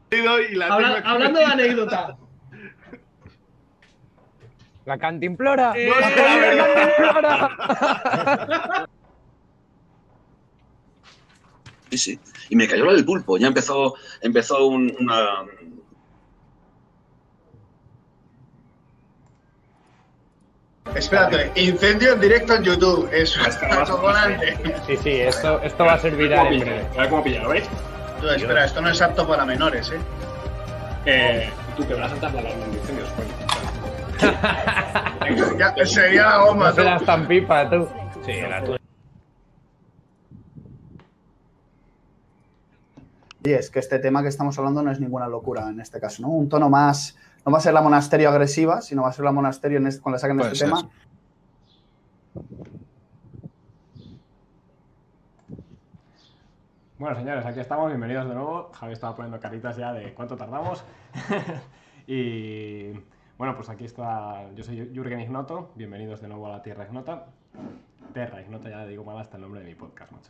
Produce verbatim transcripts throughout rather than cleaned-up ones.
Y la Habla, tengo hablando de anécdota. La cantimplora. Eh, ¡La jodida cantimplora! Sí, sí. Y me cayó la del pulpo. Ya empezó, empezó un, una... Espérate, incendio en directo en YouTube. Eso está acojonante. Sí, sí, esto, esto va a ser viral en breve. A ver cómo pillar, ¿lo veis? Tú, espera, esto no es apto para menores, ¿eh? Eh, tú te vas a saltar la alarma de incendios, coño. Ya, sería la bomba, No tú. serás tan pipa, tú. Sí, era tú. Y es que este tema que estamos hablando no es ninguna locura en este caso, ¿no? Un tono más... No va a ser la monasterio agresiva, sino va a ser la monasterio en este, cuando saquen Puede este ser. tema. Bueno, señores, aquí estamos, bienvenidos de nuevo. Javi estaba poniendo caritas ya de cuánto tardamos. Y bueno, pues aquí está, yo soy Jürgen Ignoto, bienvenidos de nuevo a la Tierra Ignota. Terra Ignota, ya digo mal hasta el nombre de mi podcast, macho.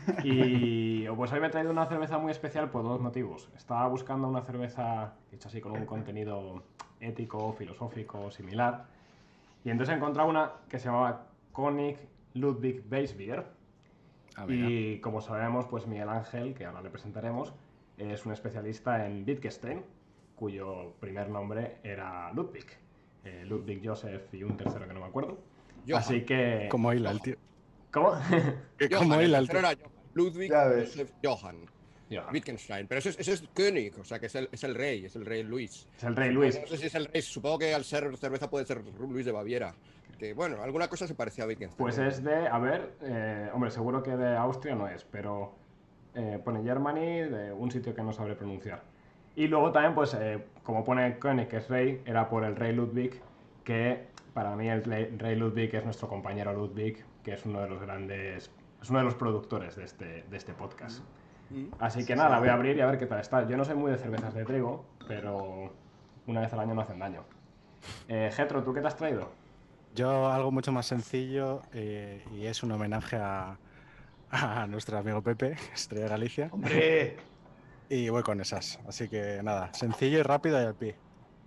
Y pues hoy me he traído una cerveza muy especial por dos motivos. Estaba buscando una cerveza hecha así con un contenido ético, filosófico, similar. Y entonces he encontrado una que se llamaba König Ludwig Weissbier. Ah, Y como sabemos, pues Miguel Ángel, que ahora le presentaremos, es un especialista en Wittgenstein, cuyo primer nombre era Ludwig. Eh, Ludwig Joseph y un tercero que no me acuerdo. Johann. Así que... Como hila el tío. ¿Cómo? Que Johann, como el hila el tercero tío. era Johann. Ludwig Ya ves. Joseph Johann. Johann. Wittgenstein. Pero ese es, ese es König, o sea que es el, es el rey, es el rey Luis. Es el rey Luis. No sé si es el rey, supongo que al ser cerveza puede ser Luis de Baviera. Que bueno, alguna cosa se parecía a Wittgenstein. Pues es de, a ver, eh, hombre, seguro que de Austria no es, pero eh, pone Germany, de un sitio que no sabré pronunciar. Y luego también, pues, eh, como pone König, que es rey, era por el rey Ludwig, que para mí el rey Ludwig es nuestro compañero Ludwig, que es uno de los grandes, es uno de los productores de este, de este podcast. Mm. Así que nada, la voy a abrir y a ver qué tal está. Yo no soy muy de cervezas de trigo, pero una vez al año no hacen daño. Eh, Getro, ¿tú qué te has traído? Yo algo mucho más sencillo eh, y es un homenaje a, a nuestro amigo Pepe, Estrella Galicia. ¡Hombre! Y voy con esas. Así que nada, sencillo y rápido y al pie.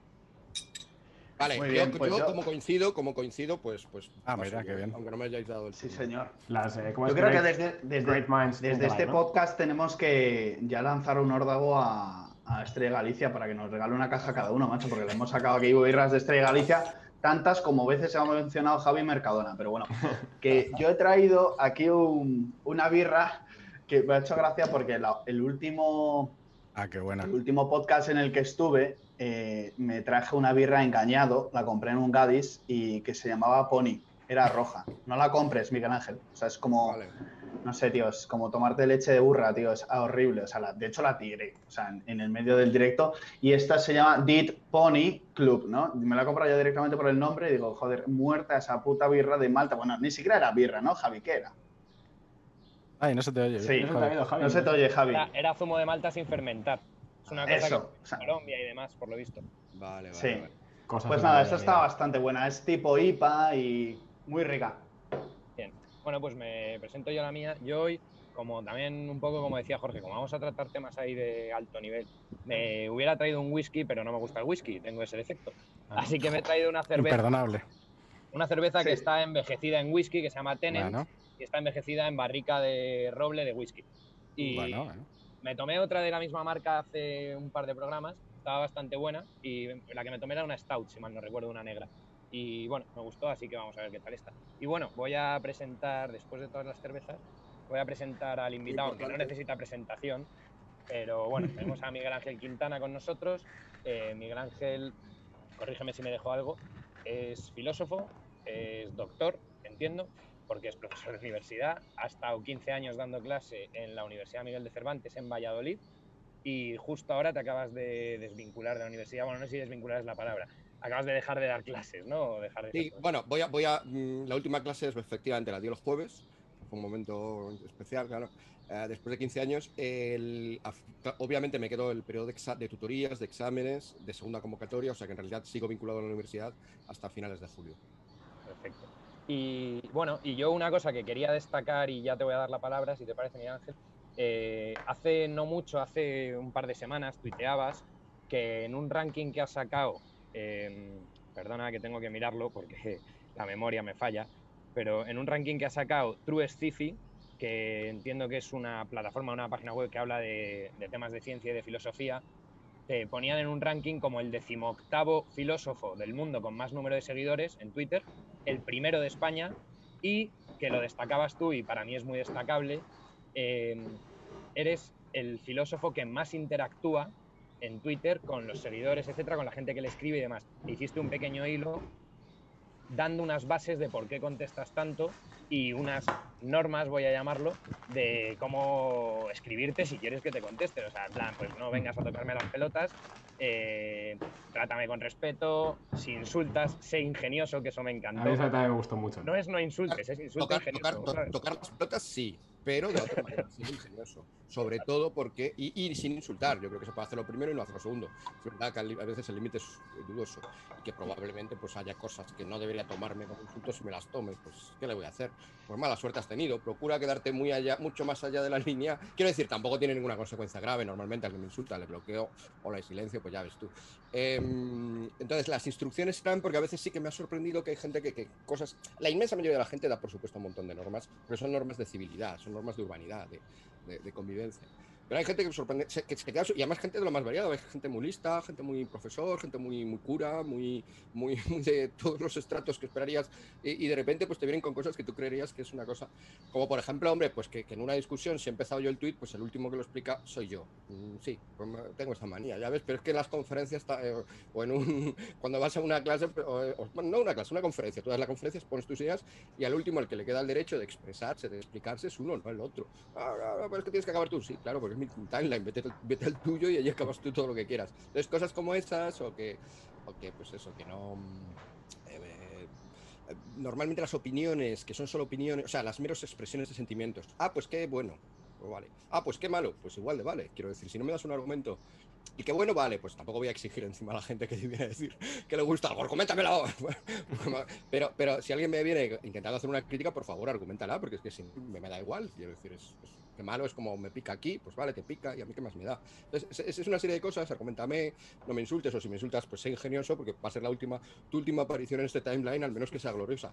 Vale, Muy yo, bien, pues yo yo- como coincido, como coincido, pues... pues Ah, paso mira, yo, qué bien. Aunque no me hayáis dado el... Sí, señor. Las, eh, ¿cómo Yo es? creo que Great- desde, desde, Great Minds desde Think este Alike, ¿no? podcast tenemos que ya lanzar un órdago a, a Estrella Galicia para que nos regale una caja cada uno, macho, porque le hemos sacado aquí birras de Estrella Galicia, tantas como veces hemos mencionado Javi Mercadona. Pero bueno, que yo he traído aquí un- una birra que me ha hecho gracia porque la- el último... Ah, qué buena. El último podcast en el que estuve, eh, me traje una birra engañado, la compré en un Gadis y que se llamaba Pony, era roja. No la compres, Miguel Ángel. O sea, es como, Vale. no sé, tío, es como tomarte leche de burra, tío, es horrible. O sea, la- de hecho la tiré, o sea, en, en el medio del directo. Y esta se llama Dead Pony Club, ¿no? Me la he comprado yo directamente por el nombre y digo, joder, muerta esa puta birra de Malta. Bueno, ni siquiera era birra, ¿no, Javi? ¿Qué era? Ay, no se te oye. Sí, No se te ha ido, Javi. no se te oye, Javi. Era, era zumo de malta sin fermentar. Es una cosa Eso, que o sea- en Colombia y demás, por lo visto. Vale, vale, Sí. vale. Cosas Pues de nada, la esta vida, está mira. bastante buena. Es tipo I P A y muy rica. Bien. Bueno, pues me presento yo la mía. Yo hoy, como también un poco como decía Jorge, como vamos a tratar temas ahí de alto nivel, me hubiera traído un whisky, pero no me gusta el whisky, tengo ese defecto. Ah. Así que me he traído una cerveza, Imperdonable. una cerveza que Sí. está envejecida en whisky, que se llama Tennent, Bueno, y está envejecida en barrica de roble de whisky. Y bueno, bueno. me tomé otra de la misma marca hace un par de programas, estaba bastante buena, y la que me tomé era una Stout, si mal no recuerdo, una negra. Y bueno, me gustó, así que vamos a ver qué tal está. Y bueno, voy a presentar, después de todas las cervezas, voy a presentar al invitado, que no importante. necesita presentación, pero bueno, tenemos a Miguel Ángel Quintana con nosotros. Eh, Miguel Ángel, corrígeme si me dejo algo, es filósofo, es doctor, entiendo, porque es profesor de universidad, ha estado quince años dando clase en la Universidad Miguel de Cervantes en Valladolid y justo ahora te acabas de desvincular de la universidad. Bueno, no sé si desvincular es la palabra, acabas de dejar de dar clases, ¿no? O dejar de Sí, bueno, voy a, voy a, mm, la última clase es efectivamente la di los jueves, fue un momento especial, claro. Eh, después de quince años, el, af- obviamente me quedó el periodo de, exa- de tutorías, de exámenes, de segunda convocatoria, o sea que en realidad sigo vinculado a la universidad hasta finales de julio. Perfecto. Y bueno, y yo una cosa que quería destacar, y ya te voy a dar la palabra, si te parece, Miguel Ángel, Eh, hace no mucho, hace un par de semanas, tuiteabas que en un ranking que has sacado, eh, perdona que tengo que mirarlo porque la memoria me falla, pero en un ranking que has sacado True Sci-Fi, que entiendo que es una plataforma, una página web que habla de, de temas de ciencia y de filosofía, te ponían en un ranking como el decimoctavo filósofo del mundo con más número de seguidores en Twitter, el primero de España, y que lo destacabas tú, y para mí es muy destacable, eh, eres el filósofo que más interactúa en Twitter con los seguidores, etcétera, con la gente que le escribe y demás. Hiciste un pequeño hilo dando unas bases de por qué contestas tanto y unas normas, voy a llamarlo, de cómo escribirte si quieres que te conteste. O sea, en plan, pues no vengas a tocarme las pelotas, eh, trátame con respeto, si insultas, sé ingenioso, que eso me encantó. A mí eso también me gustó mucho. No es no insultes, es insulto tocar, ingenioso. tocar, to, tocar las pelotas sí, pero de otra manera, sí, ingenioso. Sobre todo porque, y, y sin insultar, yo creo que se puede hacer lo primero y no hacer lo segundo. Es verdad que a veces el límite es dudoso y que probablemente pues haya cosas que no debería tomarme como insultos si me las tome, pues ¿qué le voy a hacer? Pues mala suerte has tenido, procura quedarte muy allá, mucho más allá de la línea. Quiero decir, tampoco tiene ninguna consecuencia grave, normalmente al que me insulta le bloqueo o le silencio, pues ya ves tú. Eh, entonces las instrucciones están porque a veces sí que me ha sorprendido que hay gente que, que cosas, la inmensa mayoría de la gente da por supuesto un montón de normas, pero son normas de civilidad, son normas de urbanidad, de, de, de convivencia. Pero hay gente que sorprende, que se queda, y además gente de lo más variado, hay gente muy lista, gente muy profesor, gente muy, muy cura, muy, muy, muy de todos los estratos que esperarías, y, y de repente pues te vienen con cosas que tú creerías que es una cosa, como por ejemplo, hombre, pues que, que en una discusión, si he empezado yo el tuit, pues el último que lo explica soy yo. Mm, sí, pues tengo esta manía, ya ves, pero es que en las conferencias está, eh, o en un, cuando vas a una clase, o, o, bueno, no una clase, una conferencia, tú das la conferencia, pones tus ideas, y al último el que le queda el derecho de expresarse, de explicarse, es uno, no el otro. Ah, ah, pero es que tienes que acabar tú, sí, claro, porque es mi timeline, vete, vete al tuyo y allí acabas tú todo lo que quieras. Entonces, cosas como esas, o que, o que pues eso, que no... Eh, eh, normalmente las opiniones, que son solo opiniones, o sea, las meros expresiones de sentimientos. Ah, pues qué bueno, pues vale. Ah, pues qué malo, pues igual de vale. Quiero decir, si no me das un argumento y que bueno, vale, pues tampoco voy a exigir encima a la gente que viene a decir que le gusta algo, coméntamelo. pero, pero si alguien me viene intentando hacer una crítica, por favor, argumentala, porque es que si me, me da igual. Quiero decir, es, es que malo es como me pica aquí, pues vale, te pica y a mí qué más me da. Entonces, es, es una serie de cosas, argumentame, no me insultes, o si me insultas, pues sé ingenioso, porque va a ser la última, tu última aparición en este timeline, al menos que sea gloriosa.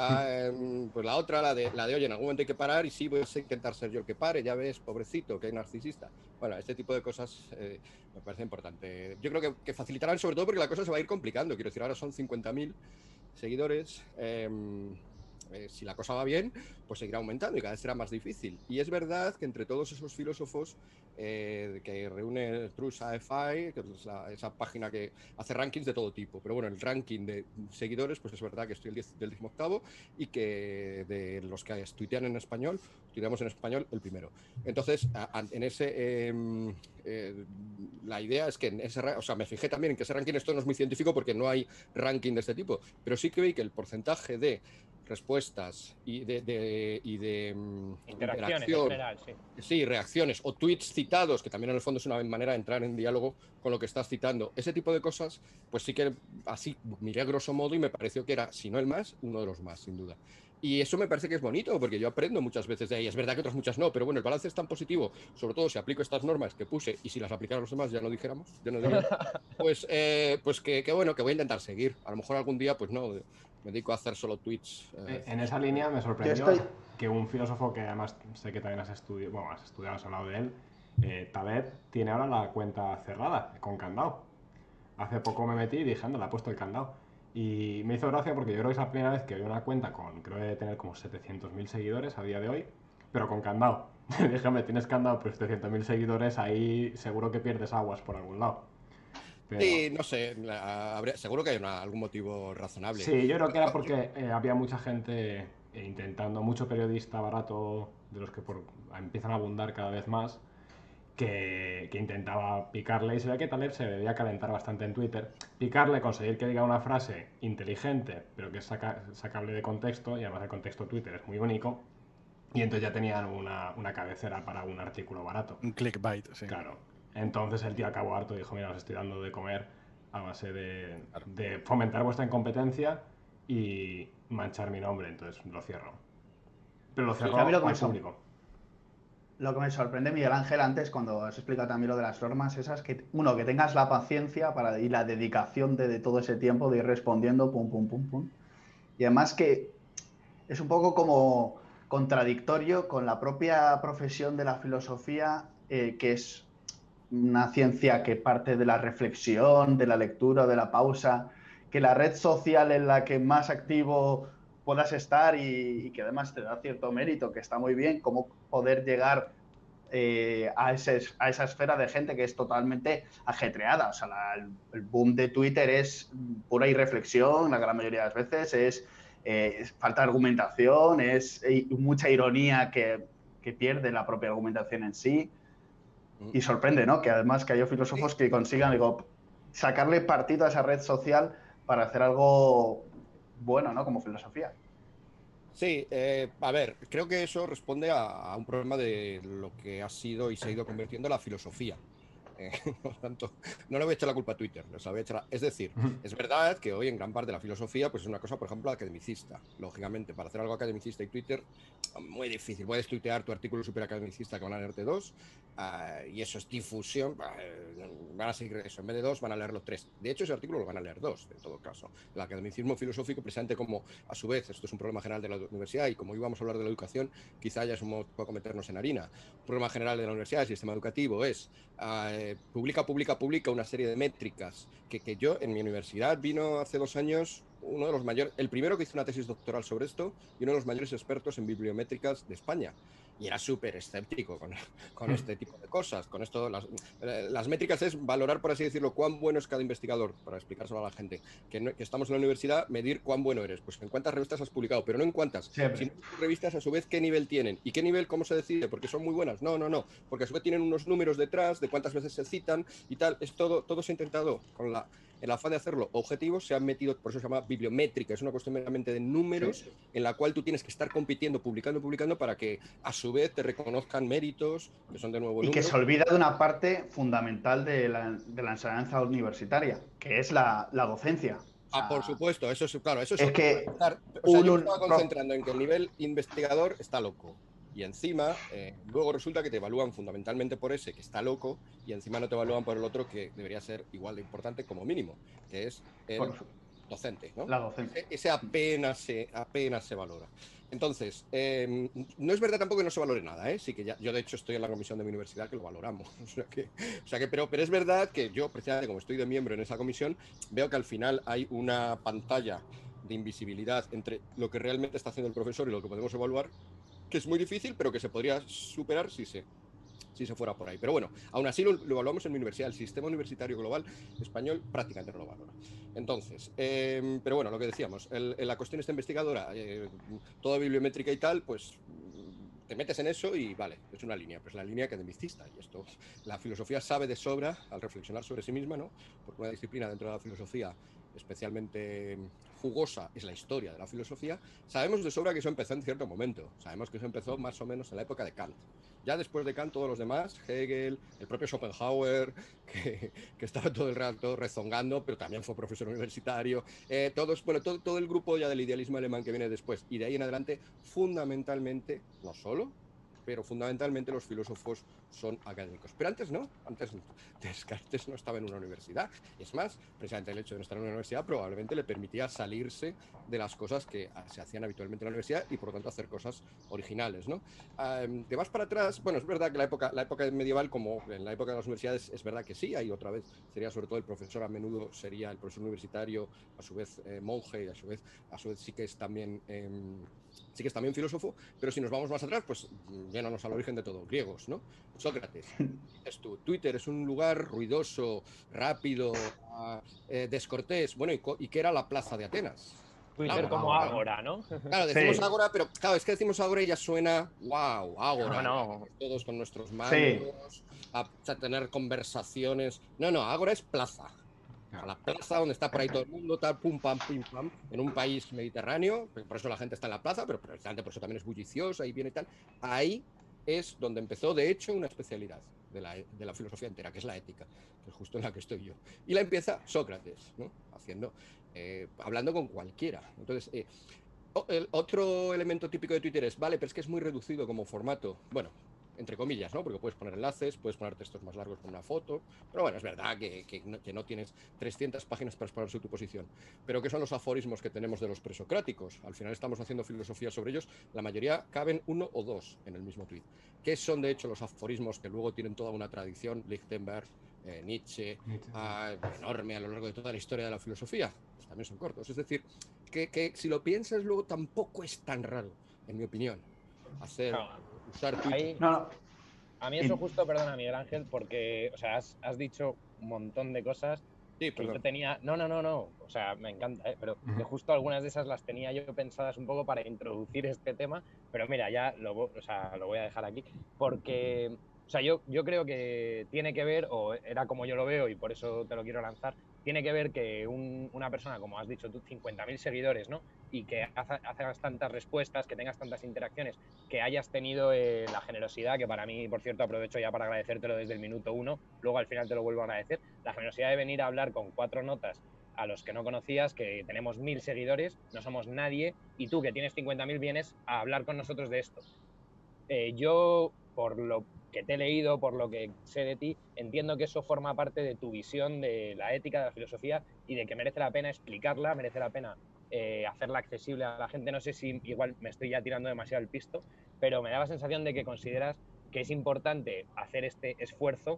Uh, pues la otra, la de, la de, oye, en algún momento hay que parar, y sí, voy a intentar ser yo el que pare, ya ves, pobrecito, que hay narcisista. Bueno, este tipo de cosas eh, me parece importante. Yo creo que, que facilitarán, sobre todo porque la cosa se va a ir complicando. Quiero decir, ahora son cincuenta mil seguidores. Eh, eh, si la cosa va bien, pues seguirá aumentando y cada vez será más difícil. Y es verdad que entre todos esos filósofos eh, que reúne True Sci-Fi, que es la, esa página que hace rankings de todo tipo, pero bueno, el ranking de seguidores, pues es verdad que estoy el diez, del decimoctavo, y que de los que tuitean en español, tuiteamos en español el primero. Entonces, a, a, en ese... Eh, eh, la idea es que en ese, o sea, me fijé también en que ese ranking, esto no es muy científico porque no hay ranking de este tipo, pero sí que vi que el porcentaje de respuestas y de, de, y de um, interacciones en general, sí. Sí, reacciones o tweets citados, que también en el fondo es una manera de entrar en diálogo con lo que estás citando. Ese tipo de cosas, pues sí que así miré a grosso modo y me pareció que era, si no el más, uno de los más, sin duda. Y eso me parece que es bonito, porque yo aprendo muchas veces de ahí. Es verdad que otras muchas no, pero bueno, el balance es tan positivo, sobre todo si aplico estas normas que puse, y si las aplicaran los demás, ya no dijéramos, ya no diría, pues, eh, pues que, que bueno, que voy a intentar seguir. A lo mejor algún día, pues no, me dedico a hacer solo tweets. Eh, en esa línea me sorprendió estoy... que un filósofo que además sé que también has estudiado, bueno, has estudiado, has hablado de él, eh, Taleb, tiene ahora la cuenta cerrada, con candado. Hace poco me metí y dije, anda, le ha puesto el candado. Y me hizo gracia porque yo creo que es la primera vez que veo una cuenta con, creo que debe tener como setecientos mil seguidores a día de hoy, pero con candado. Déjame, tienes candado, pero setecientos mil seguidores, ahí seguro que pierdes aguas por algún lado. Pero... Sí, no sé, habría, seguro que hay una, algún motivo razonable. Sí, yo creo que era porque eh, había mucha gente eh, intentando, mucho periodista barato, de los que por, empiezan a abundar cada vez más, Que, que intentaba picarle, y se ve que Taleb se debía calentar bastante en Twitter, picarle, conseguir que diga una frase inteligente pero que es saca, sacable de contexto, y además el contexto Twitter es muy único, y entonces ya tenían una, una cabecera para un artículo barato. Un clickbait, sí. Claro. Entonces el tío acabó harto y dijo, mira, os estoy dando de comer a base de, claro. de fomentar vuestra incompetencia y manchar mi nombre, entonces lo cierro. Pero lo cerró sí, al público. lo que me sorprende, Miguel Ángel, antes cuando has explicado también lo de las normas esas, que uno, que tengas la paciencia para, y la dedicación de, de todo ese tiempo de ir respondiendo, pum, pum, pum, pum. Y además que es un poco como contradictorio con la propia profesión de la filosofía, eh, que es una ciencia que parte de la reflexión, de la lectura, de la pausa, que la red social en la que más activo puedas estar y, y que además te da cierto mérito, que está muy bien, cómo poder llegar eh, a, ese, a esa esfera de gente que es totalmente ajetreada. O sea, la, el, el boom de Twitter es pura irreflexión, la gran mayoría de las veces es, eh, es falta de argumentación, es eh, mucha ironía que, que pierde la propia argumentación en sí. Y sorprende, ¿no? Que además que haya filósofos que consigan, digo, sacarle partido a esa red social para hacer algo bueno, ¿no? Como filosofía. Sí, eh, a ver, creo que eso responde a, a un problema de lo que ha sido y se ha ido convirtiendo la filosofía. Eh, por tanto, no le voy a echar la culpa a Twitter, no se la voy a echar a... Es decir, es verdad que hoy en gran parte de la filosofía pues es una cosa, por ejemplo, academicista. Lógicamente, para hacer algo academicista y Twitter, muy difícil. Puedes tuitear tu artículo super academicista que van a leerte dos, uh, y eso es difusión. Uh, van a seguir eso. En vez de dos, van a leerlo tres. De hecho, ese artículo lo van a leer dos, en todo caso. El academicismo filosófico, precisamente como, a su vez, esto es un problema general de la universidad, y como íbamos a hablar de la educación, quizá ya es un poco meternos en harina. Un problema general de la universidad, el sistema educativo, es uh, publica, publica, publica una serie de métricas que, que yo en mi universidad vino hace dos años uno de los mayores, el primero que hizo una tesis doctoral sobre esto y uno de los mayores expertos en bibliométricas de España. Y era súper escéptico con, con este tipo de cosas. Con esto, las, las métricas es valorar, por así decirlo, cuán bueno es cada investigador, para explicárselo a la gente. Que, no, que estamos en la universidad, medir cuán bueno eres. Pues en cuántas revistas has publicado, pero no en cuántas. Siempre. Sino en tus revistas, a su vez, qué nivel tienen. ¿Y qué nivel, cómo se decide? Porque son muy buenas. No, no, no. Porque a su vez tienen unos números detrás de cuántas veces se citan y tal. Es todo, todo se ha intentado con la... el afán de hacerlo objetivo, se han metido, por eso se llama bibliométrica, es una cuestión meramente de números, sí, en la cual tú tienes que estar compitiendo, publicando, publicando, para que a su vez te reconozcan méritos, que son de nuevo y números. Que se olvida de una parte fundamental de la, de la enseñanza universitaria, que es la, la docencia. O sea, ah, por supuesto, eso es, claro, eso es... es que estar, o sea, yo me estaba concentrando en que el nivel investigador está loco. Y encima, eh, luego resulta que te evalúan fundamentalmente por ese que está loco, y encima no te evalúan por el otro que debería ser igual de importante como mínimo, que es el por docente, ¿no? La docencia. Ese apenas se, apenas se valora. Entonces, eh, no es verdad tampoco que no se valore nada, ¿eh? Sí que ya, yo de hecho estoy en la comisión de mi universidad que lo valoramos. O sea que, o sea que pero, pero es verdad que yo, precisamente como estoy de miembro en esa comisión, veo que al final hay una pantalla de invisibilidad entre lo que realmente está haciendo el profesor y lo que podemos evaluar, que es muy difícil, pero que se podría superar si se, si se fuera por ahí. Pero bueno, aún así lo, lo evaluamos en mi universidad. El sistema universitario global español prácticamente no lo valora. Entonces, eh, pero bueno, lo que decíamos, el, el, la cuestión esta investigadora, eh, toda bibliométrica y tal, pues te metes en eso y vale, es una línea, pues la línea academicista. Y esto, la filosofía sabe de sobra al reflexionar sobre sí misma, ¿no? Porque una disciplina dentro de la filosofía especialmente jugosa es la historia de la filosofía. Sabemos de sobra que eso empezó en cierto momento. Sabemos que eso empezó más o menos en la época de Kant. Ya después de Kant, todos los demás, Hegel, el propio Schopenhauer, que, que estaba todo el rato rezongando, pero también fue profesor universitario. Eh, todos, bueno, todo, todo el grupo ya del idealismo alemán que viene después. Y de ahí en adelante, fundamentalmente, no solo, pero fundamentalmente los filósofos son académicos. Pero antes no, antes Descartes no estaba en una universidad. Es más, precisamente el hecho de no estar en una universidad probablemente le permitía salirse de las cosas que se hacían habitualmente en la universidad y por lo tanto hacer cosas originales, ¿no? Um, te vas para atrás, bueno, es verdad que la época, la época medieval, como en la época de las universidades, es verdad que sí, hay otra vez, sería sobre todo el profesor, a menudo sería el profesor universitario, a su vez eh, monje, y a su vez, a su vez sí que es también... Eh, sí que es también filósofo, pero si nos vamos más atrás, pues yéndonos al origen de todo, griegos, ¿no? Sócrates, dices tú, Twitter es un lugar ruidoso, rápido, eh, descortés, bueno, ¿y, ¿y qué era la plaza de Atenas? Twitter como Ágora, ¿no? Claro, decimos sí. Ágora, pero claro, es que decimos Ágora y ya suena, wow, Ágora, no, no. Todos con nuestros mandos, sí. a, a tener conversaciones. No, no, Ágora es plaza. A la plaza donde está por ahí todo el mundo, tal, pum, pam, pim, pam, en un país mediterráneo, por eso la gente está en la plaza, pero precisamente por eso también es bulliciosa y viene y tal. Ahí es donde empezó, de hecho, una especialidad de la, de la filosofía entera, que es la ética, que es justo en la que estoy yo. Y la empieza Sócrates, ¿no? Haciendo, eh, hablando con cualquiera. Entonces, eh, el otro elemento típico de Twitter es, vale, pero es que es muy reducido como formato. Bueno, entre comillas, ¿no? Porque puedes poner enlaces, puedes poner textos más largos con una foto, pero bueno, es verdad que, que, no, que no tienes trescientas páginas para exponer tu posición. Pero ¿qué son los aforismos que tenemos de los presocráticos? Al final estamos haciendo filosofía sobre ellos, la mayoría caben uno o dos en el mismo tuit. ¿Qué son, de hecho, los aforismos que luego tienen toda una tradición? Lichtenberg, eh, Nietzsche, Nietzsche. Ah, enorme a lo largo de toda la historia de la filosofía, pues también son cortos. Es decir, que, que si lo piensas luego tampoco es tan raro, en mi opinión, hacer, no. usar Twitter. No, no. A mí eso justo, perdona, Miguel Ángel, porque, o sea, has, has dicho un montón de cosas sí, que yo tenía... No, no, no, no, o sea, me encanta, ¿eh? Pero uh-huh. que justo algunas de esas las tenía yo pensadas un poco para introducir este tema, pero mira, ya lo, o sea, lo voy a dejar aquí, porque... O sea, yo, yo creo que tiene que ver, o era como yo lo veo y por eso te lo quiero lanzar, tiene que ver que un, una persona, como has dicho tú, cincuenta mil seguidores, ¿no? Y que hagas tantas respuestas, que tengas tantas interacciones, que hayas tenido eh, la generosidad, que para mí, por cierto, aprovecho ya para agradecértelo desde el minuto uno, luego al final te lo vuelvo a agradecer, la generosidad de venir a hablar con cuatro notas a los que no conocías, que tenemos mil seguidores, no somos nadie, y tú que tienes cincuenta mil vienes a hablar con nosotros de esto. Eh, yo, por lo que te he leído, por lo que sé de ti, entiendo que eso forma parte de tu visión de la ética, de la filosofía y de que merece la pena explicarla, merece la pena eh, hacerla accesible a la gente. No sé si igual me estoy ya tirando demasiado el pisto, pero me da la sensación de que consideras que es importante hacer este esfuerzo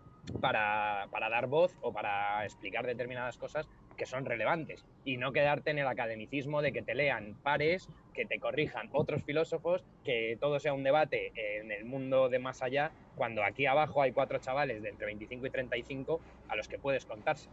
para, para dar voz o para explicar determinadas cosas que son relevantes y no quedarte en el academicismo de que te lean pares, que te corrijan otros filósofos, que todo sea un debate en el mundo de más allá, cuando aquí abajo hay cuatro chavales de entre veinticinco y treinta y cinco a los que puedes contarse.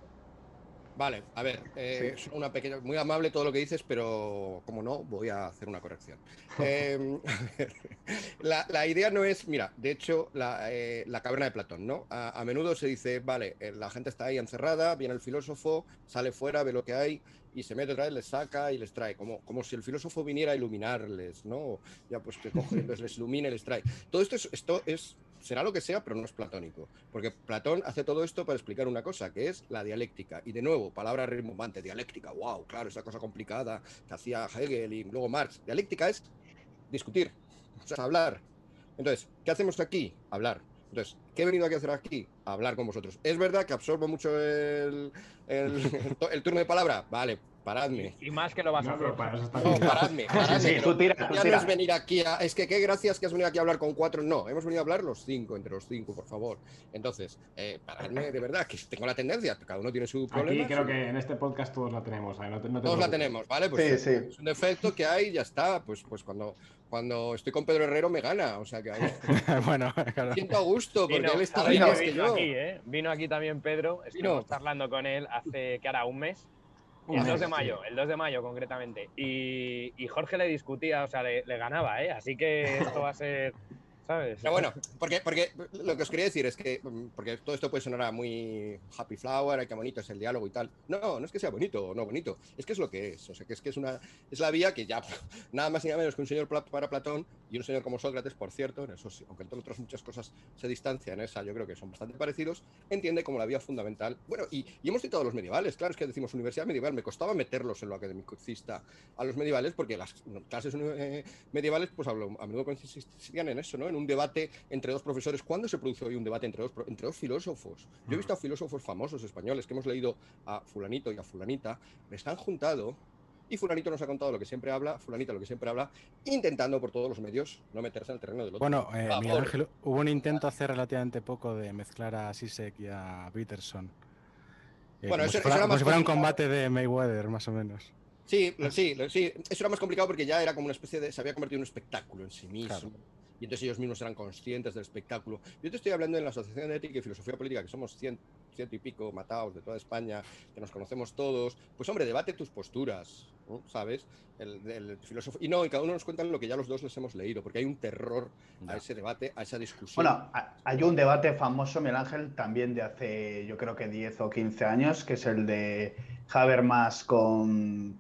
Vale, a ver, eh, sí. es una pequeña, muy amable todo lo que dices, pero como no, voy a hacer una corrección. eh, a ver, la, la idea no es, mira, de hecho, la, eh, la caverna de Platón, ¿no? A, a menudo se dice, vale, eh, la gente está ahí encerrada, viene el filósofo, sale fuera, ve lo que hay y se mete otra vez, les saca y les trae, como, como si el filósofo viniera a iluminarles, ¿no? Ya pues que coge, entonces les ilumina y les trae. Todo esto es, esto es será lo que sea, pero no es platónico. Porque Platón hace todo esto para explicar una cosa, que es la dialéctica. Y de nuevo, palabra rimbombante, dialéctica, wow, claro, esa cosa complicada que hacía Hegel y luego Marx. Dialéctica es discutir, o sea, hablar. Entonces, ¿qué hacemos aquí? Hablar. Entonces, ¿qué he venido aquí a hacer aquí? A hablar con vosotros. ¿Es verdad que absorbo mucho el, el, el, el turno de palabra? Vale, paradme. Y más que lo vas no, a hacer. Para eso está no, paradme, paradme. Sí, sí, tú tira, tú ya tira. no es venir aquí a... Es que qué gracias que has venido aquí a hablar con cuatro. No, hemos venido a hablar los cinco, entre los cinco, por favor. Entonces, eh, paradme de verdad, que tengo la tendencia. Cada uno tiene su problema. Aquí creo que en este podcast todos la tenemos. ¿eh? No te, no te todos la tenemos, ¿vale? Pues sí, es, sí. es un defecto que hay y ya está. Pues, pues cuando, cuando estoy con Pedro Herrero me gana. O sea que ahí... bueno, claro. Me siento a gusto porque vino, él está vino, más que vino yo. Aquí, ¿eh? Vino aquí también Pedro. Estuvimos charlando con él hace, ¿qué hará? ¿Un mes? Un el mes, dos de mayo, sí. el dos de mayo concretamente. Y, y Jorge le discutía, o sea, le, le ganaba, ¿eh? Así que esto va a ser, ¿sabes? Pero bueno, porque, porque lo que os quería decir es que, porque todo esto puede sonar a muy happy flower, ay, qué bonito es el diálogo y tal. No, no es que sea bonito o no bonito, es que es lo que es. O sea, que es que es una, es la vía que ya, nada más y nada menos que un señor para Platón y un señor como Sócrates, por cierto, en eso sí, aunque en otras muchas cosas se distancian, esa yo creo que son bastante parecidos, entiende como la vía fundamental. Bueno, y, y hemos citado a los medievales, claro, es que decimos universidad medieval, me costaba meterlos en lo academicista a los medievales, porque las clases eh, medievales, pues a menudo consistían en eso, ¿no? En un debate entre dos profesores. ¿Cuándo se produce hoy un debate entre dos, entre dos filósofos? Yo he visto a filósofos famosos españoles que hemos leído a fulanito y a fulanita, me están juntado y fulanito nos ha contado lo que siempre habla, fulanita lo que siempre habla, intentando por todos los medios no meterse en el terreno del otro. Bueno, eh, Miguel Ángel, hubo un intento hace relativamente poco de mezclar a Zizek y a Peterson. Eh, bueno, como eso, si fuera, eso era como más si fuera un complicado. combate de Mayweather, más o menos. Sí, sí, sí, eso era más complicado porque ya era como una especie de... se había convertido en un espectáculo en sí mismo. Claro. Y entonces ellos mismos eran conscientes del espectáculo. Yo te estoy hablando en la Asociación de Ética y Filosofía Política, que somos cien, ciento y pico matados de toda España, que nos conocemos todos. Pues hombre, debate tus posturas, ¿no? ¿Sabes? El, el filósofo... Y no, y cada uno nos cuenta lo que ya los dos les hemos leído, porque hay un terror a ese debate, a esa discusión. Bueno, hay un debate famoso, Miguel Ángel, también de hace, yo creo que diez o quince años, que es el de Habermas con...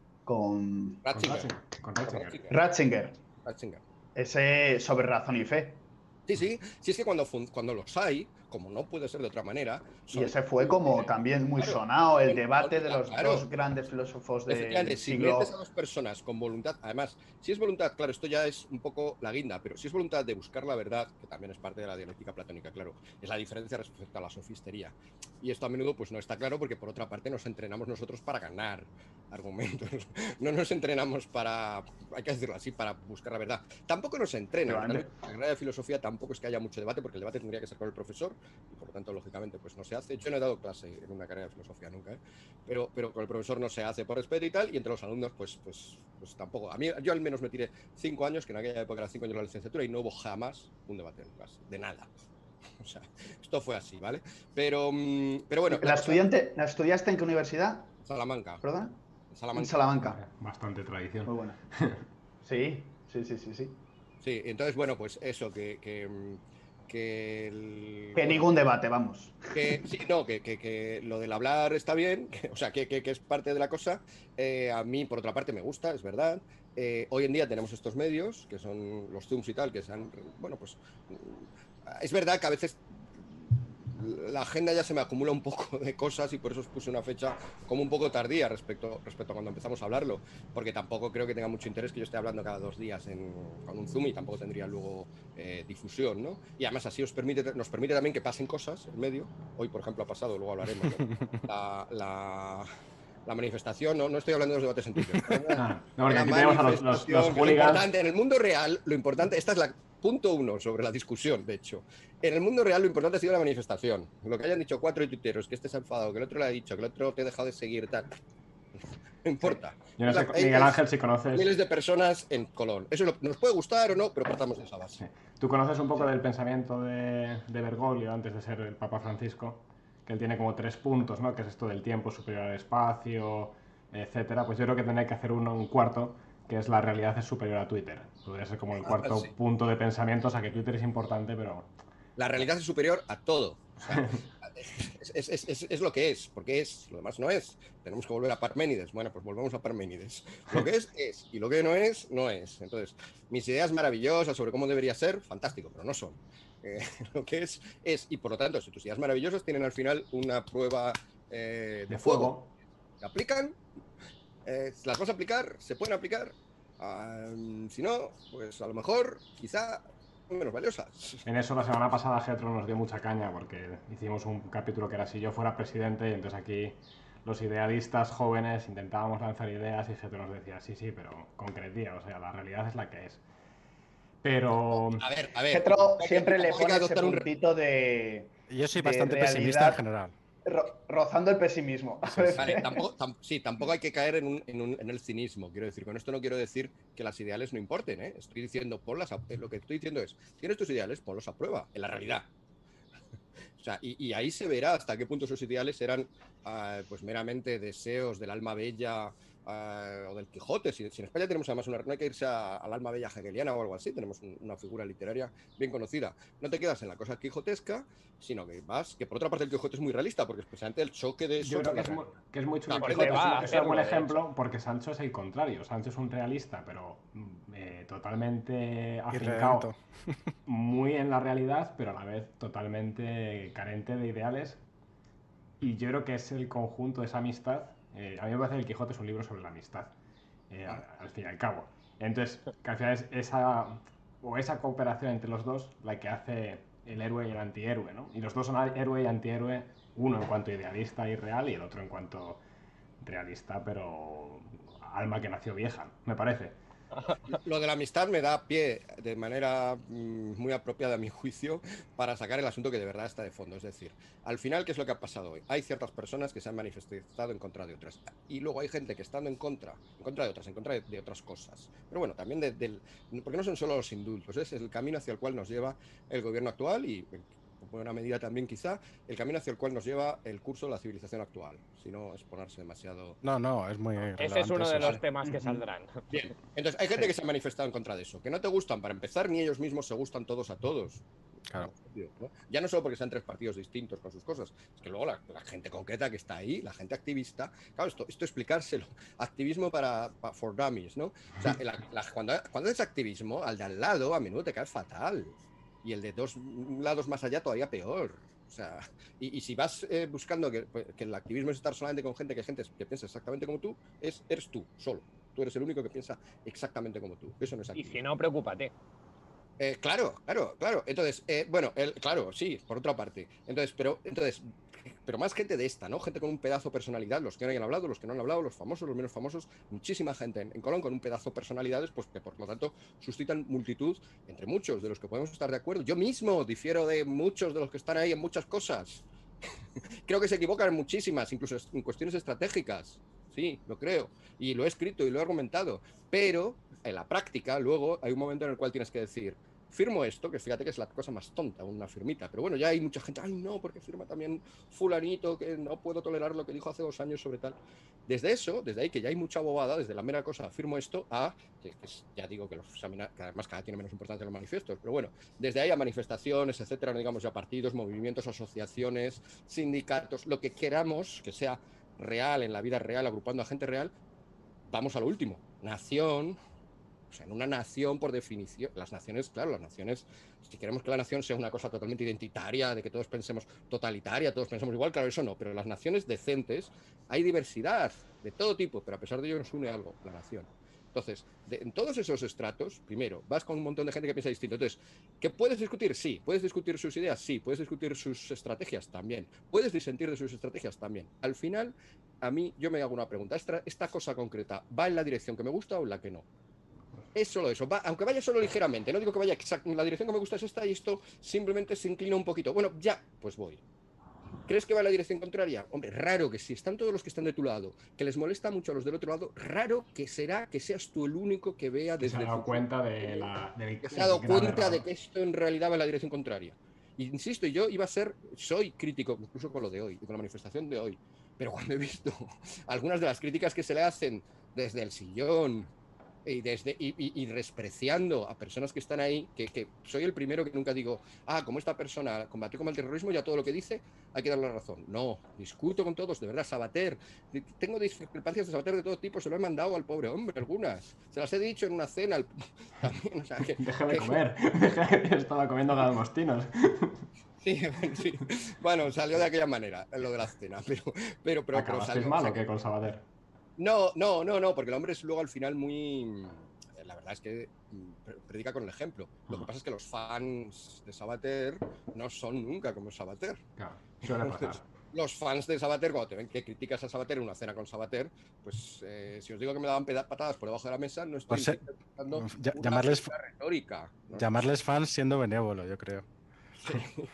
con... Ratzinger. Con Ratzinger. Ratzinger. Ratzinger. Ese sobre razón y fe. Sí, sí, sí es que cuando, cuando los hay, como no puede ser de otra manera... Y ese fue como también muy claro, sonado, el debate de los claro, dos grandes filósofos del efectivamente, si siglo... metes a dos personas con voluntad, además, si es voluntad, claro, esto ya es un poco la guinda, pero si es voluntad de buscar la verdad, que también es parte de la dialéctica platónica, claro, es la diferencia respecto a la sofistería. Y esto a menudo pues no está claro porque por otra parte nos entrenamos nosotros para ganar argumentos, no nos entrenamos para, hay que decirlo así, para buscar la verdad. Tampoco nos entrenan, en la carrera de filosofía tampoco es que haya mucho debate, porque el debate tendría que ser con el profesor, y por lo tanto, lógicamente, pues no se hace. Yo no he dado clase en una carrera de filosofía nunca, ¿eh? pero, pero con el profesor no se hace por respeto y tal, y entre los alumnos, pues, pues, pues tampoco. A mí, yo al menos me tiré cinco años, que en aquella época eran cinco años de la licenciatura, y no hubo jamás un debate en clase, de nada. O sea, esto fue así, ¿vale? Pero, pero bueno. ¿La, estudiante, ¿La estudiaste en qué universidad? Salamanca. ¿Perdón? Salamanca. En Salamanca. Bastante tradición. Muy buena. Sí, sí, sí, sí, sí. Sí, entonces, bueno, pues eso, que... que Que, el, que ningún debate, vamos. Que, sí, no, que, que, que lo del hablar está bien, que, o sea, que, que, que es parte de la cosa. Eh, a mí, por otra parte, me gusta, es verdad. Eh, hoy en día tenemos estos medios, que son los Zooms y tal, que se han... Bueno, pues... Es verdad que a veces la agenda ya se me acumula un poco de cosas y por eso os puse una fecha como un poco tardía respecto, respecto a cuando empezamos a hablarlo, porque tampoco creo que tenga mucho interés que yo esté hablando cada dos días en, con un Zoom y tampoco tendría luego eh, difusión, ¿no? Y además así os permite, nos permite también que pasen cosas en medio. Hoy, por ejemplo, ha pasado, luego hablaremos, ¿no? la, la, la manifestación, no, no estoy hablando de los debates en Twitter. Ah, no, porque aquí tenemos a los, los, los hooligans. En el mundo real, lo importante, esta es la punto uno sobre la discusión, de hecho. En el mundo real lo importante ha sido la manifestación. Lo que hayan dicho cuatro tuiteros, que este se ha enfadado, que el otro le ha dicho, que el otro te ha dejado de seguir, tal. No importa. Yo no sé, Miguel Ángel, si conoces... Miles de personas en Colón. Eso nos puede gustar o no, pero partamos de esa base. Sí. Tú conoces un poco del pensamiento de, de Bergoglio antes de ser el Papa Francisco, que él tiene como tres puntos, ¿no? Que es esto del tiempo superior al espacio, etcétera. Pues yo creo que tendría que hacer uno, un cuarto, que es la realidad es superior a Twitter. Podría ser como el cuarto ah, sí. punto de pensamiento, o sea que Twitter es importante, pero... La realidad es superior a todo. O sea, es, es, es, es lo que es, porque es, lo demás no es. Tenemos que volver a Parménides. Bueno, pues volvemos a Parménides. Lo que es, es, y lo que no es, no es. Entonces, mis ideas maravillosas sobre cómo debería ser, fantástico, pero no son. Eh, lo que es, es, y por lo tanto, si tus ideas maravillosas tienen al final una prueba eh, de, de fuego, fuego. ¿Se aplican? Eh, ¿Las vas a aplicar? ¿Se pueden aplicar? Uh, si no, pues a lo mejor, quizá, menos valiosas. En eso la semana pasada Getro nos dio mucha caña porque hicimos un capítulo que era si yo fuera presidente y entonces aquí los idealistas jóvenes intentábamos lanzar ideas y Getro nos decía sí, sí, pero concretía, o sea, la realidad es la que es. Pero... A ver, a ver. Getro siempre le pone ese puntito de... Yo soy bastante pesimista en general. Ro rozando el pesimismo. Sí, vale, tampoco, tam sí, tampoco hay que caer en, un, en, un, en el cinismo. Quiero decir, con esto no quiero decir que las ideales no importen, ¿eh? Estoy diciendo, ponlas a, lo que estoy diciendo es, tienes tus ideales, ponlos a prueba, en la realidad. O sea, y, y ahí se verá hasta qué punto esos ideales eran uh, pues meramente deseos del alma bella uh, o del Quijote. Si, si en España tenemos además una... No hay que irse a, al alma bella hegeliana o algo así, tenemos un, una figura literaria bien conocida. No te quedas en la cosa quijotesca, sino que vas... Que por otra parte el Quijote es muy realista, porque es precisamente el choque de... Yo creo que es, muy, que es muy chulo. No, es, va, es un buen ejemplo, porque Sancho es el contrario. Sancho es un realista, pero eh, totalmente afincado, muy en la realidad, pero a la vez totalmente carente de ideales. Y yo creo que es el conjunto de esa amistad. Eh, a mí me parece que el Quijote es un libro sobre la amistad, eh, al, al fin y al cabo. Entonces, que al final es esa, o esa cooperación entre los dos la que hace el héroe y el antihéroe, ¿no? Y los dos son héroe y antihéroe, uno en cuanto idealista y real y el otro en cuanto realista, pero alma que nació vieja, me parece. Lo de la amistad me da pie de manera mmm, muy apropiada a mi juicio para sacar el asunto que de verdad está de fondo. Es decir, al final, ¿qué es lo que ha pasado hoy? Hay ciertas personas que se han manifestado en contra de otras y luego hay gente que estando en contra, en contra de otras, en contra de, de otras cosas. Pero bueno, también de, del... Porque no son solo los indultos, es el camino hacia el cual nos lleva el gobierno actual y... por una medida también quizá, el camino hacia el cual nos lleva el curso de la civilización actual, si no exponerse demasiado... No, no, es muy... Ese es uno de los sí. temas que saldrán. Bien, entonces hay gente que se ha manifestado en contra de eso, que no te gustan, para empezar, ni ellos mismos se gustan todos a todos. Claro. ¿No? Ya no solo porque sean tres partidos distintos con sus cosas, es que luego la, la gente concreta que está ahí, la gente activista, claro, esto, esto explicárselo, activismo para, para for dummies, ¿no? O sea, la, la, cuando, cuando es activismo, al de al lado a menudo te caes fatal. y el de dos lados más allá todavía peor. O sea, y, y si vas eh, buscando que, que el activismo es estar solamente con gente que gente que piensa exactamente como tú, es, eres tú, solo. Tú eres el único que piensa exactamente como tú. Eso no es Y activismo. si no, preocúpate. Eh, claro, claro, claro. Entonces, eh, bueno, el, claro, sí, por otra parte. Entonces, pero, entonces, pero más gente de esta, ¿no? Gente con un pedazo de personalidad, los que no hayan hablado, los que no han hablado, los famosos, los menos famosos, muchísima gente en, en Colón con un pedazo de personalidades, pues que por lo tanto suscitan multitud, entre muchos de los que podemos estar de acuerdo. Yo mismo difiero de muchos de los que están ahí en muchas cosas. Creo que se equivocan en muchísimas, incluso en cuestiones estratégicas. Sí, lo creo. Y lo he escrito y lo he argumentado. Pero en la práctica, luego, hay un momento en el cual tienes que decir, firmo esto, que fíjate que es la cosa más tonta, una firmita. Pero bueno, ya hay mucha gente, ay no, porque firma también fulanito, que no puedo tolerar lo que dijo hace dos años sobre tal. Desde eso, desde ahí que ya hay mucha bobada, desde la mera cosa, firmo esto, a, que, que es, ya digo que, los examina, que además cada tiene menos importancia en los manifiestos, pero bueno, desde ahí a manifestaciones, etcétera, no digamos ya partidos, movimientos, asociaciones, sindicatos, lo que queramos que sea real, en la vida real, agrupando a gente real, vamos a lo último, nación. O sea, en una nación, por definición, las naciones, claro, las naciones, si queremos que la nación sea una cosa totalmente identitaria, de que todos pensemos totalitaria, todos pensemos igual, claro, eso no, pero en las naciones decentes hay diversidad de todo tipo, pero a pesar de ello nos une algo, la nación. Entonces, de, en todos esos estratos, primero, vas con un montón de gente que piensa distinto. Entonces, ¿qué puedes discutir? Sí. ¿Puedes discutir sus ideas? Sí. ¿Puedes discutir sus estrategias? También. ¿Puedes disentir de sus estrategias? También. Al final, a mí, yo me hago una pregunta. ¿Esta, esta cosa concreta va en la dirección que me gusta o en la que no? Es solo eso, va, aunque vaya solo ligeramente, no digo que vaya exacto, la dirección que me gusta es esta y esto simplemente se inclina un poquito. Bueno, ya, pues voy. ¿Crees que va en la dirección contraria? Hombre, raro que si están todos los que están de tu lado, que les molesta mucho a los del otro lado, raro que será que seas tú el único que vea desde que se ha dado el cuenta de la del, que se ha dado cuenta error. de que esto en realidad va en la dirección contraria. Y insisto, yo iba a ser, soy crítico incluso con lo de hoy, con la manifestación de hoy, pero cuando he visto algunas de las críticas que se le hacen desde el sillón, Y, desde, y, y, y despreciando a personas que están ahí, que, que soy el primero que nunca digo, ah, como esta persona combatió con el terrorismo, ya todo lo que dice hay que darle la razón. No, discuto con todos, de verdad, Sabater. Tengo discrepancias de Sabater de todo tipo, se lo he mandado al pobre hombre, algunas. Se las he dicho en una cena. Al, también, o sea, que, Déjame que, comer, estaba comiendo galgostinos. Sí, sí, bueno, salió de aquella manera, lo de la cena, pero... pero, pero ¿Acabasteis pero salió, mal o sea, o qué con Sabater? No, no, no, no, porque el hombre es luego al final muy... La verdad es que predica con el ejemplo. Lo que pasa es que los fans de Sabater no son nunca como Sabater. Claro, suele pasar. Los fans de Sabater, cuando te ven que criticas a Sabater en una cena con Sabater, pues eh, si os digo que me daban patadas por debajo de la mesa, no estoy ser, intentando ya, una llamarles, retórica, ¿no? Llamarles fans siendo benévolo, yo creo. Sí.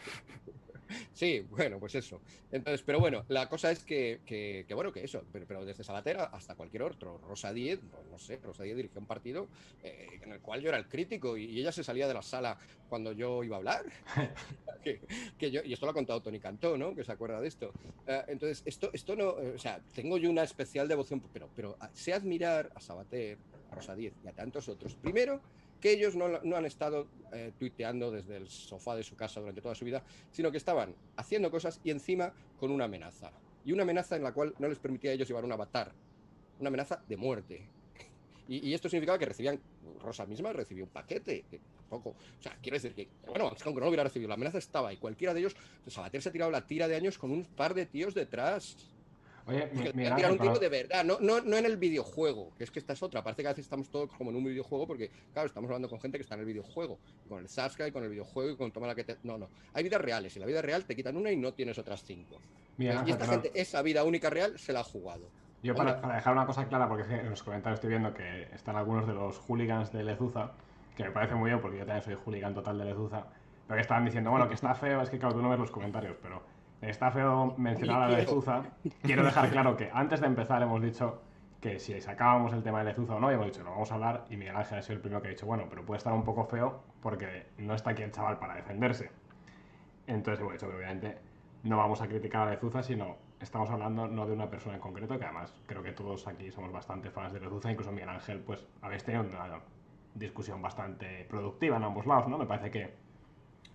Sí, bueno, pues eso. Entonces, pero bueno, la cosa es que, que, que bueno, que eso, pero, pero desde Sabater hasta cualquier otro. Rosa Díez, pues no sé, Rosa Díez dirigió un partido eh, en el cual yo era el crítico y, y ella se salía de la sala cuando yo iba a hablar. que, que yo, y esto lo ha contado Tony Cantó, ¿no? Que se acuerda de esto. Uh, entonces, esto, esto no, o sea, tengo yo una especial devoción, pero, pero sé admirar a Sabater, a Rosa Díez y a tantos otros. Primero, que ellos no, no han estado eh, tuiteando desde el sofá de su casa durante toda su vida, sino que estaban haciendo cosas y encima con una amenaza. Y una amenaza en la cual no les permitía a ellos llevar un avatar. Una amenaza de muerte. Y, y esto significaba que recibían, Rosa misma recibió un paquete, que tampoco, o sea, quiero decir que, bueno, aunque no lo hubiera recibido, la amenaza estaba y cualquiera de ellos, Sabater se ha tirado la tira de años con un par de tíos detrás. Oye, que mi, tirar un tiro de verdad, no, no, no en el videojuego, que es que esta es otra. Parece que a veces estamos todos como en un videojuego porque, claro, estamos hablando con gente que está en el videojuego, con el Sasuke, con el videojuego y con toma la que te... No, no. Hay vidas reales y en la vida real te quitan una y no tienes otras cinco. Mira, y esta gente, esa vida única real, se la ha jugado. Yo, para, para dejar una cosa clara, porque en los comentarios estoy viendo que están algunos de los hooligans de Lezuza, que me parece muy bien porque yo también soy hooligan total de Lezuza, pero que estaban diciendo, bueno, que está feo, es que claro, tú no ves los comentarios, pero... Está feo mencionar a la Lezuza. Quiero dejar claro que antes de empezar hemos dicho que si sacábamos el tema de Lezuza o no, y hemos dicho, lo vamos a hablar, y Miguel Ángel ha sido el primero que ha dicho, bueno, pero puede estar un poco feo porque no está aquí el chaval para defenderse. Entonces hemos dicho que obviamente no vamos a criticar a Lezuza, sino estamos hablando no de una persona en concreto, que además creo que todos aquí somos bastante fans de Lezuza, incluso Miguel Ángel, pues habéis tenido una discusión bastante productiva en ambos lados, ¿no? Me parece que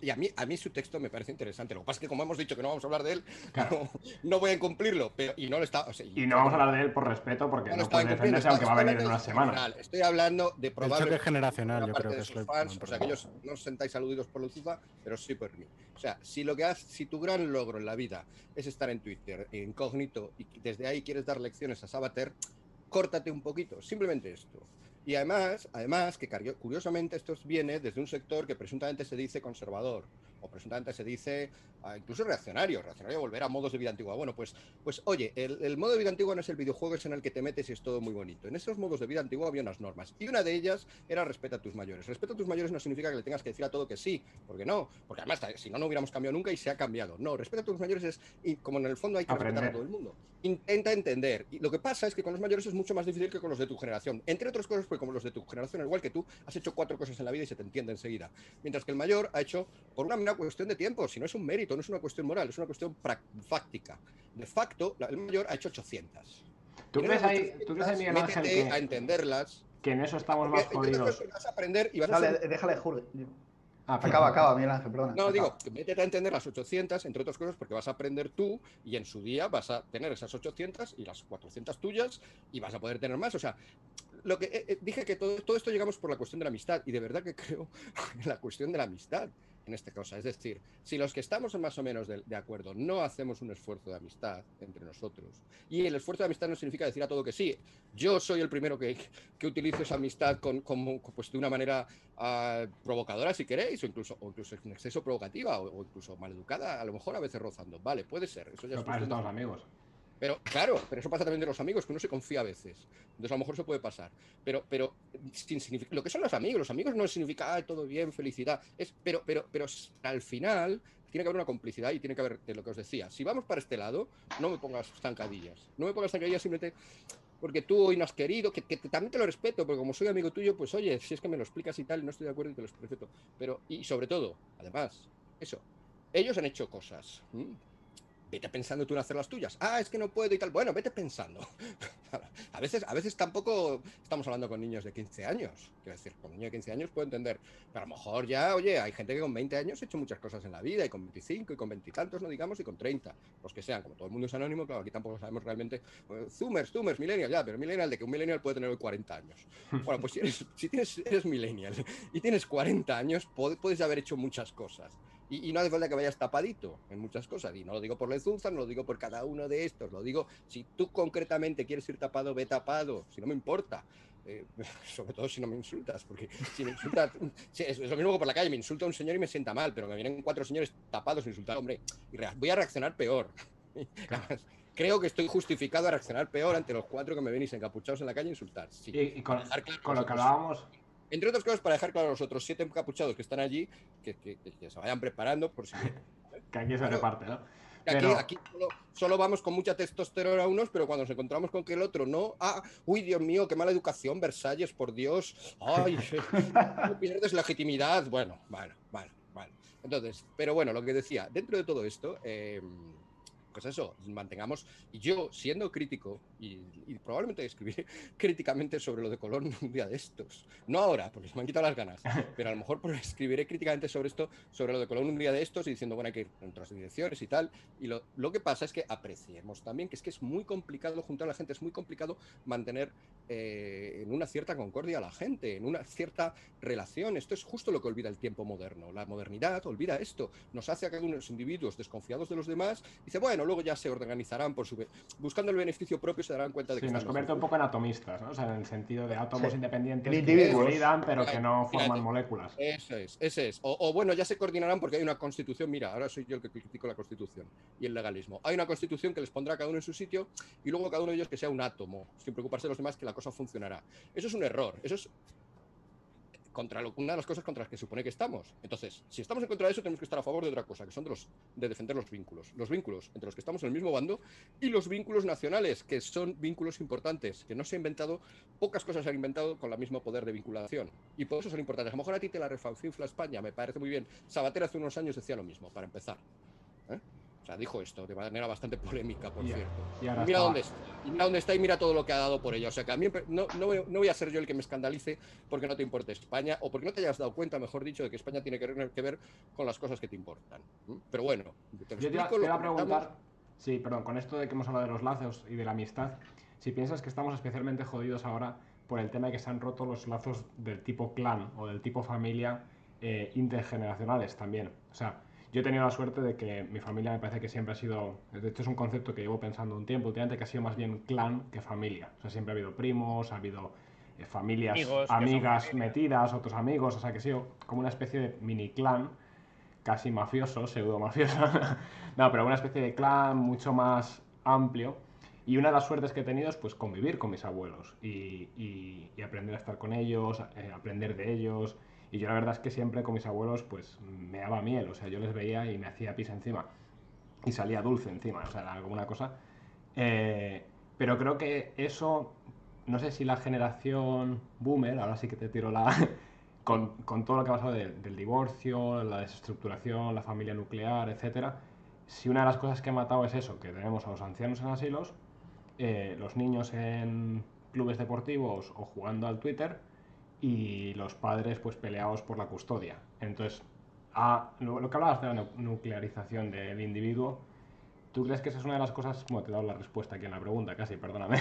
Y a mí, a mí su texto me parece interesante. Lo que pasa es que, como hemos dicho que no vamos a hablar de él, Claro. no, no voy a incumplirlo. Pero, y no lo está. O sea, Y no vamos a hablar de él por respeto, porque no no, lo puede estaba incumpliendo, defenderse, aunque va a venir en estoy unas hablando de semanas. general. Estoy hablando de El probable. choque generacional, una yo parte creo que de es sus lo fans, el o sea, que ellos no os sentáis aludidos por Luzufa, pero sí por mí. O sea, si lo que has, si tu gran logro en la vida es estar en Twitter, incógnito, y desde ahí quieres dar lecciones a Sabater, córtate un poquito, simplemente esto. Y además, además que curiosamente esto viene desde un sector que presuntamente se dice conservador, o presuntamente se dice uh, incluso reaccionario, reaccionario volver a modos de vida antigua. Bueno, pues, pues oye, el, el modo de vida antigua no es el videojuego, es en el que te metes y es todo muy bonito. En esos modos de vida antigua había unas normas, y una de ellas era respeta a tus mayores. Respeto a tus mayores no significa que le tengas que decir a todo que sí, porque no, porque además si no, no hubiéramos cambiado nunca y se ha cambiado. No, respeto a tus mayores es, y como en el fondo hay que Aprender. respetar a todo el mundo. Intenta entender. Y lo que pasa es que con los mayores es mucho más difícil que con los de tu generación. Entre otras cosas, porque como los de tu generación, al igual que tú, has hecho cuatro cosas en la vida y se te entiende enseguida. Mientras que el mayor ha hecho por una mera cuestión de tiempo. Si no es un mérito, no es una cuestión moral, es una cuestión fáctica. De facto, el mayor ha hecho ochocientas. ¿Tú crees ahí, ¿tú crees ahí, Miguel Ángel, que... que, a entenderlas, que en eso estamos más jodidos? Vas a aprender y vas Dale, a ser... déjale, Jorge. Ah, Acaba, acaba, Miguel Ángel, perdona. No, acaba. digo, que métete a entender las ochocientas, entre otras cosas, porque vas a aprender tú y en su día vas a tener esas ochocientas y las cuatrocientas tuyas y vas a poder tener más. O sea, lo que eh, dije que todo, todo esto llegamos por la cuestión de la amistad y de verdad que creo en la cuestión de la amistad en esta cosa. Es decir, si los que estamos más o menos de, de acuerdo no hacemos un esfuerzo de amistad entre nosotros, y el esfuerzo de amistad no significa decir a todo que sí, yo soy el primero que, que utilizo esa amistad con, con, pues de una manera uh, provocadora si queréis, o incluso, o incluso en exceso provocativa, o, o incluso maleducada, a lo mejor a veces rozando. Vale, puede ser. Eso ya Pero es para eso cuestión de- estamos amigos. Pero claro, pero eso pasa también de los amigos, que uno se confía a veces. Entonces a lo mejor eso puede pasar. Pero, pero sin signific- lo que son los amigos, los amigos no significa ah, todo bien, felicidad. Es, pero, pero, pero al final tiene que haber una complicidad y tiene que haber, de lo que os decía. Si vamos para este lado, no me pongas zancadillas. No me pongas zancadillas simplemente porque tú hoy no has querido, que, que también te lo respeto, porque como soy amigo tuyo, pues oye, si es que me lo explicas y tal, no estoy de acuerdo y te lo respeto. Pero, y sobre todo, además, eso, ellos han hecho cosas. ¿Mm? Vete pensando tú en hacer las tuyas. Ah, es que no puedo y tal. Bueno, vete pensando. A veces, a veces tampoco estamos hablando con niños de quince años. Quiero decir, con un niño de quince años puedo entender. Pero a lo mejor ya, oye, hay gente que con veinte años ha hecho muchas cosas en la vida, y con veinticinco, y con veintitantos, no digamos, y con treinta. Los que sean, como todo el mundo es anónimo, claro, aquí tampoco sabemos realmente. eh, Zoomers, Zoomers, Millennial, ya, pero Millennial, de que un Millennial puede tener hoy cuarenta años. Bueno, pues si eres, si tienes, eres Millennial y tienes cuarenta años, puedes haber hecho muchas cosas. Y, y no hace falta que vayas tapadito en muchas cosas. Y no lo digo por Lezunza, no lo digo por cada uno de estos. Lo digo, si tú concretamente quieres ir tapado, ve tapado. Si no me importa. Eh, sobre todo si no me insultas. Porque si me insultas... Sí, es, es lo mismo que por la calle. Me insulta un señor y me sienta mal. Pero me vienen cuatro señores tapados a insultar. Hombre, y rea- voy a reaccionar peor. Además, creo que estoy justificado a reaccionar peor ante los cuatro que me venís encapuchados en la calle a insultar. Sí. Y, y con, Dejar claro con lo que vosotros. hablábamos, Entre otras cosas, para dejar claro a los otros siete encapuchados que están allí, que, que, que se vayan preparando por si vienen. que aquí se Claro. reparte, ¿no? Que Aquí, Pero- aquí solo, solo vamos con mucha testosterona unos, pero cuando nos encontramos con que el otro no, ah, uy, Dios mío, qué mala educación, Versalles, por Dios, ay, no pierdes legitimidad. Bueno, bueno, bueno, bueno. Entonces, pero bueno, lo que decía, dentro de todo esto, eh, pues eso, mantengamos, y yo siendo crítico, y, y probablemente escribiré críticamente sobre lo de Colón un día de estos, no ahora, porque se me han quitado las ganas, pero a lo mejor pues, escribiré críticamente sobre esto, sobre lo de Colón un día de estos, y diciendo, bueno, hay que ir en otras direcciones y tal, y lo, lo que pasa es que apreciemos también que es que es muy complicado juntar a la gente, es muy complicado mantener eh, en una cierta concordia a la gente, en una cierta relación. Esto es justo lo que olvida el tiempo moderno, la modernidad olvida esto, nos hace a cada uno de los individuos desconfiados de los demás, y dice, bueno, luego ya se organizarán por su... buscando el beneficio propio, se darán cuenta de que sí, nos están convierte un mejor. poco en atomistas, ¿no? O sea, en el sentido de átomos Sí. independientes En que individuos. colidan, pero que Claro, no forman fíjate. moléculas. Eso es, ese es. O, o bueno, ya se coordinarán porque hay una constitución. Mira, ahora soy yo el que critico la constitución y el legalismo. Hay una constitución que les pondrá a cada uno en su sitio y luego cada uno de ellos que sea un átomo, sin preocuparse de los demás, que la cosa funcionará. Eso es un error. Eso es contra lo, una de las cosas contra las que se supone que estamos. Entonces, si estamos en contra de eso, tenemos que estar a favor de otra cosa, que son de, los, de defender los vínculos. Los vínculos entre los que estamos en el mismo bando y los vínculos nacionales, que son vínculos importantes, que no se ha inventado, pocas cosas se han inventado con el mismo poder de vinculación. Y por eso son importantes. A lo mejor a ti te la refanfinfla España, me parece muy bien. Sabater hace unos años decía lo mismo, para empezar. ¿Eh? O sea, dijo esto de manera bastante polémica, por Y- cierto. y Y ahora mira está- dónde está. Y mira dónde está y mira todo lo que ha dado por ella. O sea, que a mí no, no, voy- no voy a ser yo el que me escandalice porque no te importe España o porque no te hayas dado cuenta, mejor dicho, de que España tiene que ver, que ver con las cosas que te importan. ¿Mm? Pero bueno, te lo Yo te iba, explico, te lo iba a comentamos. preguntar, sí, perdón, con esto de que hemos hablado de los lazos y de la amistad, si piensas que estamos especialmente jodidos ahora por el tema de que se han roto los lazos del tipo clan o del tipo familia eh, intergeneracionales también. O sea, yo he tenido la suerte de que mi familia me parece que siempre ha sido, de hecho es un concepto que llevo pensando un tiempo últimamente, que ha sido más bien clan que familia. O sea, siempre ha habido primos, ha habido eh, familias, Amigos que son amigas familia. metidas, otros amigos, o sea, que ha sido como una especie de mini clan casi mafioso, pseudo mafioso. No, pero una especie de clan mucho más amplio. Y una de las suertes que he tenido es pues convivir con mis abuelos y, y- y aprender a estar con ellos, eh, aprender de ellos. Y yo la verdad es que siempre con mis abuelos pues me daba miel, o sea, yo les veía y me hacía pis encima. Y salía dulce encima, o sea, era alguna cosa. Eh, pero creo que eso, no sé si la generación boomer, ahora sí que te tiro la... con, con todo lo que ha pasado de- del divorcio, la desestructuración, la familia nuclear, etcétera, si una de las cosas que ha matado es eso, que tenemos a los ancianos en asilos, eh, los niños en clubes deportivos o jugando al Twitter y los padres pues peleados por la custodia. Entonces, a, lo, lo que hablabas de la nu- nuclearización del individuo, ¿tú crees que esa es una de las cosas? Bueno, te he dado la respuesta aquí en la pregunta casi, perdóname.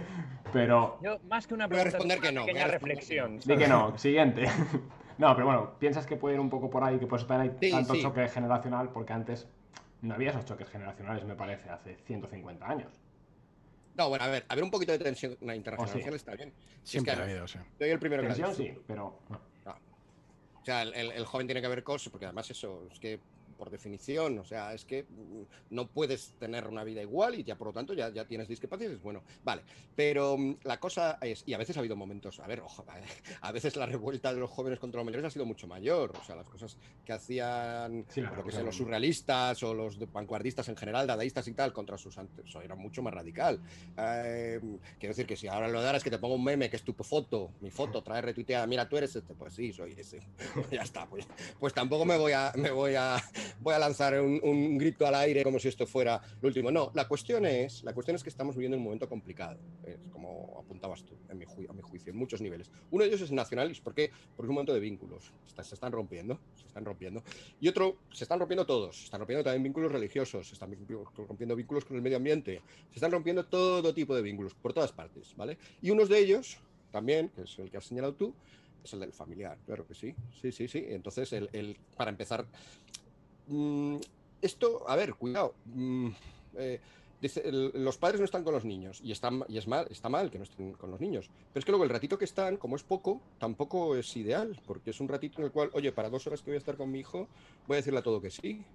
Pero, Yo, más que una Voy a pregunta, responder tengo que una no, voy a pequeña responder que reflexión. di que ¿sabes? no, siguiente. No, pero bueno, ¿piensas que puede ir un poco por ahí, que por eso también hay Sí, tanto sí. choque generacional? Porque antes no había esos choques generacionales, me parece, hace ciento cincuenta años. No, bueno, a ver, a ver un poquito de tensión intergeneracional O sí. está bien. Si Siempre es que, ha habido, sí. soy el primero que la Tensión sí, disfruto. pero... no. Ah. O sea, el, el- el joven tiene que ver cosas, porque además eso, es que por definición, o sea, es que mm, no puedes tener una vida igual y ya por lo tanto ya, ya tienes discapacidades, bueno, vale. Pero mm, la cosa es, y a veces ha habido momentos, a ver, ojo, a veces la revuelta de los jóvenes contra los mayores ha sido mucho mayor, o sea, las cosas que hacían, Sí, la pues, lo que sé, revolución. los surrealistas o los de- vanguardistas en general, dadaístas y tal, contra sus antes, eso era mucho más radical. Eh, quiero decir que si ahora lo de ahora es que te pongo un meme que es tu foto, mi foto, trae retuiteada, mira, tú eres este, pues sí, soy ese. Ya está, pues, pues tampoco me voy a, me voy a, voy a lanzar un, un grito al aire como si esto fuera lo último. No, la cuestión es, la cuestión es que estamos viviendo un momento complicado, es como apuntabas tú, en mi ju- a mi juicio, en muchos niveles. Uno de ellos es nacionalismo, ¿por qué? Porque es un momento de vínculos, Está- se están rompiendo, se están rompiendo. Y otro, se están rompiendo todos, se están rompiendo también vínculos religiosos, se están vínculos- rompiendo vínculos con el medio ambiente, se están rompiendo todo tipo de vínculos, por todas partes, ¿vale? Y uno de ellos, también, que es el que has señalado tú, es el del familiar, claro que sí, sí, sí, sí. Entonces, el, el- para empezar, mm, esto, a ver, cuidado, mm, eh, dice, el- los padres no están con los niños y, están, y es mal, está mal que no estén con los niños, pero es que luego el ratito que están, como es poco, tampoco es ideal, porque es un ratito en el cual, oye, para dos horas que voy a estar con mi hijo, voy a decirle a todo que sí.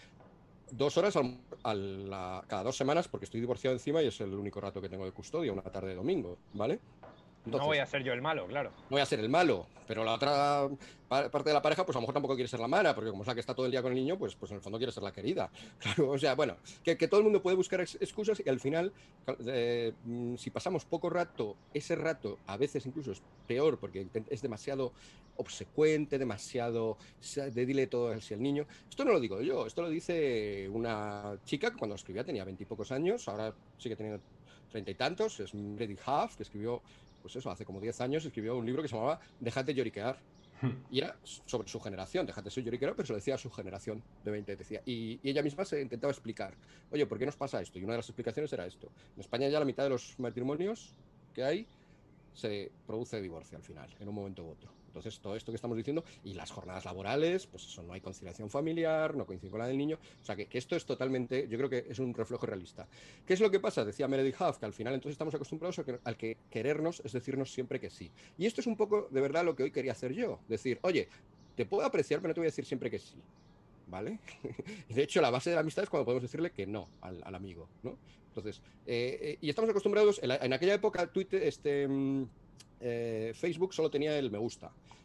Dos horas al- a la- cada dos semanas, porque estoy divorciado encima y es el único rato que tengo de custodia, una tarde de domingo, ¿vale? No voy a ser yo el malo, claro. no voy a ser el malo, pero la otra pa- parte de la pareja, pues a lo mejor tampoco quiere ser la mala, porque como es la que está todo el día con el niño, pues, pues en el fondo quiere ser la querida. Claro, o sea, bueno, que, que todo el mundo puede buscar ex- excusas y al final, eh, mm, si pasamos poco rato, ese rato a veces incluso es peor, porque intent- es demasiado obsecuente, demasiado se- de dile todo si al niño. Esto no lo digo yo, esto lo dice una chica que cuando escribía tenía veintipocos años, ahora sigue teniendo treinta y tantos, es Meredith Huff, que escribió pues eso, hace como diez años escribió un libro que se llamaba Déjate lloriquear. Y era sobre su generación, déjate ser lloriquero, pero se lo decía a su generación de veinte, decía. Y, y ella misma se intentaba explicar, oye, ¿por qué nos pasa esto? Y una de las explicaciones era esto. En España ya la mitad de los matrimonios que hay se produce divorcio al final, en un momento u otro. Entonces, todo esto que estamos diciendo, y las jornadas laborales, pues eso, no hay conciliación familiar, no coincide con la del niño, o sea, que, que esto es totalmente, yo creo que es un reflejo realista. ¿Qué es lo que pasa? Decía Meredith Huff, que al final entonces estamos acostumbrados a que, al que querernos es decirnos siempre que sí. Y esto es un poco, de verdad, lo que hoy quería hacer yo, decir, oye, te puedo apreciar, pero no te voy a decir siempre que sí. ¿Vale? De hecho, la base de la amistad es cuando podemos decirle que no al, al amigo, ¿no? Entonces, eh, eh, y estamos acostumbrados, en, la, en aquella época Twitter, este, mm, eh, Facebook solo tenía el me gusta.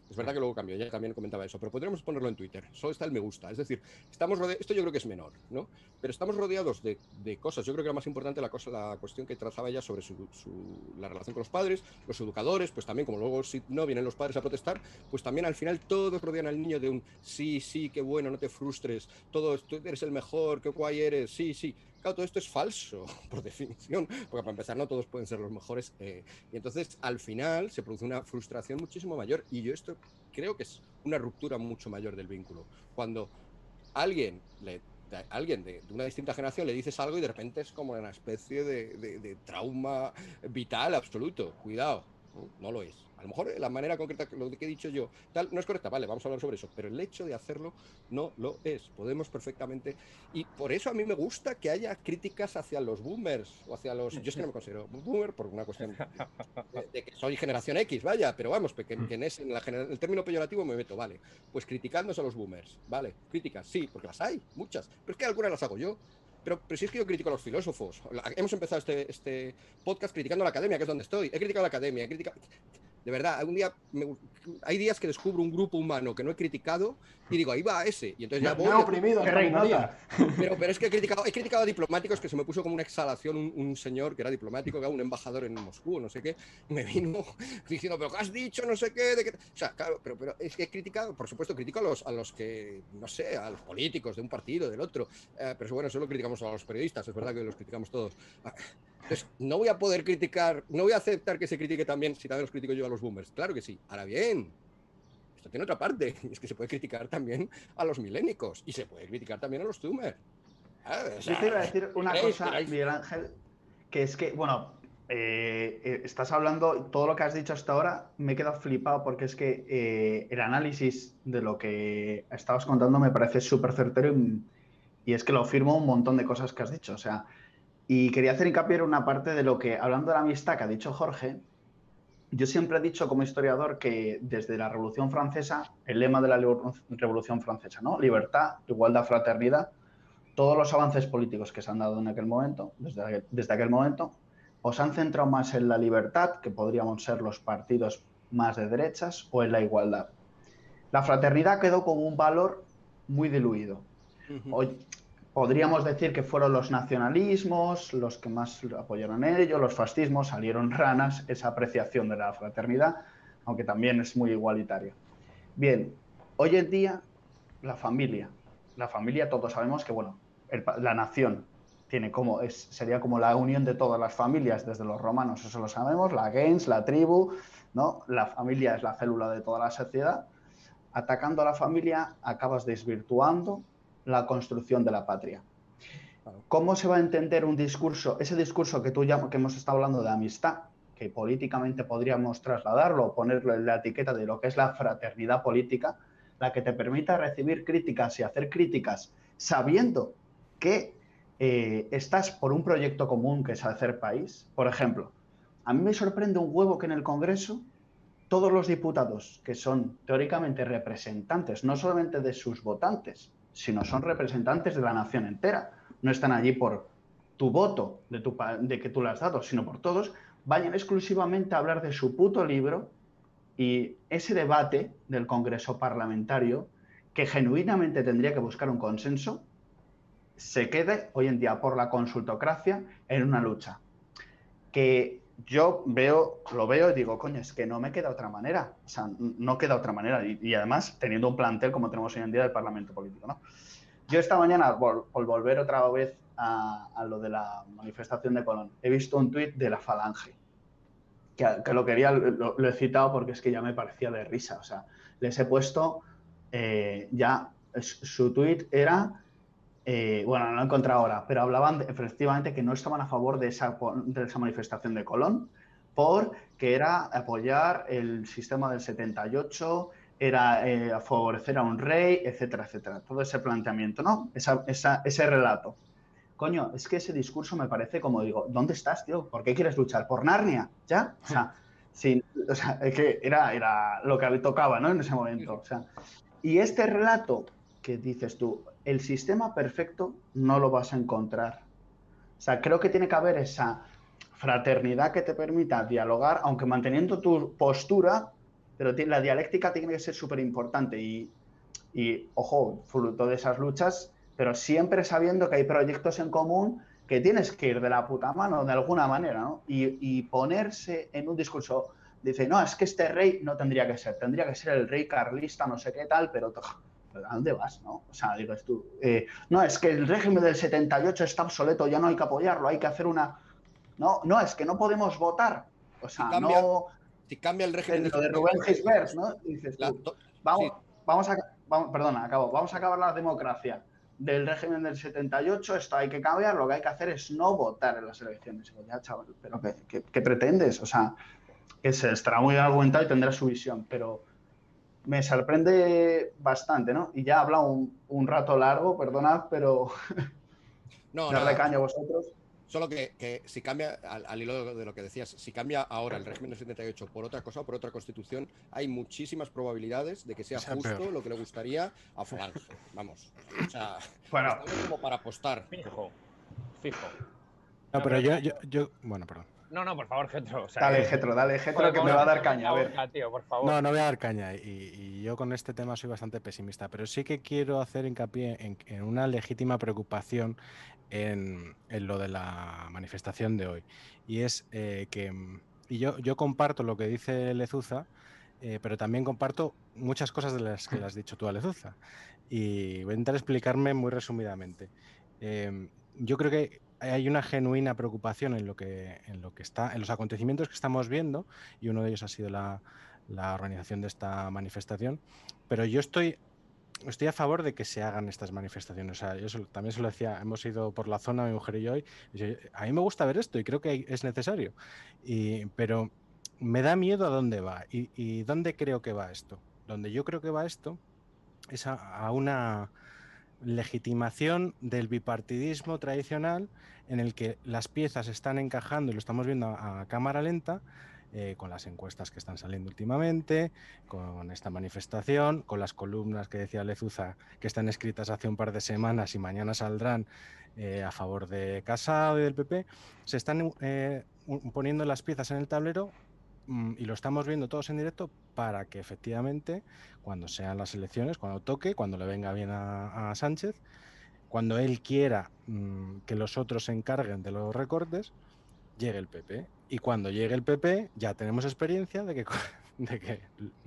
Es verdad que luego cambió, ella también comentaba eso, pero podríamos ponerlo en Twitter. Solo está el me gusta. Es decir, estamos rodeados, esto yo creo que es menor, ¿no? Pero estamos rodeados de, de cosas. Yo creo que era más importante la, cosa, la cuestión que trazaba ella sobre su, su, la relación con los padres, los educadores, pues también, como luego si no vienen los padres a protestar, pues también al final todos rodean al niño de un sí, sí, qué bueno, no te frustres, todo, tú eres el mejor, qué guay eres, sí, sí. Claro, todo esto es falso, por definición, porque para empezar no todos pueden ser los mejores. Eh, y entonces, al final, se produce una frustración muchísimo mayor. Y yo esto creo que es una ruptura mucho mayor del vínculo. Cuando alguien, le, de, alguien de, de una distinta generación le dices algo y de repente es como una especie de, de, de trauma vital absoluto. Cuidado, no, no lo es. A lo mejor la manera concreta, lo que he dicho yo, tal, no es correcta, vale, vamos a hablar sobre eso, pero el hecho de hacerlo no lo es. Podemos perfectamente... Y por eso a mí me gusta que haya críticas hacia los boomers, o hacia los... Yo es que no me considero boomer por una cuestión de, de que soy generación X, vaya, pero vamos, que, que en, ese, en la, el término peyorativo me meto, vale. Pues criticándonos a los boomers, vale, críticas, sí, porque las hay, muchas, pero es que algunas las hago yo. Pero, pero si es que yo critico a los filósofos. Hemos empezado este, este podcast criticando a la academia, que es donde estoy. He criticado a la academia, he criticado... De verdad, un día me... hay días que descubro un grupo humano que no he criticado y digo, ahí va ese. Y entonces ya voy... Me he oprimido, qué minoría. Pero, pero es que he criticado, he criticado a diplomáticos que se me puso como una exhalación un, un señor que era diplomático, que era un embajador en Moscú, no sé qué, me vino diciendo, pero ¿qué has dicho? No sé qué, de qué... O sea, claro, pero, pero es que he criticado, por supuesto, critico a los, a los que, no sé, a los políticos de un partido, del otro. Eh, pero bueno, solo criticamos a los periodistas, es verdad que los criticamos todos. Entonces, no voy a poder criticar, no voy a aceptar que se critique también, si también los critico yo a los boomers. Claro que sí. Ahora bien, esto tiene otra parte, es que se puede criticar también a los milénicos y se puede criticar también a los zoomers. Ah, o sea, yo te iba a decir una ¿queréis, cosa, queréis? Miguel Ángel, que es que, bueno, eh, eh, estás hablando, todo lo que has dicho hasta ahora, me he quedado flipado porque es que eh, el análisis de lo que estabas contando me parece súper certero y, y es que lo firmo un montón de cosas que has dicho, o sea... Y quería hacer hincapié en una parte de lo que, hablando de la amistad que ha dicho Jorge, yo siempre he dicho como historiador que desde la Revolución Francesa, el lema de la Revolución Francesa, ¿no? Libertad, igualdad, fraternidad, todos los avances políticos que se han dado en aquel momento, desde aquel, desde aquel momento, o se han centrado más en la libertad, que podríamos ser los partidos más de derechas, o en la igualdad. La fraternidad quedó como un valor muy diluido. Uh-huh. Hoy, podríamos decir que fueron los nacionalismos los que más apoyaron en ello, los fascismos, salieron ranas esa apreciación de la fraternidad, aunque también es muy igualitario. Bien, hoy en día la familia, la familia todos sabemos que, bueno, el, la nación tiene como, es, sería como la unión de todas las familias, desde los romanos, eso lo sabemos, la gens, la tribu, ¿no? La familia es la célula de toda la sociedad. Atacando a la familia acabas desvirtuando la construcción de la patria. ¿Cómo se va a entender un discurso, ese discurso que tú llamas, que hemos estado hablando de amistad, que políticamente podríamos trasladarlo o ponerlo en la etiqueta de lo que es la fraternidad política, la que te permita recibir críticas y hacer críticas sabiendo que eh, estás por un proyecto común que es hacer país? Por ejemplo, a mí me sorprende un huevo que en el Congreso todos los diputados que son teóricamente representantes, no solamente de sus votantes, sino son representantes de la nación entera. No están allí por tu voto, de, tu, de que tú le has dado, sino por todos, vayan exclusivamente a hablar de su puto libro y ese debate del Congreso parlamentario, que genuinamente tendría que buscar un consenso, se quede hoy en día por la consultocracia en una lucha. Que yo veo, lo veo y digo, coño, es que no me queda otra manera. O sea, no queda otra manera. Y, y además, teniendo un plantel como tenemos hoy en día del Parlamento Político, ¿no? Yo esta mañana, por, por volver otra vez a, a lo de la manifestación de Colón, he visto un tuit de la Falange, que, que lo quería, lo, lo he citado porque es que ya me parecía de risa. O sea, les he puesto eh, ya, su tuit era... Eh, bueno, no lo he encontrado ahora, pero hablaban de, efectivamente que no estaban a favor de esa, de esa manifestación de Colón, porque era apoyar el sistema del setenta y ocho, era eh, favorecer a un rey, etcétera, etcétera. Todo ese planteamiento, ¿no? Esa, esa, ese relato. Coño, es que ese discurso me parece como digo, ¿dónde estás, tío? ¿Por qué quieres luchar? ¿Por Narnia? ¿Ya? O sea, sin, o sea es que era, era lo que tocaba, ¿no? En ese momento. O sea, y este relato que dices tú, el sistema perfecto no lo vas a encontrar. O sea, creo que tiene que haber esa fraternidad que te permita dialogar, aunque manteniendo tu postura, pero la dialéctica tiene que ser súper importante y, y, ojo, fruto de esas luchas, pero siempre sabiendo que hay proyectos en común que tienes que ir de la puta mano de alguna manera, ¿no? Y, y ponerse en un discurso, dice, no, es que este rey no tendría que ser, tendría que ser el rey carlista, no sé qué tal, pero ¿a dónde vas, no? O sea, dices tú, eh, no, es que el régimen del setenta y ocho está obsoleto, ya no hay que apoyarlo, hay que hacer una... No, no, es que no podemos votar. O sea, si cambia, no... Si cambia el régimen del Lo de Rubén Gisbert, ¿no? Dices tú, la, vamos, sí. vamos a... Vamos, perdona, acabo. Vamos a acabar la democracia del régimen del setenta y ocho, esto hay que cambiar, lo que hay que hacer es no votar en las elecciones. Ya, chaval, pero ¿qué, qué, qué pretendes? O sea, que se estará muy argumentado y tendrá su visión, pero me sorprende bastante, ¿no? Y ya he hablado un, un rato largo, perdonad, pero no, darle nada. caña a vosotros. Solo que, que si cambia, al, al hilo de lo que decías, si cambia ahora el régimen del setenta y ocho por otra cosa, por otra constitución, hay muchísimas probabilidades de que sea, sea justo peor. Lo que le gustaría a Falange. Vamos. O sea, bueno, estamos como para apostar. Fijo, fijo. No, no pero, pero yo, yo, yo, bueno, perdón. No, no, por favor, Getro. O sea, dale, que... Getro, dale, Getro, que me va a dar caña. A ver. Boca, tío, por favor. No, no voy a dar caña. Y, y yo con este tema soy bastante pesimista, pero sí que quiero hacer hincapié en, en una legítima preocupación en, en lo de la manifestación de hoy. Y es eh, que, y yo, yo comparto lo que dice Lezuza, eh, pero también comparto muchas cosas de las que le has dicho tú a Lezuza. Y voy a intentar explicarme muy resumidamente. Eh, yo creo que hay una genuina preocupación en lo que, en lo que está, en los acontecimientos que estamos viendo, y uno de ellos ha sido la, la organización de esta manifestación, pero yo estoy, estoy a favor de que se hagan estas manifestaciones. O sea, yo también se lo decía, hemos ido por la zona, mi mujer y yo, y, y a mí me gusta ver esto y creo que es necesario, y, pero me da miedo a dónde va y, y dónde creo que va esto. Donde yo creo que va esto es a, a una legitimación del bipartidismo tradicional en el que las piezas están encajando y lo estamos viendo a, a cámara lenta, eh, con las encuestas que están saliendo últimamente, con esta manifestación, con las columnas que decía Lezuza que están escritas hace un par de semanas y mañana saldrán eh, a favor de Casado y del P P, se están eh, poniendo las piezas en el tablero y lo estamos viendo todos en directo para que efectivamente cuando sean las elecciones, cuando toque, cuando le venga bien a, a Sánchez, cuando él quiera mmm, que los otros se encarguen de los recortes, llegue el P P. Y cuando llegue el P P ya tenemos experiencia de que, de que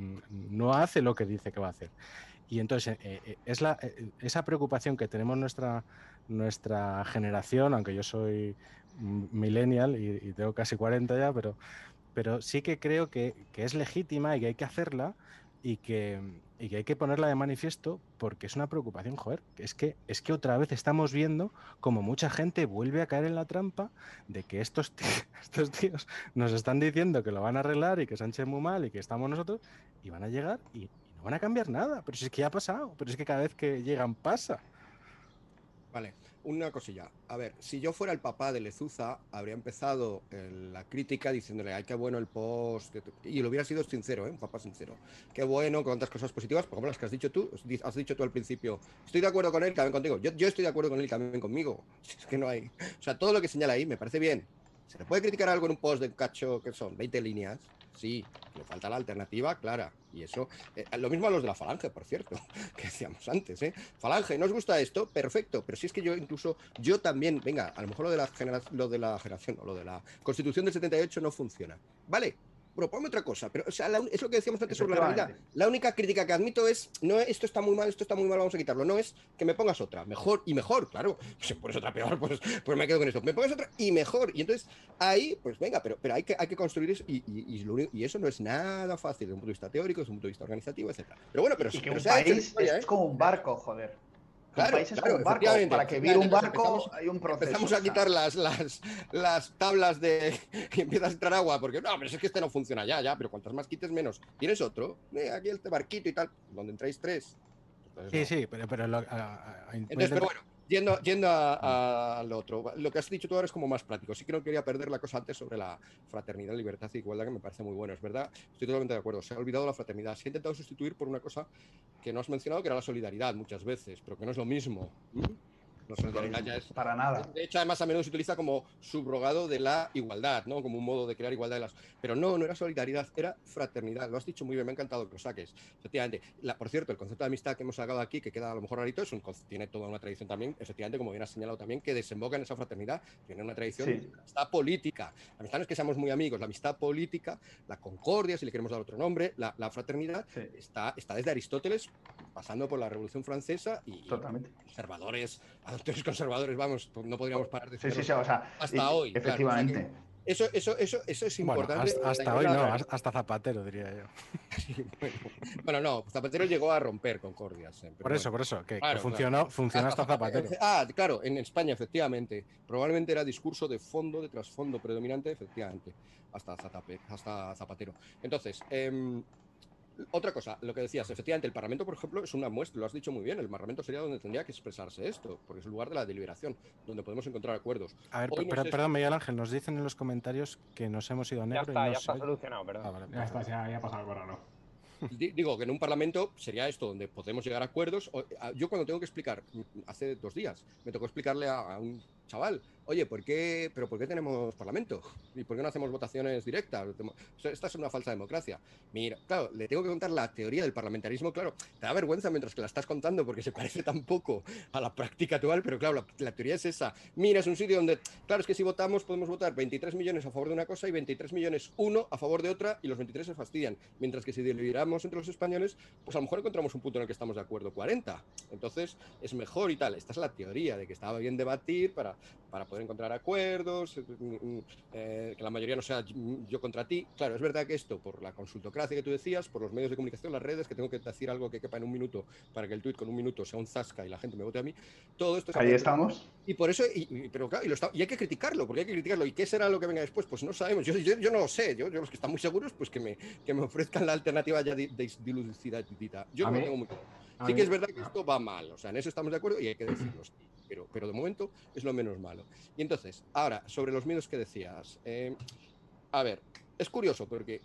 no hace lo que dice que va a hacer. Y entonces eh, es la, eh, esa preocupación que tenemos nuestra, nuestra generación, aunque yo soy millennial y, y tengo casi cuarenta ya, pero pero sí que creo que, que es legítima y que hay que hacerla y que, y que hay que ponerla de manifiesto porque es una preocupación, joder, es que, es que otra vez estamos viendo como mucha gente vuelve a caer en la trampa de que estos tíos, estos tíos nos están diciendo que lo van a arreglar y que Sánchez muy mal y que estamos nosotros y van a llegar y, y no van a cambiar nada, pero si es que ya ha pasado, pero es que cada vez que llegan pasa. Vale, una cosilla. A ver, si yo fuera el papá de Lezuza, habría empezado en la crítica diciéndole, ay, qué bueno el post. Y lo hubiera sido sincero, ¿eh? Un papá sincero. Qué bueno, con tantas cosas positivas, como las que has dicho tú. Has dicho tú al principio, estoy de acuerdo con él, también contigo. Yo, yo estoy de acuerdo con él, también conmigo. Es que no hay... O sea, todo lo que señala ahí me parece bien. ¿Se le puede criticar algo en un post de un cacho que son veinte líneas? Sí, le falta la alternativa clara. Y eso, eh, lo mismo a los de la Falange, por cierto, que decíamos antes, ¿eh? Falange, ¿no os gusta esto? Perfecto, pero si es que yo incluso, yo también, venga, a lo mejor lo de la generación, lo de la generación, o lo de la Constitución del setenta y ocho no funciona. Vale, proponme otra cosa, pero o sea, la, es lo que decíamos antes sobre la realidad. La única crítica que admito es, no, esto está muy mal, esto está muy mal, vamos a quitarlo. No es que me pongas otra, mejor y mejor, claro. Si pones otra peor, pues, pues me quedo con esto. Me pongas otra y mejor. Y entonces ahí, pues venga, pero, pero hay, que, hay que construir eso y, y, y, lo único, y eso no es nada fácil desde un punto de vista teórico, desde un punto de vista organizativo, etcétera. Pero bueno, pero, y que pero un se ha hecho país historia, es ¿eh? como un barco, joder. Claro, país es claro, como un barco. Para que vire un barco empezamos, hay un proceso. Empezamos a quitar las, las, las tablas de que empieza a entrar agua, porque no, pero es que este no funciona ya, ya, pero cuantas más quites menos. ¿Tienes otro? Eh, aquí este barquito y tal, donde entráis tres. Entonces, sí, no. sí, pero, pero lo, a, a, a Entonces, pero bueno, yendo, yendo al otro, lo que has dicho tú ahora es como más práctico. Sí que no quería perder la cosa antes sobre la fraternidad, libertad e igualdad, que me parece muy bueno, es verdad. Estoy totalmente de acuerdo. Se ha olvidado la fraternidad. Se ha intentado sustituir por una cosa que no has mencionado, que era la solidaridad muchas veces, pero que no es lo mismo. ¿Mm? La solidaridad ya es... Para nada. De hecho, además, a menudo se utiliza como subrogado de la igualdad, ¿no? Como un modo de crear igualdad de las... Pero no, no era solidaridad, era fraternidad. Lo has dicho muy bien, me ha encantado que lo saques. Efectivamente. La, por cierto, el concepto de amistad que hemos sacado aquí, que queda a lo mejor rarito, es un, tiene toda una tradición también, efectivamente, como bien has señalado también, que desemboca en esa fraternidad. Tiene una tradición Sí. de amistad política. La amistad no es que seamos muy amigos, la amistad política, la concordia, si le queremos dar otro nombre, la, la fraternidad, Sí. está, está desde Aristóteles, pasando por la Revolución Francesa y, Totalmente. y conservadores, autores conservadores, vamos, no podríamos parar de Sí, decirlo. sí, sí, o sea, Hasta y- hoy, claro, efectivamente. o sea que eso, eso, eso, eso es Bueno, importante. hasta, hasta hoy no, hasta hasta Zapatero, diría yo. bueno, bueno, no, Zapatero llegó a romper concordias. eh, pero Por eso, bueno. por eso, que, que Claro, funcionó, claro. funcionó hasta Zapatero. Ah, claro, en España, efectivamente. Probablemente era discurso de fondo, de trasfondo predominante, efectivamente, hasta, Zatape, hasta Zapatero. Entonces, eh, otra cosa, lo que decías, efectivamente, el Parlamento, por ejemplo, es una muestra, lo has dicho muy bien, el Parlamento sería donde tendría que expresarse esto, porque es el lugar de la deliberación, donde podemos encontrar acuerdos. A ver, Hoy pero, no sé- perdón, Miguel Ángel, nos dicen en los comentarios que nos hemos ido a Ya negro está, y no ya se está oye. solucionado, perdón. Ah, vale, Ya está, perfecto. ya, ya ha pasado el correo, ¿no? Di- Digo que en un parlamento sería esto, donde podemos llegar a acuerdos. O- a- Yo cuando tengo que explicar, hace dos días, me tocó explicarle a, a un chaval, oye, ¿por qué, pero ¿por qué tenemos parlamento? ¿Y por qué no hacemos votaciones directas? O sea, esta es una falsa democracia. Mira, claro, le tengo que contar la teoría del parlamentarismo, claro, te da vergüenza mientras que la estás contando porque se parece tan poco a la práctica actual, pero claro, la, la teoría es esa. Mira, es un sitio donde, claro, es que si votamos podemos votar veintitrés millones a favor de una cosa y veintitrés millones uno a favor de otra y los veintitrés se fastidian, mientras que si deliberamos entre los españoles, pues a lo mejor encontramos un punto en el que estamos de acuerdo, cuarenta. Entonces es mejor y tal. Esta es la teoría de que estaba bien debatir para, para poder encontrar acuerdos, eh, que la mayoría no sea yo contra ti. Claro, es verdad que esto, por la consultocracia que tú decías, por los medios de comunicación, las redes, que tengo que decir algo que quepa en un minuto para que el tuit con un minuto sea un zasca y la gente me vote a mí, todo esto... Ahí estamos. Y por eso, y, y- pero claro, y, lo está- y hay que criticarlo, porque hay que criticarlo. ¿Y qué será lo que venga después? Pues no sabemos. Yo, yo, yo no lo sé. Yo, yo los que están muy seguros, pues que me, que me ofrezcan la alternativa ya de, de dilucidadita. Yo A no mí- lo tengo muy claro. a Sí mí- que es verdad que esto va mal, o sea, en eso estamos de acuerdo y hay que decirlo, sí, pero, pero de momento es lo menos malo. Y entonces, ahora, sobre los miedos que decías, eh, a ver, es curioso porque,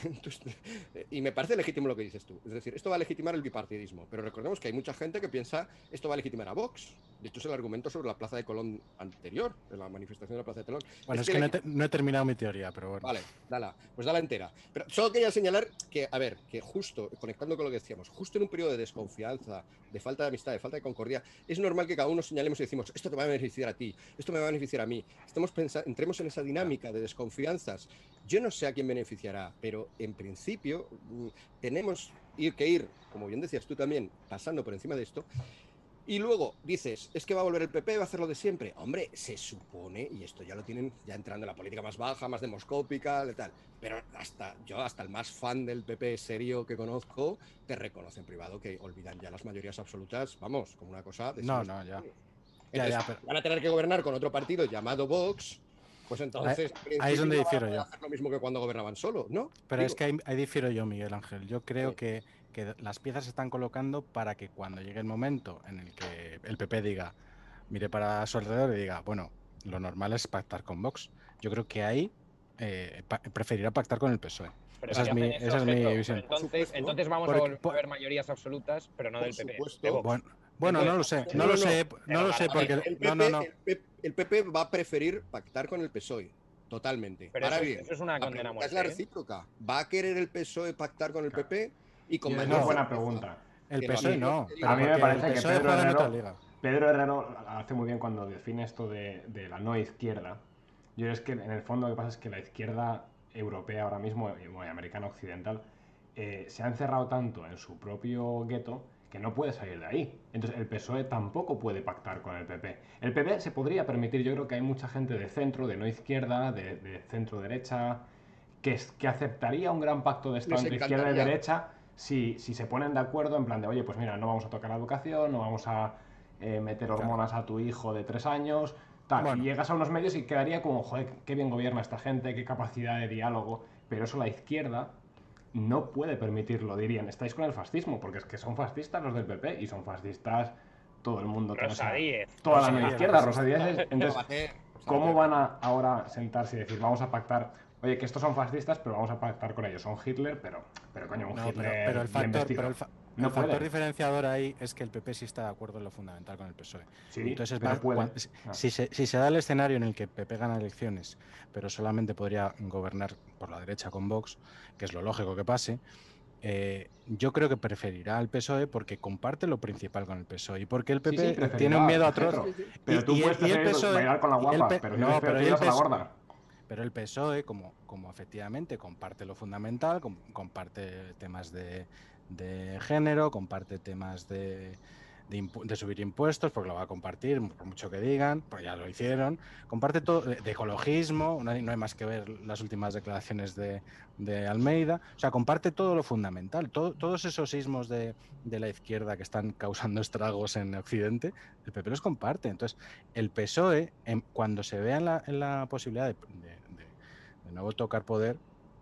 y me parece legítimo lo que dices tú, es decir, esto va a legitimar el bipartidismo, pero recordemos que hay mucha gente que piensa esto va a legitimar a Vox. De hecho, es el argumento sobre la Plaza de Colón anterior, de la manifestación de la Plaza de Colón. Bueno, es, que, no, he, te- no he terminado mi teoría, pero bueno. Vale, dala, pues dala entera. Pero solo quería señalar que, a ver, que justo, conectando con lo que decíamos, justo en un periodo de desconfianza, de falta de amistad, de falta de concordia, es normal que cada uno señalemos y decimos, esto te va a beneficiar a ti, esto me va a beneficiar a mí. Estemos pensa- entremos en esa dinámica de desconfianzas. Yo no sé a quién beneficiará, pero en principio mm, tenemos ir que ir, como bien decías tú también, pasando por encima de esto. Y luego dices, es que va a volver el P P, va a hacer lo de siempre. Hombre, se supone, y esto ya lo tienen ya entrando en la política más baja, más demoscópica, de tal. Pero hasta yo, hasta el más fan del P P serio que conozco, te reconoce en privado que olvidan ya las mayorías absolutas, vamos, como una cosa de No, siglos no, ya. pasados. Ya, ya, Entonces, pero- van a tener que gobernar con otro partido llamado Vox, pues entonces Ahí- en ahí es donde principio, difiero van a yo. hacer lo mismo que cuando gobernaban solo, ¿no? Pero Digo, es que ahí, ahí difiero yo, Miguel Ángel. Yo creo Sí. que, que las piezas se están colocando para que cuando llegue el momento en el que el P P diga, mire para su alrededor y diga, bueno, lo normal es pactar con Vox. Yo creo que ahí eh, pa- preferirá pactar con el P S O E. Pero Esa si es mi, hacen eso, esa es mi Sergio, visión. Entonces, supuesto. entonces vamos Porque- a volver por- a ver mayorías absolutas, pero no Por del P P. supuesto. de Vox. Bueno, bueno, no lo sé, no lo sé, no lo sé porque... el, No, no, no. el P P el P P va a preferir pactar con el P S O E. Totalmente. Pero Ahora eso, es- bien, eso es una la condena a pregunta es muerte. la ¿eh? recíproca. ¿Va a querer el P S O E pactar con el P P? Y con Y es mayor una buena certeza? pregunta. El que P S O E lo no. amigos que pero A mí me porque parece el que P S O E Pedro juega en otra Herrero, liga. Pedro Herrero hace muy bien cuando define esto de, de la no izquierda. Yo es que en el fondo lo que pasa es que la izquierda europea ahora mismo, y bueno, y americana occidental, eh, se ha encerrado tanto en su propio gueto que no puede salir de ahí. Entonces el P S O E tampoco puede pactar con el P P. El P P se podría permitir, yo creo que hay mucha gente de centro, de no izquierda, de, de centro derecha, que, es- que aceptaría un gran pacto de Estado Les entre izquierda y encantaría. derecha si, si se ponen de acuerdo en plan de, oye, pues mira, no vamos a tocar la educación, no vamos a eh, meter hormonas a tu hijo de tres años, tal. Bueno. Y llegas a unos medios y quedaría como, joder, qué bien gobierna esta gente, qué capacidad de diálogo. Pero eso la izquierda no puede permitirlo, dirían. Estáis con el fascismo, porque es que son fascistas los del P P y son fascistas todo el mundo. toda esa- Rosa Díez. Toda la Rosa no Díez, izquierda, Rosa Rosa Díez. es- ¿Qué va a Entonces, hacer? ¿cómo van a ahora sentarse y decir, vamos a pactar? Oye, que estos son fascistas, pero vamos a pactar con ellos. Son Hitler, pero, pero coño, un No, pero, Hitler pero el bien factor, vestido. pero el, fa- No el factor puede. diferenciador ahí es que el P P sí está de acuerdo en lo fundamental con el P S O E. Sí, Entonces, pero va- puede. cuan- Ah. si, se, si se da el escenario en el que P P gana elecciones, pero solamente podría gobernar por la derecha con Vox, que es lo lógico que pase, eh, yo creo que preferirá al P S O E porque comparte lo principal con el P S O E y porque el Sí, sí, P P preferirá, tiene un miedo atroz. Getro. Pero Y, tú y- puedes y el preferir P S O E, bailar con la y el guapa, P- pero yo no, les pero prefiero y el tiras a la P S O E gorda. Pero el P S O E, como, como efectivamente comparte lo fundamental, com- comparte temas de, de género, comparte temas de, de, impu- de subir impuestos, porque lo va a compartir, por mucho que digan, pues ya lo hicieron, comparte todo, de, de ecologismo, no hay, no hay más que ver las últimas declaraciones de, de Almeida, o sea, comparte todo lo fundamental, todo- todos esos sismos de, de la izquierda que están causando estragos en Occidente, el P P los comparte. Entonces, el P S O E, en- cuando se vea en la, en la posibilidad de, de- de- de nuevo tocar poder,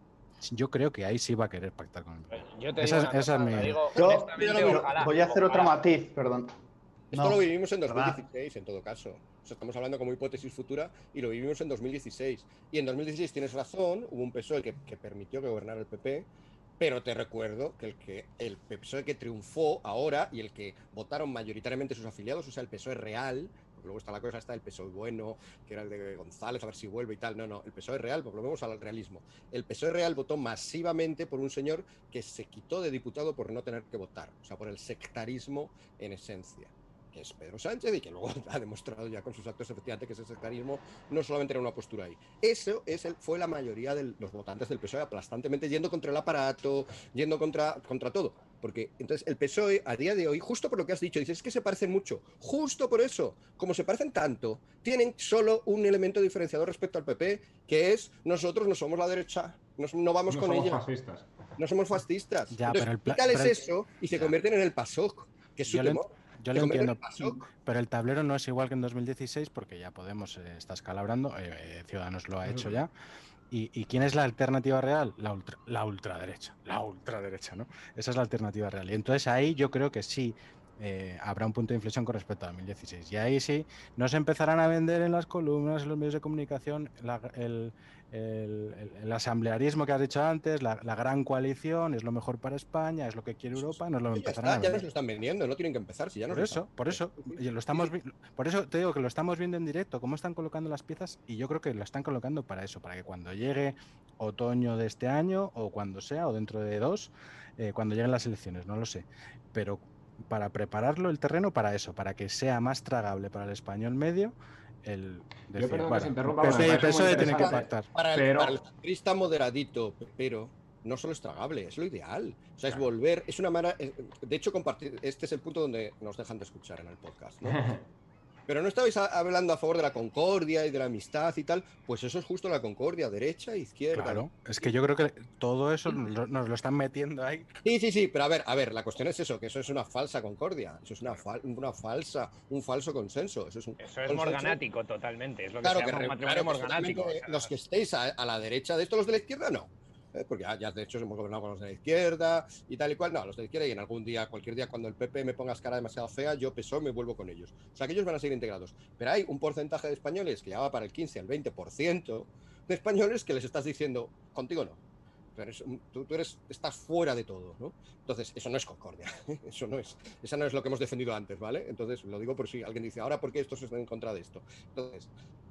yo creo que ahí sí va a querer pactar con el P P. Yo te Esa digo es- una esa cosa, es lo mi- digo Yo, honestamente, yo- ojalá. voy a hacer otro ojalá. matiz, perdón. Esto No, lo vivimos en dos mil ¿verdad? dieciséis, en todo caso. O sea, estamos hablando como hipótesis futura y lo vivimos en dos mil dieciséis. Y en dos mil dieciséis tienes razón, hubo un P S O E que, que permitió que gobernara el P P, pero te recuerdo que el, que el P S O E que triunfó ahora y el que votaron mayoritariamente sus afiliados, o sea, el P S O E real, porque luego está la cosa esta del P S O E bueno, que era el de González, a ver si vuelve y tal. No, no, el P S O E real, pues volvemos al realismo. El P S O E real votó masivamente por un señor que se quitó de diputado por no tener que votar, o sea, por el sectarismo en esencia, que es Pedro Sánchez y que luego ha demostrado ya con sus actos efectivamente que ese sectarismo no solamente era una postura ahí. Eso es el, fue la mayoría de los votantes del P S O E aplastantemente yendo contra el aparato, yendo contra, contra todo. Porque entonces el P S O E a día de hoy, justo por lo que has dicho, dices es que se parecen mucho. Justo por eso, como se parecen tanto, tienen solo un elemento diferenciador respecto al P P, que es nosotros no somos la derecha, no, no vamos No con somos ella, fascistas. no somos fascistas. Ya, Entonces, pero el pla- quítales pero el- eso y se ya. convierten en el PASOK, que es su Yo, le, temor. yo Se lo convierten entiendo, en PASOK. pero el tablero no es igual que en dos mil dieciséis porque ya Podemos eh, está escalabrando, eh, eh, Ciudadanos lo ha Eso hecho sí. ya. ¿Y, y quién es la alternativa real? La, ultra, la ultraderecha, la ultraderecha, ¿no? Esa es la alternativa real. Y entonces ahí yo creo que sí eh, habrá un punto de inflexión con respecto a dos mil dieciséis. Y ahí sí nos empezarán a vender en las columnas, en los medios de comunicación, la- el, el- el- el asamblearismo que has dicho antes, la, la gran coalición, es lo mejor para España, es lo que quiere Europa, nos lo Ya empezarán está, a ya vender. nos lo están vendiendo, no tienen que empezar, si ya nos Por lo eso, están- por eso, y lo estamos vi- por eso te digo que lo estamos viendo en directo, cómo están colocando las piezas, y yo creo que lo están colocando para eso, para que cuando llegue otoño de este año, o cuando sea, o dentro de dos, eh, cuando lleguen las elecciones, no lo sé, pero para prepararlo el terreno para eso, para que sea más tragable para el español medio, el decir, perdón que bueno, se interrumpa, P pero me P y parece muy P S O E tienen que interesante. pactar. Para el, Pero- para el centrista moderadito, pero no solo es tragable, es lo ideal. O sea, es Claro. volver, es una manera, es- de hecho, compartir, este es el punto donde nos dejan de escuchar en el podcast, ¿no? Pero no estabais a- hablando a favor de la concordia y de la amistad y tal, pues eso es justo la concordia, derecha, izquierda. Claro, es que yo creo que todo eso nos lo, nos lo están metiendo ahí. Sí, sí, sí, pero a ver, a ver, la cuestión es eso, que eso es una falsa concordia, eso es una, fal- una falsa, un falso consenso, eso es un Eso es consenso- morganático totalmente, es lo que Claro se que, llama re- un matrimonio claro que morganático. solamente o sea, los que estéis a, a la derecha de esto, los de la izquierda, no. ¿Eh? Porque ya, ya, de hecho hemos gobernado con los de la izquierda y tal y cual. No, los de la izquierda, y en algún día, cualquier día, cuando el P P me ponga cara demasiado fea, yo P S O E me vuelvo con ellos. O sea que ellos van a seguir integrados. Pero hay un porcentaje de españoles que ya va para el quince al veinte por ciento de españoles que les estás diciendo, contigo no. Tú eres, un- tú, tú eres, estás fuera de todo, ¿no? Entonces, eso no es concordia, eso no es, esa no es lo que hemos defendido antes, ¿vale? Entonces, lo digo por si alguien dice, ahora, ¿por qué estos están en contra de esto? Entonces,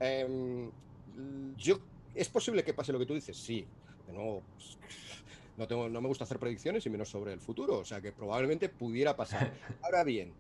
em, yo, ¿es posible que pase lo que tú dices? Sí, de nuevo, pues, no, tengo, no me gusta hacer predicciones y menos sobre el futuro, o sea que probablemente pudiera pasar. Ahora bien,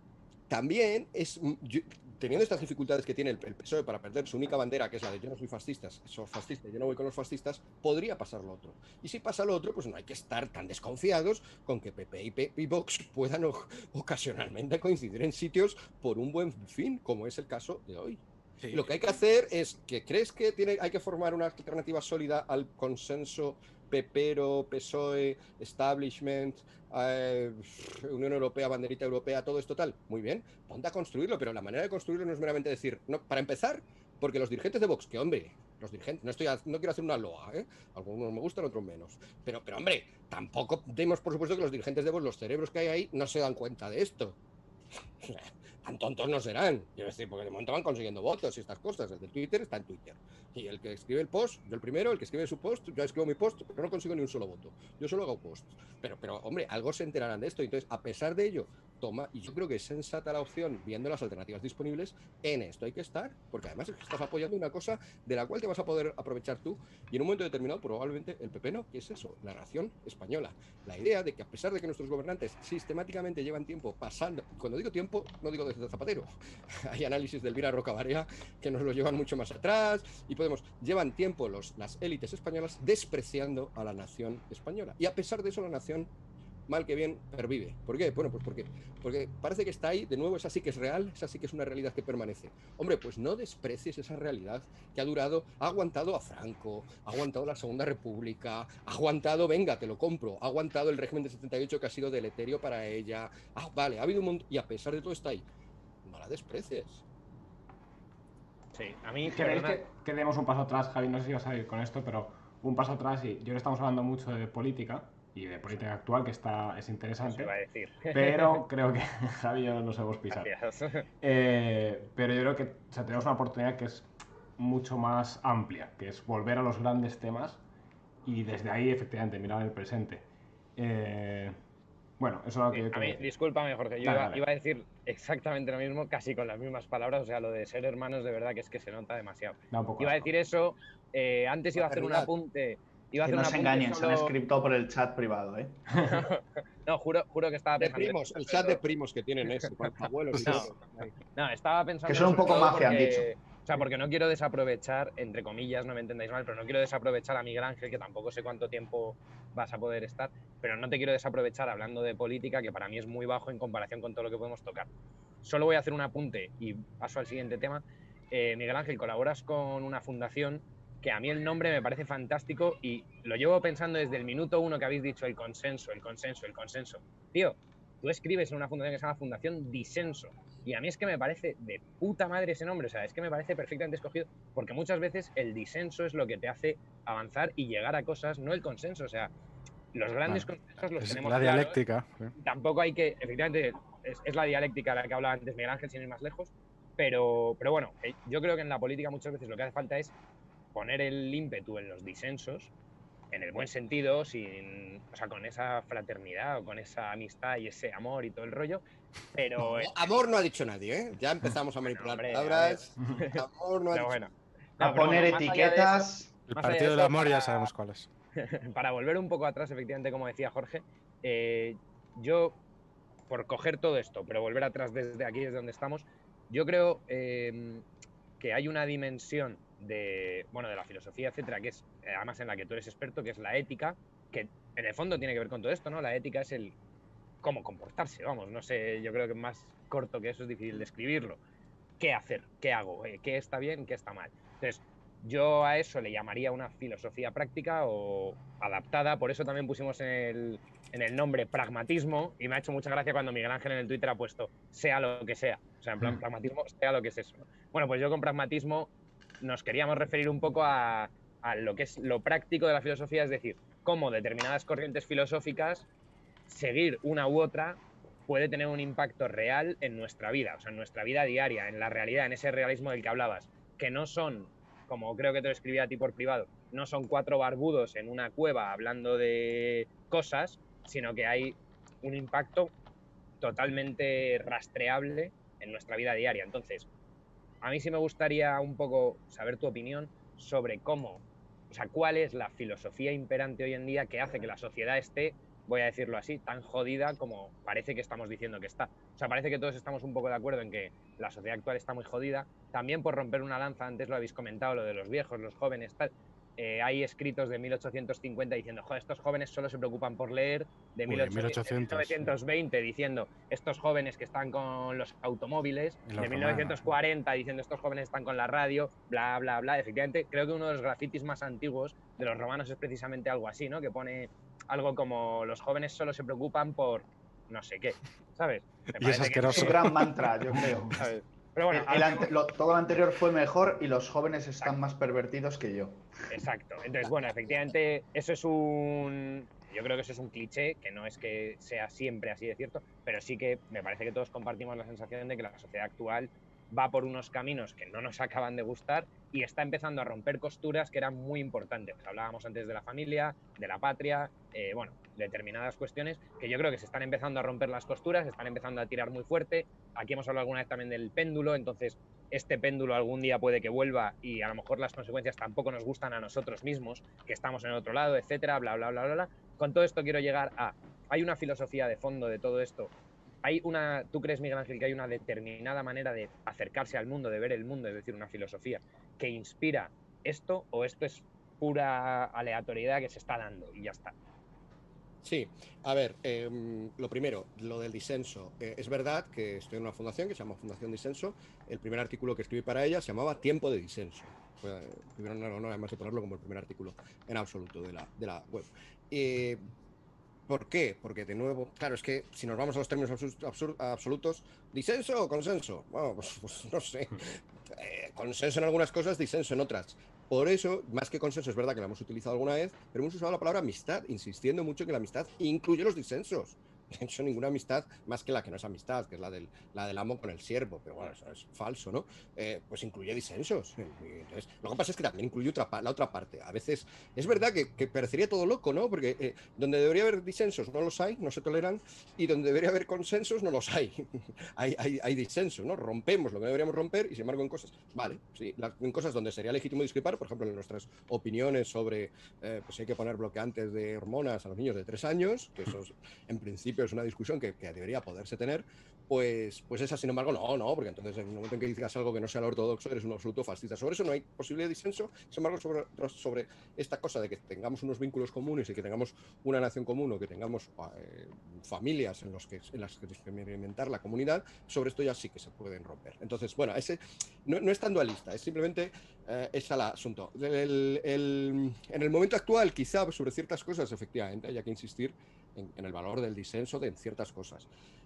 también es, yo- teniendo estas dificultades que tiene el, el P S O E para perder su única bandera, que es la de yo no soy fascista, soy fascista, yo no voy con los fascistas, podría pasar lo otro. Y si pasa lo otro, pues no hay que estar tan desconfiados con que P P y, P y Vox puedan o- ocasionalmente coincidir en sitios por un buen fin, como es el caso de hoy. Sí. Lo que hay que hacer es que crees que tiene, hay que formar una alternativa sólida al consenso pepero, P S O E, establishment, eh, Unión Europea, banderita europea, todo esto tal. Muy bien, ponte a construirlo, pero la manera de construirlo no es meramente decir, no, para empezar, porque los dirigentes de Vox, que hombre, los dirigentes, no, estoy a- no quiero hacer una loa, ¿eh? Algunos me gustan, otros menos, pero, pero hombre, tampoco demos por supuesto que los dirigentes de Vox, los cerebros que hay ahí, no se dan cuenta de esto. tan tontos no serán. Quiero decir, porque de momento van consiguiendo votos y estas cosas. El de Twitter está en Twitter. Y el que escribe el post, yo el primero, el que escribe su post, yo escribo mi post, pero no consigo ni un solo voto. Yo solo hago posts. Pero, pero, hombre, algo se enterarán de esto. Entonces, a pesar de ello, toma, y yo creo que es sensata la opción, viendo las alternativas disponibles, en esto hay que estar, porque además es que estás apoyando una cosa de la cual te vas a poder aprovechar tú, y en un momento determinado probablemente el P P no, que es eso, la nación española. La idea de que a pesar de que nuestros gobernantes sistemáticamente llevan tiempo pasando, cuando digo tiempo, no digo desde Zapatero, hay análisis de Elvira Rocabarea que nos lo llevan mucho más atrás, y podemos, llevan tiempo los, las élites españolas despreciando a la nación española, y a pesar de eso la nación, mal que bien, pervive. ¿Por qué? Bueno, pues porque, porque parece que está ahí, de nuevo, esa sí que es real, esa sí que es una realidad que permanece. Hombre, pues no desprecies esa realidad que ha durado, ha aguantado a Franco, ha aguantado la Segunda República, ha aguantado, venga, te lo compro, ha aguantado el régimen de setenta y ocho que ha sido deleterio para ella, ah, vale, ha habido un montón, y a pesar de todo está ahí. No la desprecies. Sí, a mí... ¿Queréis que, que demos un paso atrás, Javi? No sé si vas a ir con esto, pero un paso atrás, y yo ahora estamos hablando mucho de política, y de política actual, que está, es interesante. Iba a decir. Pero creo que Javi y yo nos hemos pisado. Eh, pero yo creo que o sea, tenemos una oportunidad que es mucho más amplia, que es volver a los grandes temas y desde ahí, efectivamente, mirar el presente. Eh, bueno, eso es lo que sí, yo te a mí, discúlpame, Jorge, yo dale, iba, dale. iba a decir exactamente lo mismo, casi con las mismas palabras. O sea, lo de ser hermanos, de verdad que es que se nota demasiado. Da un poco Iba a asco. decir eso, eh, antes iba a hacer un apunte. Iba a que hacer no un se apunte engañen, solo... se han escrito por el chat privado, ¿eh? No, juro, juro que estaba De pensando... primos, el chat de primos que tienen ese, con los abuelos y No, todo. no, estaba pensando... Que son un sobre poco todo mafia, han porque- dicho. O sea, porque no quiero desaprovechar, entre comillas, no me entendáis mal, pero no quiero desaprovechar a Miguel Ángel, que tampoco sé cuánto tiempo vas a poder estar, pero no te quiero desaprovechar hablando de política, que para mí es muy bajo en comparación con todo lo que podemos tocar. Solo voy a hacer un apunte y paso al siguiente tema. Eh, Miguel Ángel, colaboras con una fundación que a mí el nombre me parece fantástico y lo llevo pensando desde el minuto uno que habéis dicho el consenso, el consenso, el consenso. Tío, tú escribes en una fundación que se llama Fundación Disenso y a mí es que me parece de puta madre ese nombre, o sea, es que me parece perfectamente escogido porque muchas veces el disenso es lo que te hace avanzar y llegar a cosas, no el consenso, o sea, los grandes Claro. consensos los Es tenemos la claros. dialéctica. ¿eh? Tampoco hay que, efectivamente, es, es la dialéctica la que hablaba antes Miguel Ángel, sin ir más lejos, pero, pero bueno, eh, yo creo que en la política muchas veces lo que hace falta es poner el ímpetu en los disensos, en el buen sentido, sin, o sea, con esa fraternidad o con esa amistad y ese amor y todo el rollo, pero... No, amor no ha dicho nadie, ¿eh? Ya empezamos a manipular hombre, palabras. Amor no ha pero dicho bueno. A No, pero poner bueno, más allá de etiquetas. El Más allá partido de del eso, amor ya para- sabemos cuál es. Para volver un poco atrás, efectivamente, como decía Jorge, eh, yo, por coger todo esto, pero volver atrás desde aquí, desde donde estamos, yo creo eh, que hay una dimensión de, bueno, de la filosofía, etcétera, que es, eh, además en la que tú eres experto, que es la ética, que en el fondo tiene que ver con todo esto, ¿no? La ética es el cómo comportarse, vamos, no sé, yo creo que más corto que eso es difícil describirlo. ¿Qué hacer? ¿Qué hago? Eh, ¿Qué está bien? ¿Qué está mal? Entonces, yo a eso le llamaría una filosofía práctica o adaptada, por eso también pusimos en el, en el nombre pragmatismo y me ha hecho mucha gracia cuando Miguel Ángel en el Twitter ha puesto sea lo que sea, o sea, en plan pragmatismo, sea lo que es eso. Bueno, pues yo con pragmatismo nos queríamos referir un poco a, a lo que es lo práctico de la filosofía, es decir, cómo determinadas corrientes filosóficas, seguir una u otra, puede tener un impacto real en nuestra vida, o sea, en nuestra vida diaria, en la realidad, en ese realismo del que hablabas, que no son, como creo que te lo escribí a ti por privado, no son cuatro barbudos en una cueva hablando de cosas, sino que hay un impacto totalmente rastreable en nuestra vida diaria. Entonces, a mí sí me gustaría un poco saber tu opinión sobre cómo, o sea, cuál es la filosofía imperante hoy en día que hace que la sociedad esté, voy a decirlo así, tan jodida como parece que estamos diciendo que está. O sea, parece que todos estamos un poco de acuerdo en que la sociedad actual está muy jodida. También por romper una lanza, antes lo habéis comentado, lo de los viejos, los jóvenes, tal. Eh, hay escritos de mil ochocientos cincuenta diciendo, joder, estos jóvenes solo se preocupan por leer, de Uy, mil ochocientos, mil ochocientos, mil novecientos veinte diciendo, estos jóvenes que están con los automóviles, Y los de mil novecientos cuarenta diciendo, estos jóvenes están con la radio, bla, bla, bla. Efectivamente, creo que uno de los grafitis más antiguos de los romanos es precisamente algo así, ¿no? Que pone algo como, los jóvenes solo se preocupan por no sé qué, ¿sabes? Me Y es parece que- Es asqueroso. un gran mantra, yo creo. ¿sabes? Pero bueno, El ante- lo- todo lo anterior fue mejor y los jóvenes están más pervertidos que yo. exacto. Entonces, bueno, efectivamente, eso es un, Yo creo que eso es un cliché, que no es que sea siempre así de cierto, pero sí que me parece que todos compartimos la sensación de que la sociedad actual va por unos caminos que no nos acaban de gustar y está empezando a romper costuras que eran muy importantes. Hablábamos antes de la familia, de la patria, eh, bueno, determinadas cuestiones que yo creo que se están empezando a romper las costuras, se están empezando a tirar muy fuerte. Aquí hemos hablado alguna vez también del péndulo, entonces este péndulo algún día puede que vuelva y a lo mejor las consecuencias tampoco nos gustan a nosotros mismos, que estamos en el otro lado, etcétera, bla, bla, bla, bla, bla. Con todo esto quiero llegar a, hay una filosofía de fondo de todo esto. Hay una, ¿tú crees, Miguel Ángel, que hay una determinada manera de acercarse al mundo, de ver el mundo, es decir, una filosofía que inspira esto, o esto es pura aleatoriedad que se está dando y ya está? Sí, a ver, eh, lo primero, lo del disenso. Eh, es verdad que estoy en una fundación que se llama Fundación Disenso. El primer artículo que escribí para ella se llamaba Tiempo de Disenso. Fue, primero, no, no, además de ponerlo como el primer artículo en absoluto de la, de la web. Eh, ¿Por qué? Porque de nuevo, claro, es que si nos vamos a los términos absur absolutos, ¿disenso o consenso? Bueno, pues, pues no sé. Eh, consenso en algunas cosas, disenso en otras. Por eso, más que consenso, es verdad que la hemos utilizado alguna vez, pero hemos usado la palabra amistad, insistiendo mucho que la amistad incluye los disensos. De hecho, ninguna amistad más que la que no es amistad, que es la del, la del amo con el siervo, pero bueno, eso es falso, ¿no? Eh, pues incluye disensos. Entonces, lo que pasa es que también incluye otra, la otra parte. A veces es verdad que, que parecería todo loco, ¿no? Porque eh, donde debería haber disensos no los hay, no se toleran, y donde debería haber consensos no los hay. hay, hay, hay disensos, ¿no? Rompemos lo que deberíamos romper y sin embargo en cosas, vale, sí, en cosas donde sería legítimo discrepar, por ejemplo, en nuestras opiniones sobre, eh, pues hay que poner bloqueantes de hormonas a los niños de tres años, que eso es, en principio es una discusión que, que debería poderse tener, pues, pues esa, sin embargo, no, no, porque entonces en el momento en que digas algo que no sea lo ortodoxo, eres un absoluto fascista. Sobre eso no hay posibilidad de disenso, sin embargo, sobre, sobre esta cosa de que tengamos unos vínculos comunes y que tengamos una nación común o que tengamos eh, familias en, los que, en las que experimentar la comunidad, sobre esto ya sí que se pueden romper. Entonces, bueno, ese no, no es tan dualista, es simplemente eh, es el asunto. El, el, en el momento actual, quizá sobre ciertas cosas, efectivamente, haya que insistir en, en el valor del disenso de en ciertas cosas.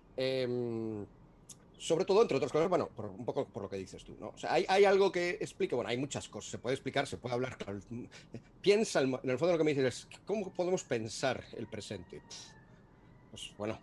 Eh, sobre todo, entre otras cosas, bueno, por, un poco por lo que dices tú, ¿no? O sea, hay, hay algo que explique, bueno, hay muchas cosas, se puede explicar, se puede hablar, claro. Piensa, en el fondo lo que me dices es, ¿cómo podemos pensar el presente? Pues bueno,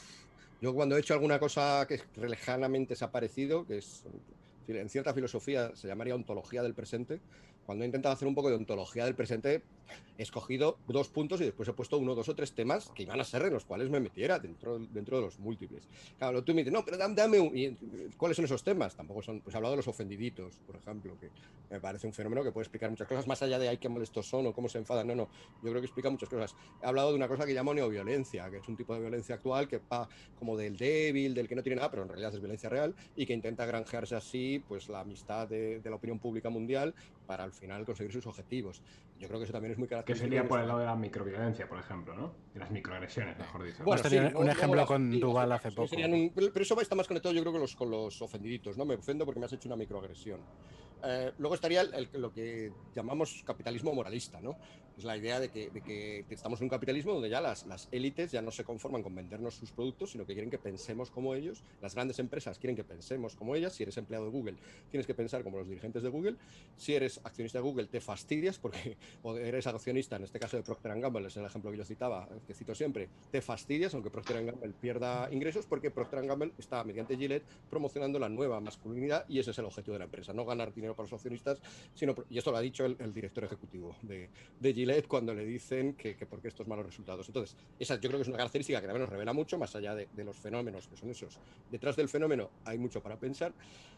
yo cuando he hecho alguna cosa que lejanamente se ha parecido, que es, en cierta filosofía se llamaría ontología del presente, cuando he intentado hacer un poco de ontología del presente, he escogido dos puntos y después he puesto uno, dos o tres temas que iban a ser en los cuales me metiera dentro, dentro de los múltiples. Claro, tú me dices, no, pero dame, dame un... ¿Y cuáles son esos temas? Tampoco son... Pues he hablado de los ofendiditos, por ejemplo, que me parece un fenómeno que puede explicar muchas cosas, más allá de ay, qué molestos son o cómo se enfadan. No, no, yo creo que explica muchas cosas. He hablado de una cosa que llamo neoviolencia, que es un tipo de violencia actual que va como del débil, del que no tiene nada, pero en realidad es violencia real y que intenta granjearse así pues la amistad de, de la opinión pública mundial para al final conseguir sus objetivos. Yo creo que eso también es muy característico. Que sería por el lado de la microviolencia, por ejemplo, ¿no? De las microagresiones, mejor dicho. Bueno, sí, un, un ejemplo no, con sí, Duval hace poco. Un, pero eso está más conectado, yo creo, con los, con los ofendiditos, ¿no? Me ofendo porque me has hecho una microagresión. Eh, luego estaría el, el, lo que llamamos capitalismo moralista, ¿no? Es la idea de que, de que estamos en un capitalismo donde ya las, las élites ya no se conforman con vendernos sus productos, sino que quieren que pensemos como ellos. Las grandes empresas quieren que pensemos como ellas. Si eres empleado de Google, tienes que pensar como los dirigentes de Google. Si eres accionista de Google, te fastidias porque o eres accionista, en este caso de Procter and Gamble, es el ejemplo que yo citaba, que cito siempre, te fastidias, aunque Procter and Gamble pierda ingresos, porque Procter and Gamble está, mediante Gillette, promocionando la nueva masculinidad y ese es el objetivo de la empresa, no ganar dinero para los accionistas, sino, y esto lo ha dicho el, el director ejecutivo de, de Gillette cuando le dicen que, que porque estos malos resultados. Entonces, esa yo creo que es una característica que también nos revela mucho, más allá de, de los fenómenos que son esos. Detrás del fenómeno hay mucho para pensar.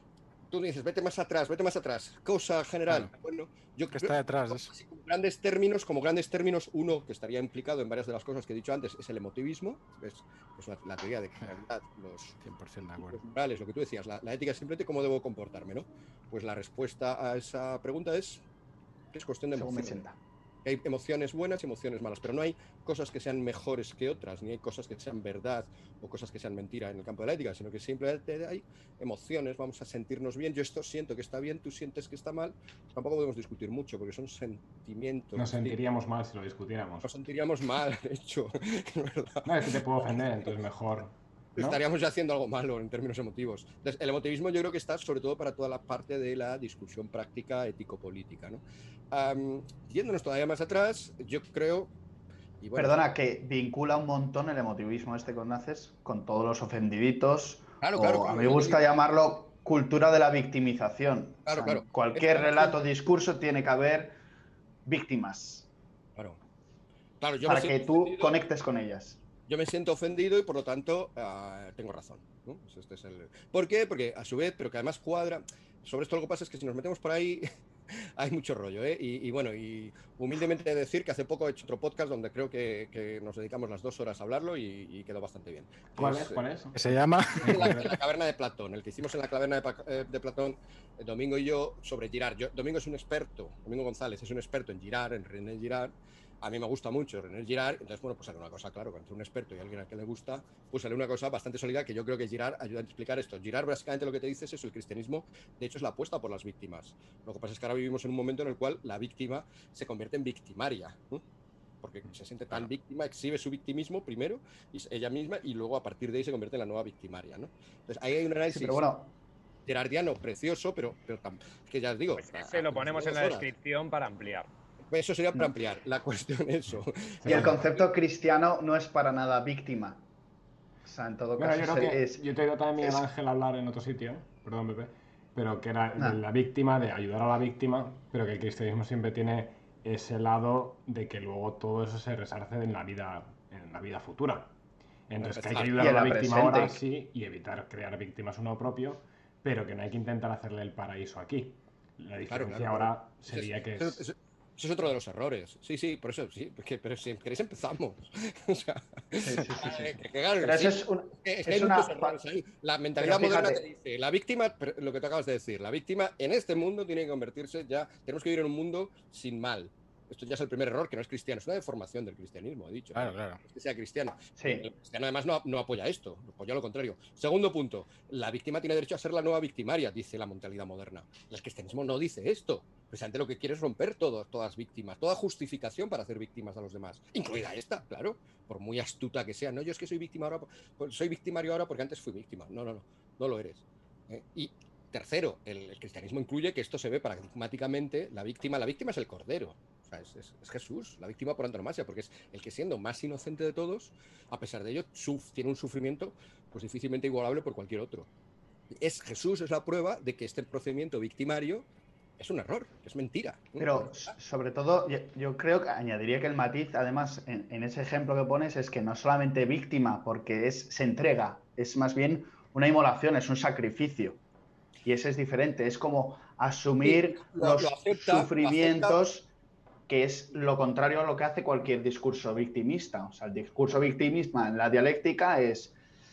Tú dices, vete más atrás, vete más atrás. Cosa general. Claro. Bueno, yo que está detrás de eso. Como grandes términos, como grandes términos, uno que estaría implicado en varias de las cosas que he dicho antes es el emotivismo, es, es la, la teoría de que en realidad los, cien por ciento de acuerdo. los morales, lo que tú decías, la, la ética es simplemente cómo debo comportarme, ¿no? Pues la respuesta a esa pregunta es que es cuestión de emoción. Hay emociones buenas y emociones malas, pero no hay cosas que sean mejores que otras, ni hay cosas que sean verdad o cosas que sean mentira en el campo de la ética, sino que simplemente hay emociones, vamos a sentirnos bien, yo esto siento que está bien, tú sientes que está mal, tampoco podemos discutir mucho porque son sentimientos. Nos sentiríamos mal si lo discutiéramos. Nos sentiríamos mal, de hecho. ¿Verdad? No, es que te puedo ofender, entonces mejor... ¿no? Estaríamos ya haciendo algo malo en términos emotivos. Entonces, el emotivismo yo creo que está sobre todo para toda la parte de la discusión práctica ético-política, ¿no? Um, yéndonos todavía más atrás, yo creo... Y bueno, Perdona, que vincula un montón el emotivismo este que haces con todos los ofendiditos, claro, o claro, a claro, mí me yo lo gusta digo. llamarlo cultura de la victimización. O Claro, sea, claro. en Es cualquier que además relato, yo- discurso tiene que haber víctimas claro. Claro, yo me para que siento tú ofendido. conectes con ellas. Yo me siento ofendido y por lo tanto uh, tengo razón, ¿no? Pues este es el... ¿Por qué? Porque a su vez, pero que además cuadra. Sobre esto lo que pasa es que si nos metemos por ahí hay mucho rollo, ¿eh? Y, y, bueno, y humildemente he de decir que hace poco he hecho otro podcast donde creo que, que nos dedicamos las dos horas a hablarlo y, y quedó bastante bien. ¿Cuál es? ¿Cuál es? ¿Qué se llama? La, la caverna de Platón, el que hicimos en la caverna de, de Platón, Domingo y yo, sobre Girard. Yo, Domingo es un experto, Domingo González es un experto en Girard, en René Girard. A mí me gusta mucho René Girard, entonces, bueno, pues sale una cosa, claro, entre un experto y alguien al que le gusta, pues sale una cosa bastante sólida que yo creo que Girard ayuda a explicar esto. Girard, básicamente, lo que te dice es eso, el cristianismo, de hecho, es la apuesta por las víctimas. Lo que pasa es que ahora vivimos en un momento en el cual la víctima se convierte en victimaria, ¿no? Porque se siente tan claro. víctima, exhibe su victimismo primero, y ella misma, y luego a partir de ahí se convierte en la nueva victimaria, ¿no? Entonces, ahí hay un análisis... Sí, pero bueno, gerardiano precioso, pero, pero es que ya os digo... Pues ese lo ponemos en la horas. descripción para ampliar. Eso sería para ampliar. La cuestión es eso. Y el concepto cristiano no es para nada víctima. O sea, en todo bueno, caso yo creo que es... Yo te he oído también es, Miguel Ángel hablar en otro sitio, perdón, Pepe, pero que era nah. de la víctima, de ayudar a la víctima, pero que el cristianismo siempre tiene ese lado de que luego todo eso se resarce en la vida, en la vida futura. Entonces, que hay que ayudar a la, la víctima presente. Ahora sí y evitar crear víctimas uno propio, pero que no hay que intentar hacerle el paraíso aquí. La diferencia claro, claro, ahora claro. sería que es... Eso es otro de los errores. Sí, sí, por eso sí. Porque, pero si queréis empezamos. O sea, sí, sí, sí, sí. Que, que, claro, pero sí, eso es, un, es que es hay una... muchos errores ahí. La mentalidad moderna te dice, la víctima, lo que te acabas de decir, la víctima en este mundo tiene que convertirse ya, tenemos que vivir en un mundo sin mal. Esto ya es el primer error, que no es cristiano, es una deformación del cristianismo, he dicho. Claro, claro. Es que sea cristiano. Sí. El cristiano además no, no apoya esto, apoya lo contrario. Segundo punto, la víctima tiene derecho a ser la nueva victimaria, dice la mentalidad moderna. El cristianismo no dice esto. Precisamente lo que quiere es romper todo, todas víctimas, toda justificación para hacer víctimas a los demás, incluida esta, claro, por muy astuta que sea. No, yo es que soy víctima ahora, pues soy victimario ahora porque antes fui víctima. No, no, no, no lo eres. ¿Eh? Y tercero, el, el cristianismo incluye que esto se ve paradigmáticamente, la víctima, la víctima es el cordero. O sea, es, es, es Jesús, la víctima por antonomasia, porque es el que siendo más inocente de todos, a pesar de ello, suf, tiene un sufrimiento pues difícilmente igualable por cualquier otro. Es Jesús es la prueba de que este procedimiento victimario es un error, es mentira. Pero sobre todo, yo, yo creo que añadiría que el matiz, además, en, en ese ejemplo que pones, es que no solamente víctima, porque es, se entrega, es más bien una inmolación, es un sacrificio. Y ese es diferente, es como asumir sí, lo, los lo acepta, sufrimientos, que es lo contrario a lo que hace cualquier discurso victimista. O sea, el discurso victimista en la dialéctica es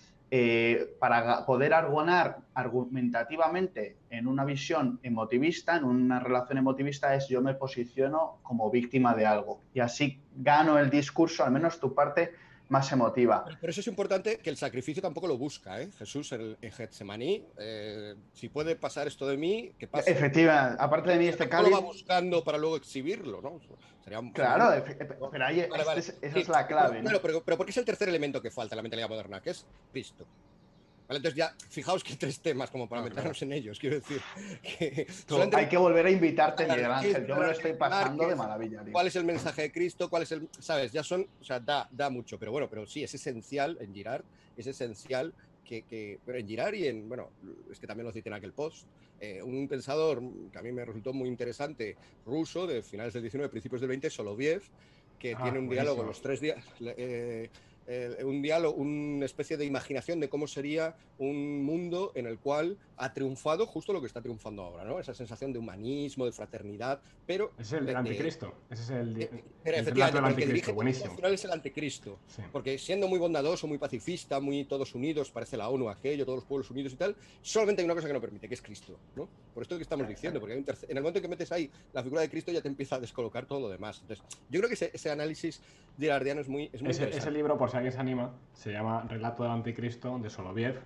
eh, para poder argumentar argumentativamente en una visión emotivista, en una relación emotivista, es yo me posiciono como víctima de algo. Y así gano el discurso, al menos tu parte más emotiva. Pero, pero eso es importante, que el sacrificio tampoco lo busca, ¿eh? Jesús en, en Getsemaní, eh, si puede pasar esto de mí, que pase. Efectivamente, aparte de mí este cáliz... lo va buscando para luego exhibirlo, ¿no? Sería un... Claro, sería... pero ahí vale, vale. Este, esa sí, es la clave, ¿no? Pero, pero, pero ¿por qué es el tercer elemento que falta en la mentalidad moderna? Que es Cristo. Vale, entonces ya, fijaos que hay tres temas como para no, meternos claro. en ellos, quiero decir. Que solamente... Hay que volver a invitarte, Miguel Ángel, yo me lo estoy pasando de maravilla. Tío. ¿Cuál es el mensaje de Cristo? ¿Cuál es el...? ¿Sabes? Ya son, o sea, da, da mucho, pero bueno, pero sí, es esencial en Girard, es esencial que, que pero en Girard y en, bueno, es que también lo cité en aquel post, eh, un pensador que a mí me resultó muy interesante, ruso, de finales del diecinueve, principios del veinte, Soloviev, que ah, tiene un buenísimo. diálogo los tres días... Eh, Eh, un diálogo, una especie de imaginación de cómo sería un mundo en el cual ha triunfado justo lo que está triunfando ahora, ¿no? Esa sensación de humanismo, de fraternidad, pero... Es el del anticristo, ese es el, eh, el, el relato del anticristo, buenísimo. Al final es el anticristo, sí. Porque siendo muy bondadoso, muy pacifista, muy todos unidos, parece la ONU aquello, todos los pueblos unidos y tal, solamente hay una cosa que no permite, que es Cristo, ¿no? Por esto que estamos diciendo, porque hay un tercer, en el momento en que metes ahí la figura de Cristo ya te empieza a descolocar todo lo demás. Entonces, yo creo que ese, ese análisis girardiano es muy, es muy ese, interesante. Ese libro, por si alguien se anima, se llama Relato del Anticristo, de Soloviev,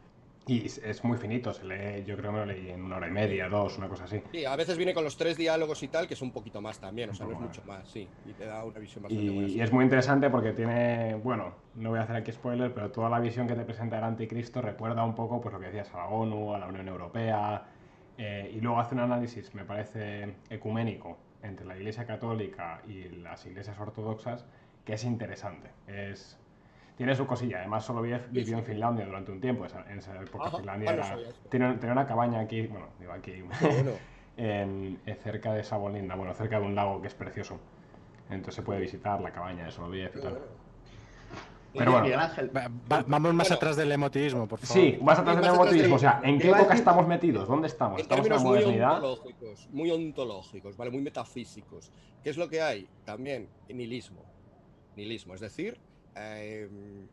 y es muy finito, se lee, yo creo que me lo leí en una hora y media, dos, una cosa así. Sí, a veces viene con los tres diálogos y tal, que es un poquito más también, o sea, no es mucho más, sí, y te da una visión bastante y, buena. Y es muy interesante porque tiene, bueno, no voy a hacer aquí spoiler, pero toda la visión que te presenta el Anticristo recuerda un poco pues lo que decías a la ONU, a la Unión Europea, eh, y luego hace un análisis, me parece, ecuménico entre la Iglesia Católica y las iglesias ortodoxas, que es interesante. Es, tiene su cosilla. Además, Soloviev vivió en Finlandia durante un tiempo. Esa, en esa época Ajá. Finlandia Ah, no era, sabía esto. tiene, tenía una cabaña aquí, bueno, digo aquí, Qué bueno. en, en cerca de Savonlinna, bueno, cerca de un lago que es precioso. Entonces se puede visitar la cabaña de Soloviev Qué y tal. bueno. Pero bueno. Miguel Ángel, Va- va- vamos más Bueno. atrás del emotivismo, por favor. Sí, vas atrás Sí, del más atrás emotivismo. O del- sea, ¿en Te qué iba a época decir- estamos metidos? ¿Dónde estamos? En ¿Estamos en la términos muy modernidad? ontológicos, muy ontológicos, ¿vale? Muy metafísicos. ¿Qué es lo que hay? También nihilismo. Nihilismo, es decir, eh,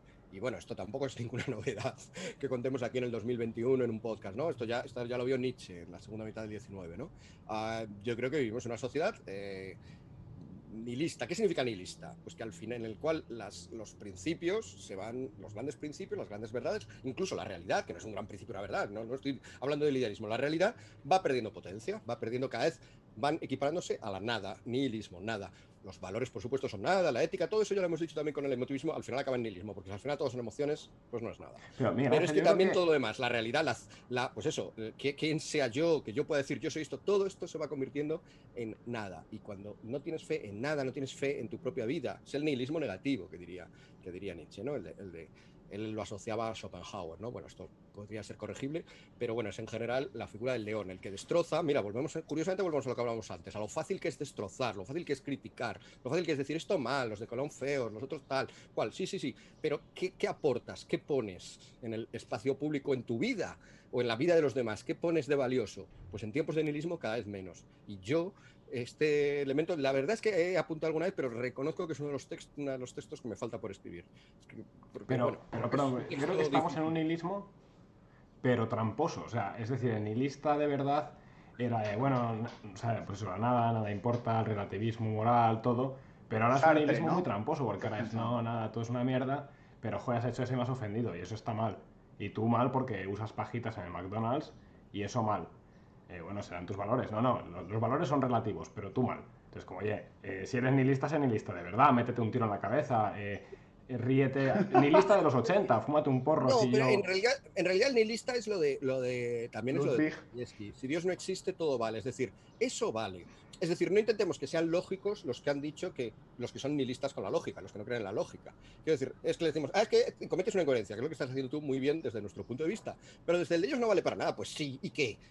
y bueno, esto tampoco es ninguna novedad que contemos aquí en el dos mil veintiuno en un podcast, ¿no? Esto ya, esto ya lo vio Nietzsche en la segunda mitad del diecinueve, ¿no? Ah, yo creo que vivimos en una sociedad eh, nihilista. ¿Qué significa nihilista? Pues que al final en el cual las, los principios se van, los grandes principios, las grandes verdades, incluso la realidad, que no es un gran principio la verdad, no, no estoy hablando del idealismo, la realidad va perdiendo potencia, va perdiendo cada vez, van equiparándose a la nada, nihilismo, nada. Los valores, por supuesto, son nada, la ética, todo eso ya lo hemos dicho también con el emotivismo, al final acaba en nihilismo, porque si al final todos son emociones, pues no es nada. Pero, mira, Pero es Ángel, que yo creo también que- todo lo demás, la realidad, la, la- pues eso, que, quién sea yo, que yo pueda decir yo soy esto, todo esto se va convirtiendo en nada. Y cuando no tienes fe en nada, no tienes fe en tu propia vida, es el nihilismo negativo que diría, que diría Nietzsche, ¿no? El de, el de, él lo asociaba a Schopenhauer, ¿no? Bueno, esto podría ser corregible, pero bueno, es en general la figura del león, el que destroza. Mira, volvemos, curiosamente volvemos a lo que hablábamos antes, a lo fácil que es destrozar, lo fácil que es criticar, lo fácil que es decir esto mal, los de Colón feos, los otros tal, cual, sí, sí, sí, pero ¿qué, qué aportas? ¿Qué pones en el espacio público, en tu vida o en la vida de los demás? ¿Qué pones de valioso? Pues en tiempos de nihilismo cada vez menos. Y yo, este elemento, la verdad es que he apuntado alguna vez, pero reconozco que es uno de los, text, uno de los textos que me falta por escribir. Es que, porque, Pero, bueno, pero, perdón, es yo creo que texto estamos en difícil. un nihilismo, pero tramposo. O sea, es decir, el nihilista de verdad era de, bueno, n- o sea, pues eso, nada, nada importa, el relativismo moral, todo. Pero ahora es un Sartre, nihilismo ¿no? muy tramposo, porque ahora es, no, nada, todo es una mierda, pero joder, has hecho eso y me has ofendido, y eso está mal. Y tú mal porque usas pajitas en el McDonald's, y eso mal. Eh, bueno, serán tus valores. No, no, los, los valores son relativos, pero tú mal. Entonces, como, oye, eh, si eres nihilista, sé nihilista de verdad, métete un tiro en la cabeza, eh, eh, ríete. Nihilista de los ochenta, fúmate un porro. No, si pero yo... en realidad, en realidad el nihilista es lo de, lo de también es lo de Ludwig. Dostoyevsky. Si Dios no existe, todo vale. Es decir, eso vale. Es decir, no intentemos que sean lógicos los que han dicho que los que son nihilistas con la lógica, los que no creen en la lógica. Quiero decir, es que le decimos, ah, es que cometes una incoherencia, que es lo que estás haciendo tú muy bien desde nuestro punto de vista. Pero desde el de ellos no vale para nada. Pues sí, ¿y qué?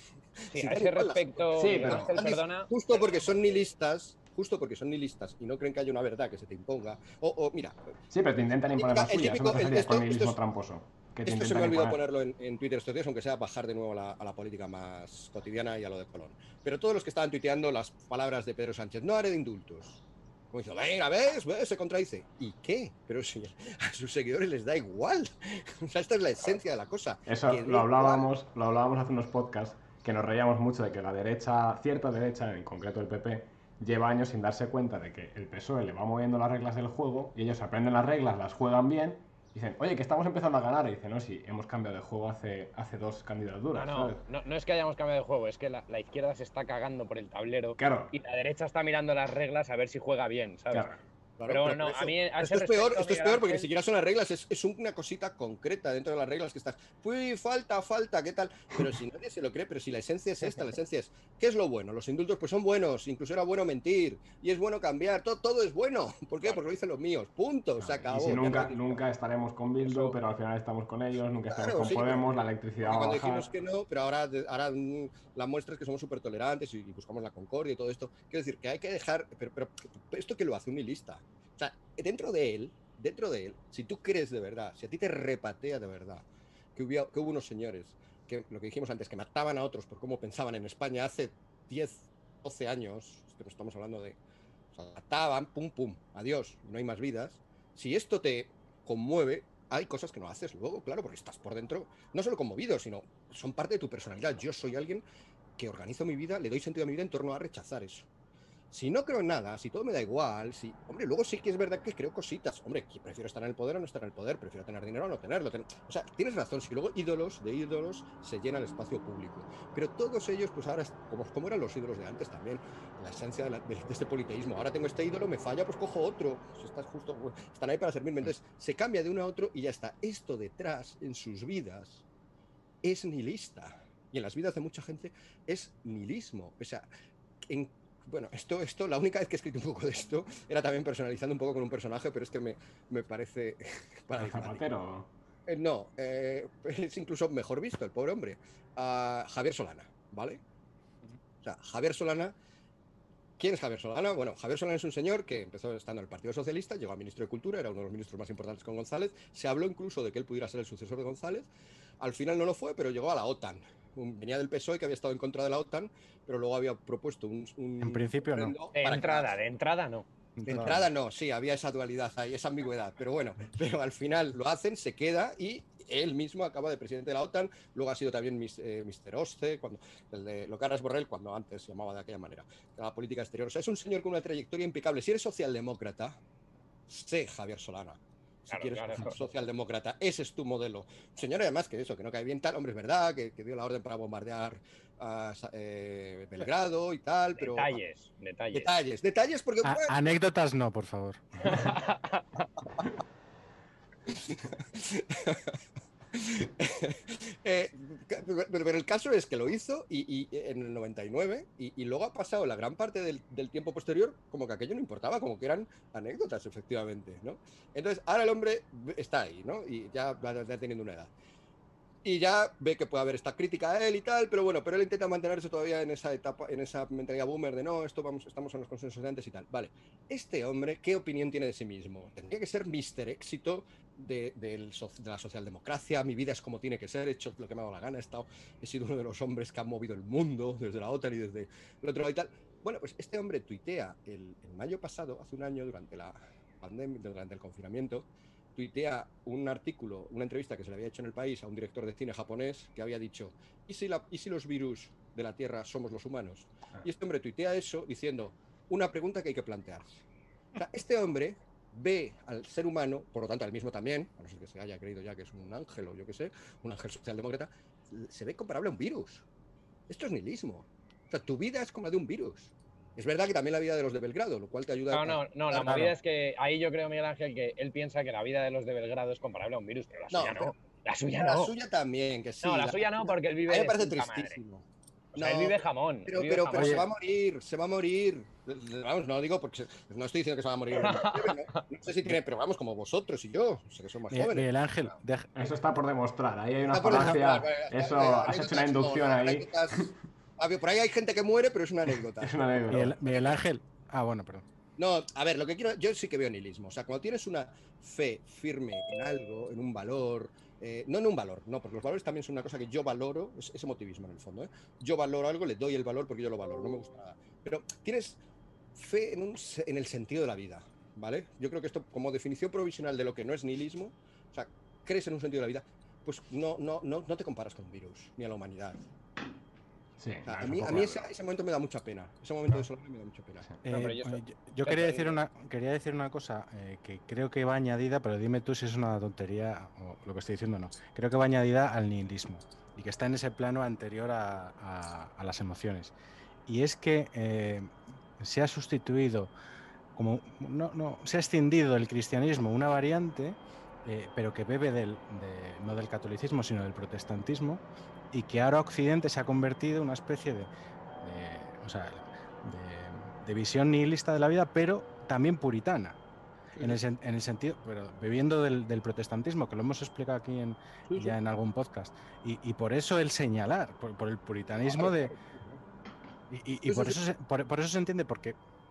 Sí, Si a dan ese igual las respecto, cosas. Sí, Miguel pero- Ángel, Han dicho, perdona. Justo porque son nihilistas, justo porque son nihilistas y no creen que haya una verdad que se te imponga. O, o mira, Sí, pero te intentan imponer la el suya. Eso típico- me el- refería esto- con esto nihilismo es- tramposo. Que te Esto se me intentan ha olvidado imponer. ponerlo en, en Twitter estos días, aunque sea bajar de nuevo a la, a la política más cotidiana y a lo de Colón. Pero todos los que estaban tuiteando las palabras de Pedro Sánchez, no haré de indultos. Como diciendo, venga, ¿ves? ¿ves? Se contradice. ¿Y qué? Pero si a sus seguidores les da igual. O sea, esta es la esencia de la cosa. Eso que da lo igual. hablábamos, lo hablábamos hace unos podcasts, que nos reíamos mucho de que la derecha, cierta derecha, en concreto el P P, lleva años sin darse cuenta de que el P S O E le va moviendo las reglas del juego y ellos aprenden las reglas, las juegan bien, y dicen, oye, que estamos empezando a ganar. Y dicen, no, sí, hemos cambiado de juego hace, hace dos No, candidaturas. no, ¿sabes? no, no es que hayamos cambiado de juego, es que la, la izquierda se está cagando por el tablero Claro, y la derecha está mirando las reglas a ver si juega bien, ¿sabes? claro. Claro, Pero pero no, por eso- a mí a esto ese es peor, respecto, esto es Miguel peor porque ni Ángel, siquiera son las reglas, es, es una cosita concreta dentro de las reglas que estás. Uy, falta, falta, ¿qué tal? Pero si nadie se lo cree, pero si la esencia es esta, la esencia es, ¿qué es lo bueno? Los indultos pues son buenos, incluso era bueno mentir, y es bueno cambiar, todo, todo es bueno. ¿Por qué? Porque lo dicen los míos, punto, se acabó. Y si ya nunca, no hay- nunca estaremos con Bildu, Eso- pero al final estamos con ellos, nunca estaremos Claro, con sí, Podemos, pero- la electricidad Porque va a cuando bajar. dijimos que no, pero ahora, ahora mm, la muestra es que somos súper tolerantes y, y buscamos la concordia y todo esto. Quiero decir que hay que dejar, pero, pero esto que lo hace un nihilista. O sea, dentro de él, dentro de él, si tú crees de verdad, si a ti te repatea de verdad, que hubo, que hubo unos señores, que lo que dijimos antes, que mataban a otros por cómo pensaban en España hace diez, doce años, pero estamos hablando de, o sea, mataban, pum, pum, adiós, no hay más vidas. Si esto te conmueve, hay cosas que no haces luego, claro, porque estás por dentro, no solo conmovido, sino son parte de tu personalidad. Yo soy alguien que organizo mi vida, le doy sentido a mi vida en torno a rechazar eso. Si no creo en nada, si todo me da igual, si, hombre, luego sí que es verdad que creo cositas. Hombre, que prefiero estar en el poder o no estar en el poder, prefiero tener dinero o no tenerlo. ten- O sea, tienes razón, si luego ídolos de ídolos se llena el espacio público. Pero todos ellos, pues ahora, es como, como eran los ídolos de antes también, la esencia de, la- de- de este politeísmo. Ahora tengo este ídolo, me falla, pues cojo otro. Si estás justo, pues, están ahí para servirme. Entonces, se cambia de uno a otro y ya está. Esto detrás, en sus vidas, es nihilista. Y en las vidas de mucha gente es nihilismo. O sea, en bueno, esto, esto, la única vez que he escrito un poco de esto era también personalizando un poco con un personaje, pero es que me, me parece paradigmático. Zapatero. Eh, no, eh, es incluso mejor visto, el pobre hombre. Uh, Javier Solana, ¿vale? O sea, Javier Solana. ¿Quién es Javier Solana? Bueno, Javier Solana es un señor que empezó estando en el Partido Socialista, llegó a ministro de Cultura, era uno de los ministros más importantes con González. Se habló incluso de que él pudiera ser el sucesor de González. Al final no lo fue, pero llegó a la OTAN. Venía del P S O E, que había estado en contra de la OTAN, pero luego había propuesto un... un en principio no. De entrada, de entrada no. De entrada no, sí, había esa dualidad ahí, esa ambigüedad. Pero bueno, pero al final lo hacen, se queda y él mismo acaba de presidente de la OTAN. Luego ha sido también eh, mister Oste, cuando, el de Locaras Borrell, cuando antes se llamaba de aquella manera, la política exterior. O sea, es un señor con una trayectoria impecable. Si eres socialdemócrata, sé Javier Solana. Si claro, quieres claro. socialdemócrata, ese es tu modelo. Señor, además, que eso, que no cae bien tal, hombre, es verdad, que, que dio la orden para bombardear a eh, Belgrado y tal, pero... Detalles, detalles. Detalles, detalles, porque... A, bueno, anécdotas no, por favor. eh, pero, pero el caso es que lo hizo y, y en el noventa y nueve y, y luego ha pasado la gran parte del, del tiempo posterior como que aquello no importaba, como que eran anécdotas efectivamente, ¿no? Entonces ahora el hombre está ahí, ¿no? Y ya va teniendo una edad. Y ya ve que puede haber esta crítica a él y tal, pero bueno, pero él intenta mantenerse todavía en esa etapa, en esa mentalidad boomer de no, esto vamos, estamos en los consensos de antes y tal. Vale, este hombre, ¿qué opinión tiene de sí mismo? Tendría que ser mister Éxito de, de, de la socialdemocracia, mi vida es como tiene que ser, he hecho lo que me ha dado la gana, he, estado, he sido uno de los hombres que han movido el mundo desde la OTAN y desde el otro lado y tal. Bueno, pues este hombre tuitea el, el mayo pasado, hace un año, durante la pandemia, durante el confinamiento, tuitea un artículo, una entrevista que se le había hecho en El País a un director de cine japonés que había dicho, ¿y si, la, ¿y si los virus de la Tierra somos los humanos? Y este hombre tuitea eso diciendo, una pregunta que hay que plantearse. O sea, este hombre ve al ser humano, por lo tanto al mismo también, a no ser que se haya creído ya que es un ángel o yo qué sé, un ángel socialdemócrata, se ve comparable a un virus. Esto es nihilismo. O sea, tu vida es como la de un virus. Es verdad que también la vida de los de Belgrado, lo cual te ayuda... No, no, no, la a... movida es que ahí yo creo, Miguel Ángel, que él piensa que la vida de los de Belgrado es comparable a un virus, pero la no, suya no. Pero, la suya la no. La suya también, que sí. No, la, la suya no, porque él vive... A mí me parece tristísimo. O sea, no, él vive jamón. Pero, vive pero, jamón. pero se va a morir, se va a morir. Vamos, no lo digo porque no estoy diciendo que se va a morir. No, no sé si tiene, pero vamos, como vosotros y yo, sé que somos más jóvenes. Miguel Ángel, deja... Eso está por demostrar, ahí hay una falacia. Eso, has hecho una inducción ahí. Por ahí hay gente que muere, pero es una anécdota. Es una anécdota. Miguel, Miguel Ángel. Ah, bueno, perdón. No, a ver, lo que quiero, yo sí que veo nihilismo. O sea, cuando tienes una fe firme en algo, en un valor, eh, no en un valor, no, porque los valores también son una cosa que yo valoro, es, es emotivismo en el fondo, ¿eh? Yo valoro algo, le doy el valor porque yo lo valoro, no me gusta nada. Pero tienes fe en, un, en el sentido de la vida, ¿vale? Yo creo que esto, como definición provisional de lo que no es nihilismo, o sea, crees en un sentido de la vida, pues no, no, no, no te comparas con un virus, ni a la humanidad. Sí, o sea, a mí, a mí ese, ese momento me da mucha pena. Ese momento de Solana me da mucha pena. Eh, No, yo, yo, yo quería decir una, quería decir una cosa eh, que creo que va añadida, pero dime tú si es una tontería o lo que estoy diciendo o no. Creo que va añadida al nihilismo y que está en ese plano anterior a, a, a las emociones. Y es que eh, se ha sustituido, como no, no, se ha extendido el cristianismo, una variante, eh, pero que bebe del, de, no del catolicismo, sino del protestantismo, y que ahora Occidente se ha convertido en una especie de, de, o sea, de, de visión nihilista de la vida, pero también puritana, sí. en, el, en el sentido, pero bebiendo del, del protestantismo, que lo hemos explicado aquí en, sí, ya sí. en algún podcast, y, y por eso el señalar, por, por el puritanismo de... Y, y, y por, eso se, por, por eso se entiende, porque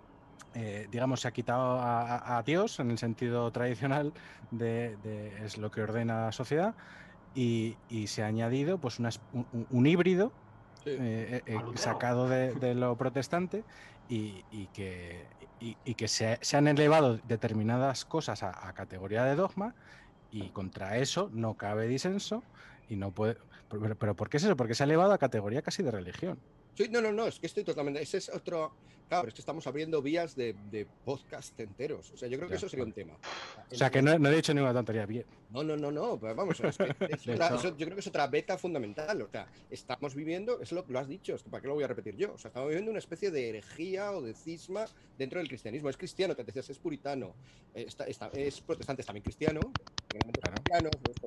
eh, digamos, se ha quitado a, a, a Dios en el sentido tradicional de, de es lo que ordena la sociedad. Y, y se ha añadido pues una, un, un híbrido sí. eh, eh, sacado de, de lo protestante y, y que, y, y que se, se han elevado determinadas cosas a, a categoría de dogma y contra eso no cabe disenso y no puede... Pero, pero ¿por qué es eso? Porque se ha elevado a categoría casi de religión. Sí, no, no, no, es que estoy totalmente... Ese es otro... Claro, es que estamos abriendo vías de, de podcast enteros. O sea, yo creo que ya, eso sería un tema. O sea, que no, no he dicho ninguna tontería. Bien. No, no, no, no. Pero vamos, es que es otra, eso, yo creo que es otra beta fundamental. O sea, estamos viviendo, es lo que lo has dicho, es que ¿para qué lo voy a repetir yo? O sea, estamos viviendo una especie de herejía o de cisma dentro del cristianismo. Es cristiano, te decías, es puritano, está, está, es protestante, es también cristiano. Claro. cristiano es porque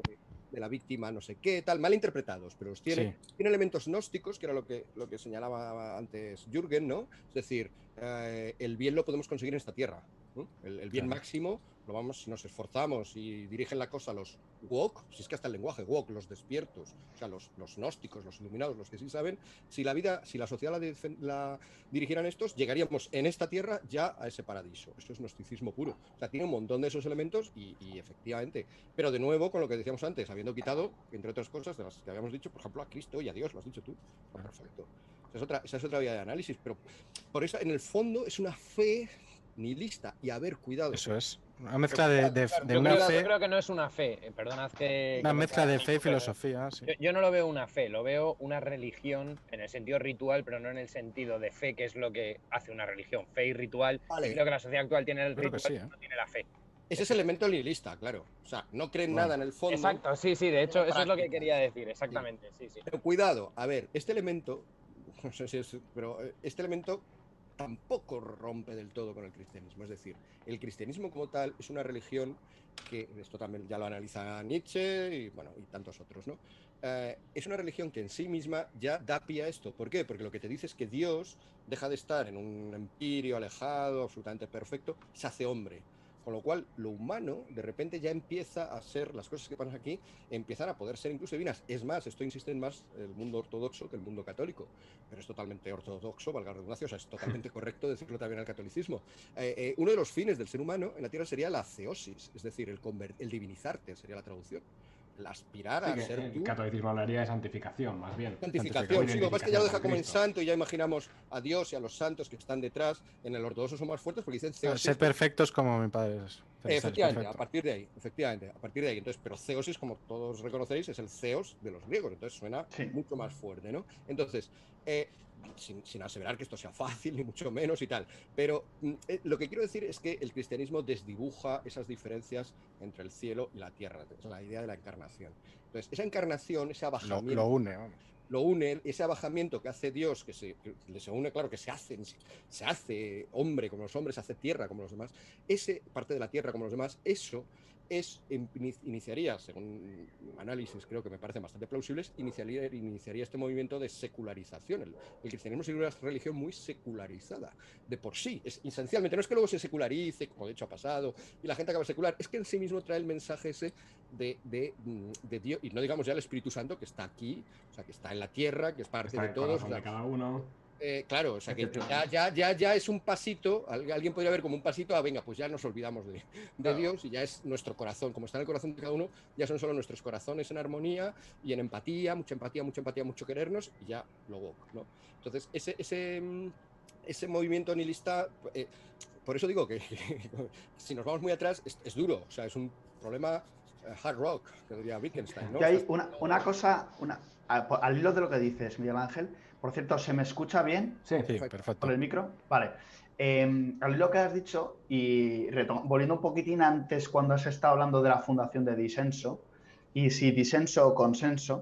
de la víctima, no sé qué, tal, mal interpretados, pero los tiene. Sí. Tiene elementos gnósticos, que era lo que, lo que señalaba antes Jürgen, ¿no? Es decir, eh, el bien lo podemos conseguir en esta tierra, ¿no? El, el bien Claro. máximo lo vamos, si nos esforzamos y dirigen la cosa los woke, si es que hasta el lenguaje woke, los despiertos, o sea, los, los gnósticos, los iluminados, los que sí saben, si la vida, si la sociedad la, defen- la dirigieran estos, llegaríamos en esta tierra ya a ese paraíso. Esto es gnosticismo puro. O sea, tiene un montón de esos elementos y, y efectivamente, pero de nuevo, con lo que decíamos antes, habiendo quitado, entre otras cosas, de las que habíamos dicho, por ejemplo, a Cristo y a Dios, lo has dicho tú. Está perfecto. Esa es otra, esa es otra vía de análisis, pero por eso, en el fondo, es una fe nihilista. Y a ver, cuidado. Eso es. Una mezcla de, de- Claro, de Yo una creo, yo fe, creo que no es una fe, eh, perdonad que... una que me mezcla ponga de fe y técnico, pero filosofía, sí. Yo, yo no lo veo una fe, lo veo una religión en el sentido ritual, pero no en el sentido de fe, que es lo que hace una religión. Fe y ritual. Vale. Y creo que la sociedad actual tiene el Yo creo que ritual, sí, pero ¿eh? no tiene la fe. Ese es el elemento nihilista, claro. O sea, no creen Bueno. nada en el fondo. Exacto, sí, sí, de hecho, eso es lo que práctica. quería decir, exactamente, sí, sí. Pero cuidado, a ver, este elemento, no sé si es, pero eh, este elemento tampoco rompe del todo con el cristianismo. Es decir, el cristianismo como tal es una religión que, esto también ya lo analiza Nietzsche y, bueno, y tantos otros, ¿no? Eh, es una religión que en sí misma ya da pie a esto. ¿Por qué? Porque lo que te dice es que Dios deja de estar en un empirio alejado, absolutamente perfecto, se hace hombre. Con lo cual, lo humano, de repente, ya empieza a ser, las cosas que pasan aquí, empiezan a poder ser incluso divinas. Es más, esto insiste en más el mundo ortodoxo que el mundo católico. Pero es totalmente ortodoxo, valga la redundancia, o sea, es totalmente correcto decirlo también al catolicismo. Eh, eh, uno de los fines del ser humano en la Tierra sería la theosis, es decir, el, conver- el divinizarte, sería la traducción. El aspirar Sí, a que ser el tú. catolicismo hablaría de santificación, más bien. Santificación, sí, lo que pasa es que ya lo deja como en Cristo. santo y ya imaginamos a Dios y a los santos que están detrás. En el ortodoxo son más fuertes porque dicen theosis. Ser perfectos como mi padre es. Eh, efectivamente, perfecto. a partir de ahí, efectivamente, a partir de ahí. Entonces, pero Theosis, como todos reconoceréis, es el Zeus de los griegos, entonces suena Sí. mucho más fuerte, ¿no? Entonces, eh, sin, sin aseverar que esto sea fácil, ni mucho menos y tal, pero mm, eh, lo que quiero decir es que el cristianismo desdibuja esas diferencias entre el cielo y la tierra, es la idea de la encarnación. Entonces, esa encarnación, ese Lo, abajamiento, lo une, vamos. lo une, ese abajamiento que hace Dios, que se, que se une, claro, que se hace, se hace hombre como los hombres, se hace tierra como los demás, ese, parte de la tierra como los demás, eso es, iniciaría, según análisis creo que me parecen bastante plausibles, iniciaría, iniciaría este movimiento de secularización. El, el cristianismo es una religión muy secularizada, de por sí, es esencialmente, no es que luego se secularice, como de hecho ha pasado, y la gente acaba secular, es que en sí mismo trae el mensaje ese de, de, de Dios, y no digamos ya el Espíritu Santo, que está aquí, o sea, que está en la tierra, que es parte Está de el todos. corazón O sea, de cada uno. Eh, claro, o sea que ya, ya, ya, ya es un pasito, alguien podría ver como un pasito, ah, venga, pues ya nos olvidamos de, de Claro. Dios y ya es nuestro corazón, como está en el corazón de cada uno, ya son solo nuestros corazones en armonía y en empatía, mucha empatía, mucha empatía, mucho querernos y ya luego, ¿no? Entonces, ese, ese, ese movimiento nihilista, eh, por eso digo que, que si nos vamos muy atrás, es, es duro, o sea, es un problema eh, hard rock, que diría Wittgenstein, ¿no? Y hay O sea, una, una cosa, una, a- por- al hilo de lo que dices, Miguel Ángel, por cierto, ¿se me escucha bien Sí, Sí, perfecto. por el micro? Vale. Eh, al hilo que has dicho, y retom- volviendo un poquitín antes cuando has estado hablando de la fundación de Disenso, y si disenso o consenso,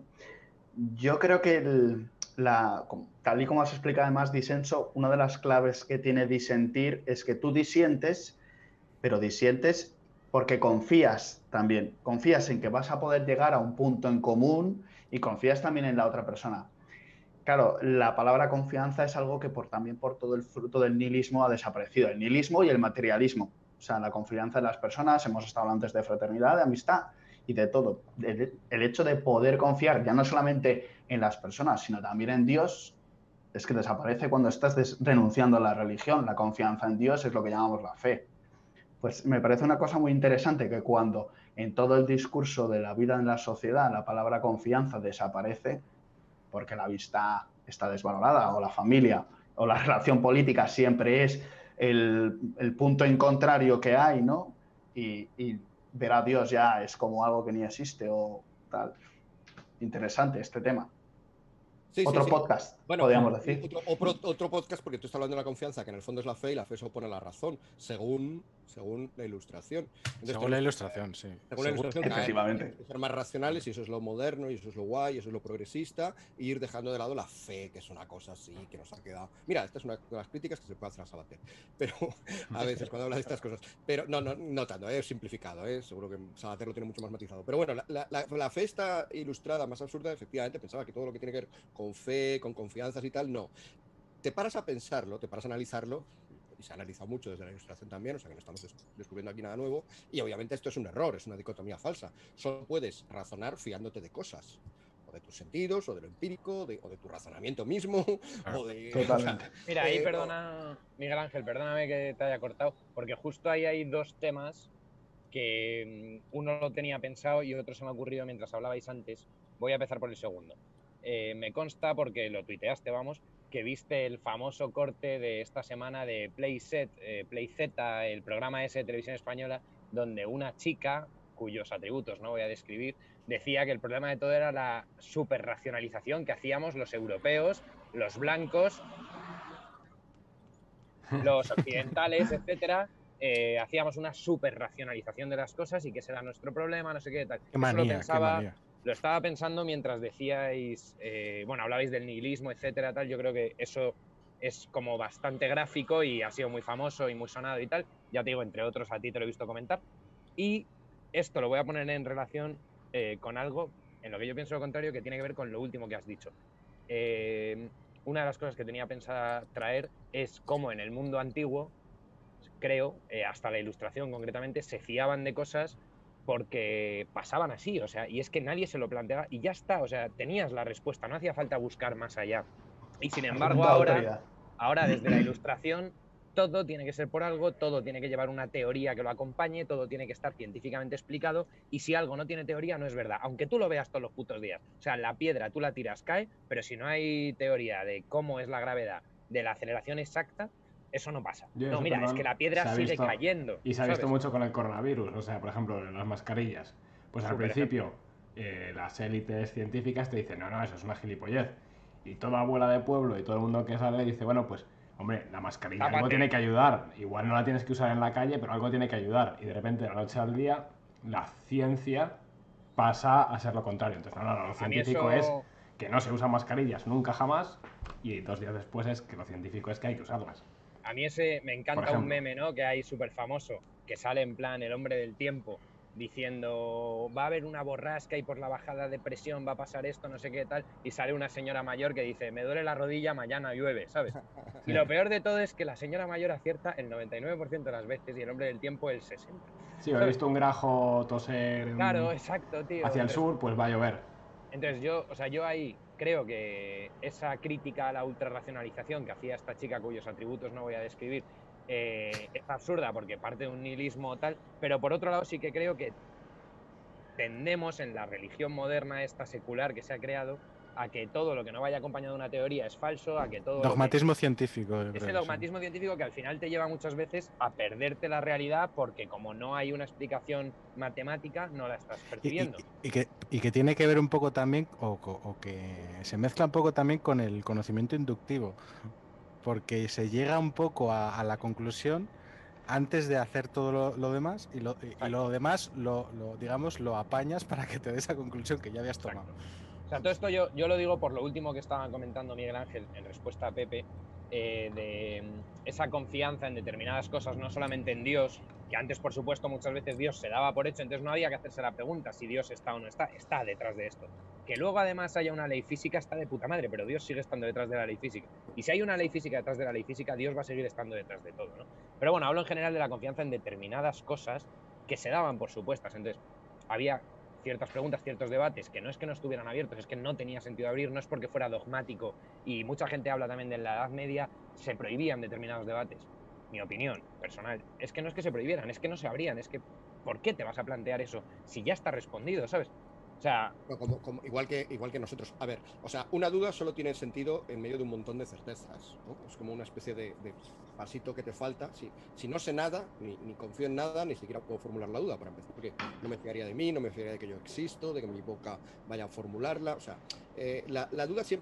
yo creo que el- la, como- tal y como has explicado además Disenso, una de las claves que tiene disentir es que tú disientes, pero disientes porque confías también, confías en que vas a poder llegar a un punto en común y confías también en la otra persona. Claro, la palabra confianza es algo que por, también por todo el fruto del nihilismo ha desaparecido, el nihilismo y el materialismo. O sea, la confianza en las personas, hemos estado antes de fraternidad, de amistad y de todo. El, el hecho de poder confiar ya no solamente en las personas, sino también en Dios, es que desaparece cuando estás des- renunciando a la religión. La confianza en Dios es lo que llamamos la fe. Pues me parece una cosa muy interesante que cuando en todo el discurso de la vida en la sociedad la palabra confianza desaparece, porque la amistad está desvalorada, o la familia, o la relación política siempre es el, el punto en contrario que hay, ¿no? Y, y ver a Dios ya es como algo que ni existe o tal. Interesante este tema. sí, sí, Otro sí. podcast. Bueno, podríamos o- decir. Otro, otro, otro podcast, porque tú estás hablando de la confianza, que en el fondo es la fe, y la fe se opone a la razón, según, según la ilustración. Entonces, Según tenemos la que- ilustración, sí. Según la Según- ilustración, caer, Efectivamente. tenemos que ser más racionales, y eso es lo moderno, y eso es lo guay, y eso es lo progresista, e ir dejando de lado la fe, que es una cosa así, que nos ha quedado. Mira, esta es una de las críticas que se puede hacer a Sabater, pero a veces cuando habla de estas cosas. Pero no, no, no tanto, es simplificado, ¿eh? Seguro que Sabater lo tiene mucho más matizado. Pero bueno, la, la, la, la fe está ilustrada más absurda, efectivamente, pensaba que todo lo que tiene que ver con fe, con confianzas y tal, no. Te paras a pensarlo, te paras a analizarlo, y se ha analizado mucho desde la ilustración también, o sea que no estamos des- descubriendo aquí nada nuevo, y obviamente esto es un error, es una dicotomía falsa. Solo puedes razonar fiándote de cosas, o de tus sentidos, o de lo empírico, de- o de tu razonamiento mismo, Claro, o de... Totalmente. o sea, Mira, ahí eh, perdona, Miguel Ángel, perdóname que te haya cortado, porque justo ahí hay dos temas que mm, uno lo tenía pensado y otro se me ha ocurrido mientras hablabais antes. Voy a empezar por el segundo. Eh, me consta, porque lo tuiteaste, vamos, que viste el famoso corte de esta semana de Playset, eh, Playz, el programa ese de televisión española, donde una chica, cuyos atributos no voy a describir, decía que el problema de todo era la superracionalización que hacíamos los europeos, los blancos, los occidentales, etcétera, eh, hacíamos una superracionalización de las cosas y que ese era nuestro problema, no sé qué tal. Qué Eso lo manía, qué pensaba, manía. lo estaba pensando mientras decíais, eh, bueno, hablabais del nihilismo, etcétera, tal. Yo creo que eso es como bastante gráfico y ha sido muy famoso y muy sonado y tal. Ya te digo, entre otros, a ti te lo he visto comentar. Y esto lo voy a poner en relación eh, con algo en lo que yo pienso lo contrario, que tiene que ver con lo último que has dicho. Eh, una de las cosas que tenía pensada traer es cómo en el mundo antiguo, creo, eh, hasta la ilustración concretamente, se fiaban de cosas porque pasaban así, o sea, y es que nadie se lo planteaba y ya está, o sea, tenías la respuesta, no hacía falta buscar más allá. Y sin embargo, Argumento de ahora, autoridad. ahora desde la ilustración, todo tiene que ser por algo, todo tiene que llevar una teoría que lo acompañe, todo tiene que estar científicamente explicado, y si algo no tiene teoría, no es verdad, aunque tú lo veas todos los putos días. O sea, la piedra tú la tiras, cae, pero si no hay teoría de cómo es la gravedad, de la aceleración exacta, eso no pasa. Yo No, eso, mira, es perdón, que la se piedra ha sigue visto- cayendo. Y se ha ¿sabes? visto mucho con el coronavirus, o sea, por ejemplo, las mascarillas. Pues al Súper principio, eh, las élites científicas te dicen, no, no, eso es una gilipollez. Y toda abuela de pueblo y todo el mundo que sabe dice, bueno, pues, hombre, la mascarilla algo Tápate. tiene que ayudar. Igual no la tienes que usar en la calle, pero algo tiene que ayudar. Y de repente, de la noche al día, la ciencia pasa a ser lo contrario. Entonces, no, no, no, lo A mí científico eso- es que no se usan mascarillas nunca jamás, y dos días después es que lo científico es que hay que usarlas. A mí ese me Por encanta ejemplo. un meme, ¿no? Que hay súper famoso, que sale en plan el hombre del tiempo, diciendo va a haber una borrasca y por la bajada de presión va a pasar esto, no sé qué tal, y sale una señora mayor que dice, me duele la rodilla, mañana llueve, ¿sabes? Y lo peor de todo es que la señora mayor acierta el noventa y nueve por ciento de las veces y el hombre del tiempo el sesenta por ciento. Sí, he ¿sabes? visto un grajo toser en- Claro, exacto, tío. hacia el Entonces- sur, pues va a llover. Entonces yo, o sea, yo ahí creo que esa crítica a la ultrarracionalización que hacía esta chica, cuyos atributos no voy a describir, eh, es absurda porque parte de un nihilismo tal, pero por otro lado sí que creo que tendemos en la religión moderna, esta secular que se ha creado, a que todo lo que no vaya acompañado de una teoría es falso, a que todo lo que- Dogmatismo científico. yo ese creo, sí. dogmatismo científico que al final te lleva muchas veces a perderte la realidad porque como no hay una explicación matemática, no la estás Y- y, percibiendo. y que, y que tiene que ver un poco también, o, co- o que se mezcla un poco también con el conocimiento inductivo, porque se llega un poco a, a la conclusión antes de hacer todo lo, lo demás y lo, y- y lo demás lo, lo, digamos, lo apañas para que te dé esa conclusión que ya habías tomado. O sea, todo esto yo, yo lo digo por lo último que estaba comentando Miguel Ángel en respuesta a Pepe, eh, de mm, esa confianza en determinadas cosas, no solamente en Dios, que antes, por supuesto, muchas veces Dios se daba por hecho, entonces no había que hacerse la pregunta si Dios está o no está, está detrás de esto. Que luego además haya una ley física está de puta madre, pero Dios sigue estando detrás de la ley física. Y si hay una ley física detrás de la ley física, Dios va a seguir estando detrás de todo, ¿no? Pero bueno, hablo en general de la confianza en determinadas cosas que se daban por supuestas. Entonces, había ciertas preguntas, ciertos debates, que no es que no estuvieran abiertos, es que no tenía sentido abrir, no es porque fuera dogmático, y mucha gente habla también de la Edad Media, se prohibían determinados debates. Mi opinión personal es que no es que se prohibieran, es que no se abrían, es que ¿por qué te vas a plantear eso si ya está respondido, ¿sabes? O sea, No, como, como- igual, que, igual que nosotros. A ver, o sea, una duda solo tiene sentido en medio de un montón de certezas, ¿no? Es como una especie de, de pasito que te falta. Si, si no sé nada, ni, ni confío en nada, ni siquiera puedo formular la duda para empezar, porque no me fiaría de mí, no me fiaría de que yo existo, de que mi boca vaya a formularla. O sea, eh, la, la duda siempre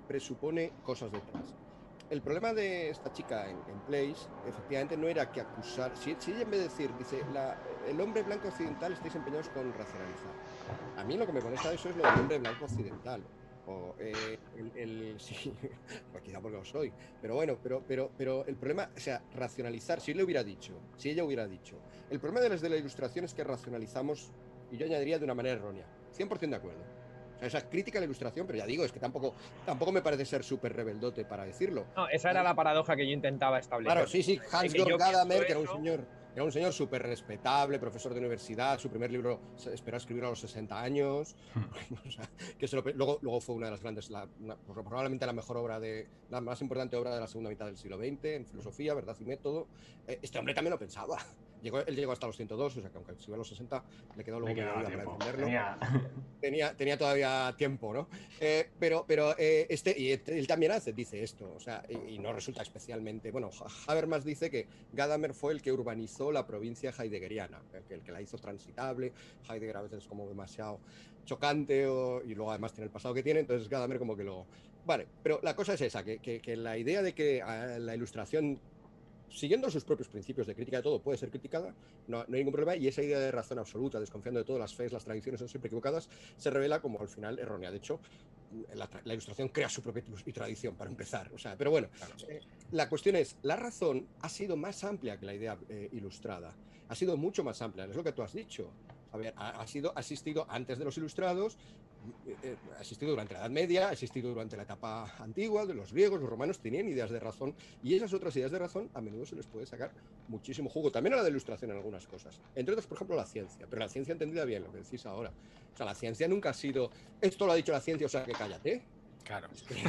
presupone cosas detrás. El problema de esta chica en, en Place, efectivamente, no era que acusar. Si, si ella en vez de decir, dice, la, el hombre blanco occidental estáis empeñados con racionalizar. A mí lo que me molesta de eso es lo del hombre blanco occidental. O eh, el, el sí, pues quizá porque lo soy. Pero bueno, pero, pero, pero el problema, o sea, racionalizar, si él le hubiera dicho, si ella hubiera dicho, el problema de las de la ilustración es que racionalizamos, y yo añadiría de una manera errónea, cien por ciento de acuerdo. O sea, esa crítica a la ilustración, pero ya digo, es que tampoco, tampoco me parece ser súper rebeldote para decirlo. No, esa era la paradoja que yo intentaba establecer. Claro, sí, sí, Hans-Georg Gadamer, que era un eso... señor, era un señor súper respetable, profesor de universidad, su primer libro se esperó escribirlo a los sesenta años, o sea, que se lo, luego, luego fue una de las grandes, la, una, probablemente la mejor obra, de la más importante obra de la segunda mitad del siglo veinte, en filosofía, verdad y método. Este hombre también lo pensaba. Llegó, él llegó hasta los ciento dos, o sea que aunque subió a los sesenta, le quedó luego media vida para defenderlo. Tenía... Tenía, tenía todavía tiempo, ¿no? Eh, pero pero eh, este, y este, él también hace, dice esto, o sea, y, y no resulta especialmente. Bueno, Habermas dice que Gadamer fue el que urbanizó la provincia heideggeriana, el que, el que la hizo transitable. Heidegger a veces es como demasiado chocante, o, y luego además tiene el pasado que tiene, entonces Gadamer como que lo. Vale, pero la cosa es esa, que, que, que la idea de que uh, la ilustración, siguiendo sus propios principios de crítica de todo, puede ser criticada, no, no hay ningún problema, y esa idea de razón absoluta, desconfiando de todas las fees, las tradiciones son siempre equivocadas, se revela como al final errónea. De hecho, la, la ilustración crea su propia tradición, para empezar. O sea, pero bueno, claro. eh, la cuestión es, la razón ha sido más amplia que la idea eh, ilustrada, ha sido mucho más amplia, es lo que tú has dicho. A ver, ha, ha sido ha asistido antes de los ilustrados, eh, ha existido durante la Edad Media, ha existido durante la etapa antigua, de los griegos, los romanos tenían ideas de razón, y esas otras ideas de razón a menudo se les puede sacar muchísimo jugo, también a la de ilustración en algunas cosas, entre otras, por ejemplo, la ciencia, pero la ciencia entendida bien, lo que decís ahora. O sea, la ciencia nunca ha sido, esto lo ha dicho la ciencia, o sea, que cállate. Claro.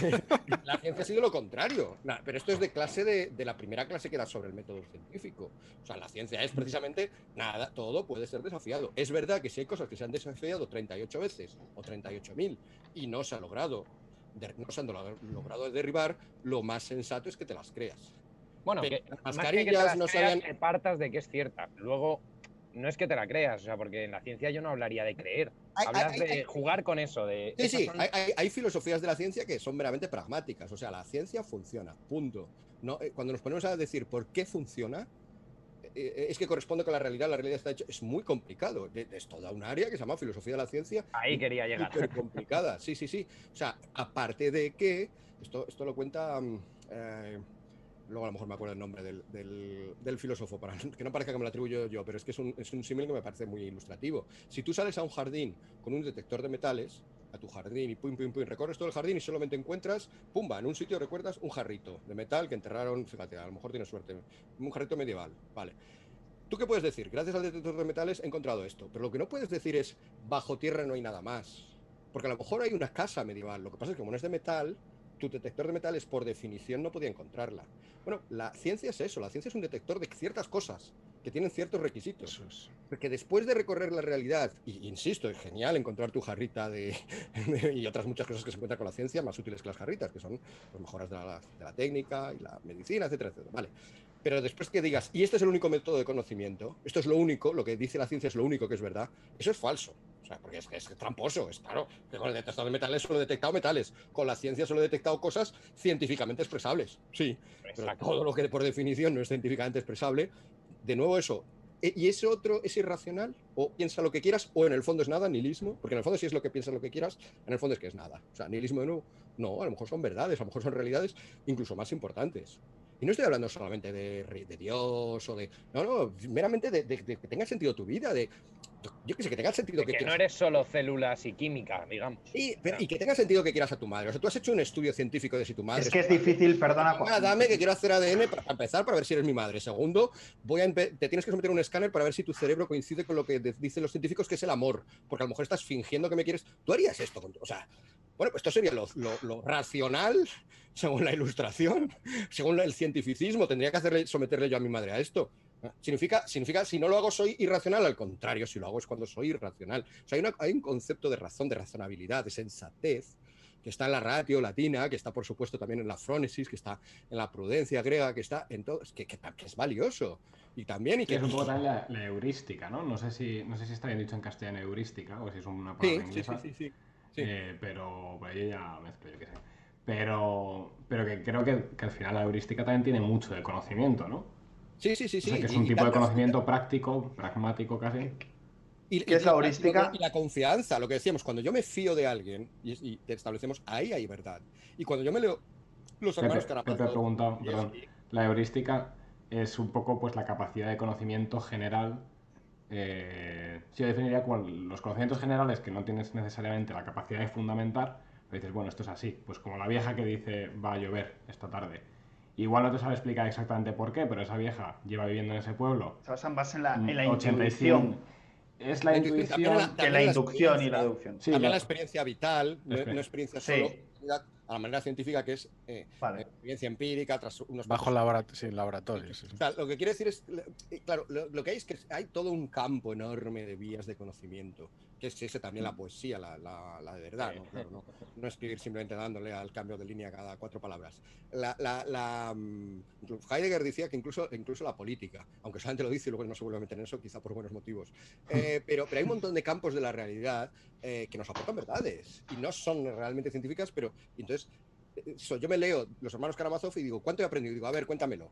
La ciencia ha sido lo contrario. Nah, pero esto es de clase de, de la primera clase que da sobre el método científico. O sea, la ciencia es precisamente nada, todo puede ser desafiado. Es verdad que si hay cosas que se han desafiado treinta y ocho veces o treinta y ocho mil y no se ha logrado, de, no se han logrado derribar, lo más sensato es que te las creas. Bueno, pero que las mascarillas mascarillas que no creas, sabían. que partas de que es cierta. Luego, no es que te la creas, o sea, porque en la ciencia yo no hablaría de creer. Hay, Hablas hay, de hay, jugar con eso. De, sí, sí, son... hay, hay, hay filosofías de la ciencia que son meramente pragmáticas. O sea, la ciencia funciona, punto. No, eh, cuando nos ponemos a decir por qué funciona, eh, es que corresponde con la realidad. La realidad está hecha, es muy complicado. Es toda un área que se llama filosofía de la ciencia. Ahí quería llegar. Súper complicada, sí, sí, sí. O sea, aparte de que, esto, esto lo cuenta... Eh, luego a lo mejor me acuerdo el nombre del, del, del filósofo, para que no parezca que me lo atribuyo yo, pero es que es un, es un símil que me parece muy ilustrativo. Si tú sales a un jardín con un detector de metales, a tu jardín y pum, pum, pum, recorres todo el jardín y solamente encuentras, pumba, en un sitio recuerdas un jarrito de metal que enterraron, fíjate, a lo mejor tienes suerte, un jarrito medieval, vale. ¿Tú qué puedes decir? Gracias al detector de metales he encontrado esto, pero lo que no puedes decir es, bajo tierra no hay nada más, porque a lo mejor hay una casa medieval, lo que pasa es que como no es de metal, tu detector de metales, por definición, no podía encontrarla. Bueno, la ciencia es eso, la ciencia es un detector de ciertas cosas que tienen ciertos requisitos. Es. Porque después de recorrer la realidad, y insisto, es genial encontrar tu jarrita de, de, y otras muchas cosas que se encuentran con la ciencia, más útiles que las jarritas, que son pues, mejoras de la, de la técnica y la medicina, etcétera, etcétera. Vale. Pero después que digas, y este es el único método de conocimiento, esto es lo único, lo que dice la ciencia es lo único que es verdad, eso es falso. O sea, porque es, es tramposo, es claro, que con el detector de metales solo he detectado metales, con la ciencia solo he detectado cosas científicamente expresables, sí, pero todo lo que por definición no es científicamente expresable, de nuevo eso, y ese otro es irracional, o piensa lo que quieras, o en el fondo es nada, nihilismo, porque en el fondo si es lo que piensas lo que quieras, en el fondo es que es nada, o sea, nihilismo de nuevo, no, a lo mejor son verdades, a lo mejor son realidades incluso más importantes. Y no estoy hablando solamente de, de Dios o de... No, no, meramente de, de, de que tenga sentido tu vida, de... Yo qué sé, que tenga sentido de que, que quieras... no eres solo células y química, digamos. Y, pero, y que tenga sentido que quieras a tu madre. O sea, tú has hecho un estudio científico de si tu madre... Es que es difícil, perdona... Ah, dame que quiero hacer A D N para empezar, para ver si eres mi madre. Segundo, voy a te tienes que someter a un escáner para ver si tu cerebro coincide con lo que dicen los científicos, que es el amor. Porque a lo mejor estás fingiendo que me quieres... ¿Tú harías esto? Con tu... O sea... Bueno, pues esto sería lo, lo, lo racional, según la ilustración, según el cientificismo. Tendría que hacerle, someterle yo a mi madre a esto. Significa, significa, si no lo hago soy irracional, al contrario, si lo hago es cuando soy irracional. O sea, hay, una, hay un concepto de razón, de razonabilidad, de sensatez, que está en la ratio latina, que está por supuesto también en la frónesis, que está en la prudencia griega, que está en todo, que, que, que es valioso. Y también... Y sí, que... es un poco también la, la heurística, ¿no? No sé, si, no sé si está bien dicho en castellano heurística, o si es una palabra sí, inglesa. Sí, sí, sí, sí. Sí. Eh, pero pues yo ya mezclo, yo qué sé. pero, pero que creo que, que al final la heurística también tiene mucho de conocimiento, ¿no? Sí, sí, sí, sí. O sea, que es y- un y tipo de tanto- conocimiento práctico, pragmático casi. Y, ¿Qué y- es la y- heurística? Y la confianza, lo que decíamos, cuando yo me fío de alguien y, y te establecemos, ahí hay verdad. Y cuando yo me leo los Pepe, hermanos Pepe ha Karamazov, preguntado, y perdón, así, la heurística es un poco pues la capacidad de conocimiento general. Eh, sí, yo definiría como los conocimientos generales que no tienes necesariamente la capacidad de fundamentar, pero dices, bueno, esto es así, pues como la vieja que dice va a llover esta tarde. Igual no te sabe explicar exactamente por qué, pero esa vieja lleva viviendo en ese pueblo Se basan más en la, en la ochenta y intuición cinco. Es la la intuición, también en la- intuición. que también la en inducción y la experiencia, deducción. Sí, también la- la experiencia vital, no, Espe- no experiencia Sí. solo a la manera científica, que es eh, Vale. experiencia empírica tras unos Bajo cuantos- laboratorio, sí, laboratorio. Sí, sí. O sea, lo que quiere decir es, eh, claro, lo, lo que hay es que hay todo un campo enorme de vías de conocimiento, que es ese también la poesía, la, la, la de verdad, ¿no? Claro, no, no escribir simplemente dándole al cambio de línea cada cuatro palabras. La, la, la, mm, Heidegger decía que incluso, incluso la política, aunque solamente lo dice y luego no se vuelve a meter en eso, quizá por buenos motivos, eh, pero, pero hay un montón de campos de la realidad eh, que nos aportan verdades y no son realmente científicas, pero entonces eso, yo me leo Los hermanos Karamazov y digo, ¿cuánto he aprendido? Y digo, a ver, cuéntamelo.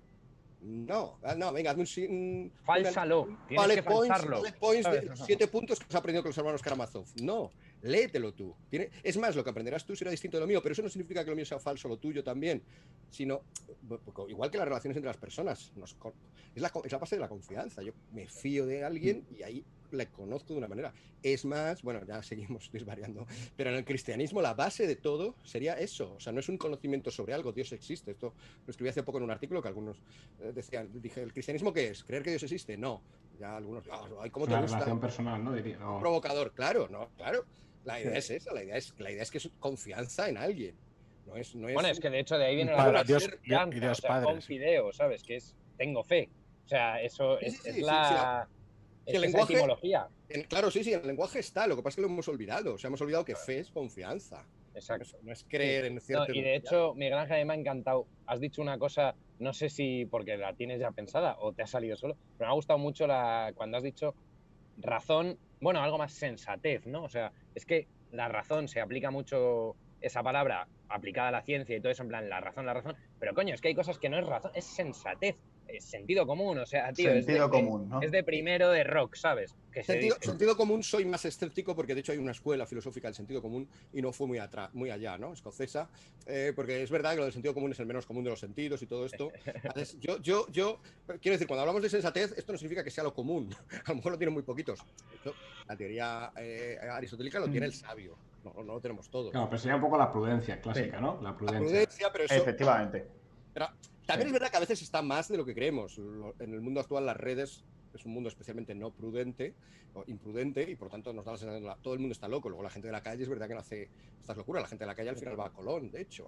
No, ah, no, venga, hazme un... si- un- Fálsalo, un tienes bullet que points, falsarlo. bullet points de ¿Sabes? siete puntos que has aprendido con los hermanos Karamazov. No, léetelo tú. Tiene, es más, lo que aprenderás tú será distinto de lo mío, pero eso no significa que lo mío sea falso, lo tuyo también, sino, igual que las relaciones entre las personas, nos, es, la, es la base de la confianza. Yo me fío de alguien y ahí le conozco de una manera. Es más, bueno, ya seguimos desvariando, pero en el cristianismo la base de todo sería eso. O sea, no es un conocimiento sobre algo, Dios existe. Esto lo escribí hace poco en un artículo que algunos eh, decían, dije, ¿el cristianismo qué es? ¿Creer que Dios existe? No. Ya algunos, oh, ay, ¿cómo te Una gusta? relación personal, ¿no? Diría. Un O- provocador, claro, no, claro. La idea es esa, la idea es, la idea es que es confianza en alguien. No es, no es, Bueno, es que de hecho de ahí viene un la padre, palabra Dios- confianza, y Dios o sea, padre, sí. confideo, ¿sabes? Que es tengo fe. O sea, eso Sí, es, sí, es sí, la... sí, es el esa lenguaje- etimología. En- claro, sí, sí, en el lenguaje está, lo que pasa es que lo hemos olvidado. O sea, hemos olvidado que fe es confianza. Exacto. No es, no es creer en No, cierto. y de hecho, Miguel Ángel, a mí me ha encantado. Has dicho una cosa, no sé si porque la tienes ya pensada o te ha salido solo, pero me ha gustado mucho la, cuando has dicho razón, bueno, algo más sensatez, ¿no? O sea, es que la razón se aplica mucho esa palabra aplicada a la ciencia y todo eso, en plan, la razón, la razón, pero coño, es que hay cosas que no es razón, es sensatez, es sentido común, o sea, tío, es de, Sentido de- común, ¿no? es de primero de rock, ¿sabes? Que se Sentido, dice. sentido común, soy más escéptico porque de hecho hay una escuela filosófica del sentido común y no fue muy, atrás, muy allá, ¿no? Escocesa, eh, porque es verdad que lo del sentido común es el menos común de los sentidos y todo esto. Entonces, yo, yo, yo, quiero decir, cuando hablamos de sensatez, esto no significa que sea lo común. A lo mejor lo tienen muy poquitos. Esto, la teoría eh, aristotélica lo tiene el sabio, no, no lo tenemos todos. Claro, pero sería un poco la prudencia clásica, Sí. ¿no? La La prudencia. prudencia, pero eso. Efectivamente. Pero también Sí. es verdad que a veces está más de lo que creemos. Lo- En el mundo actual, las redes es un mundo especialmente no prudente o imprudente y por tanto nos da la sensación de que todo el mundo está loco. Luego la gente de la calle es verdad que no hace estas locuras. La gente de la calle al final va a Colón, de hecho.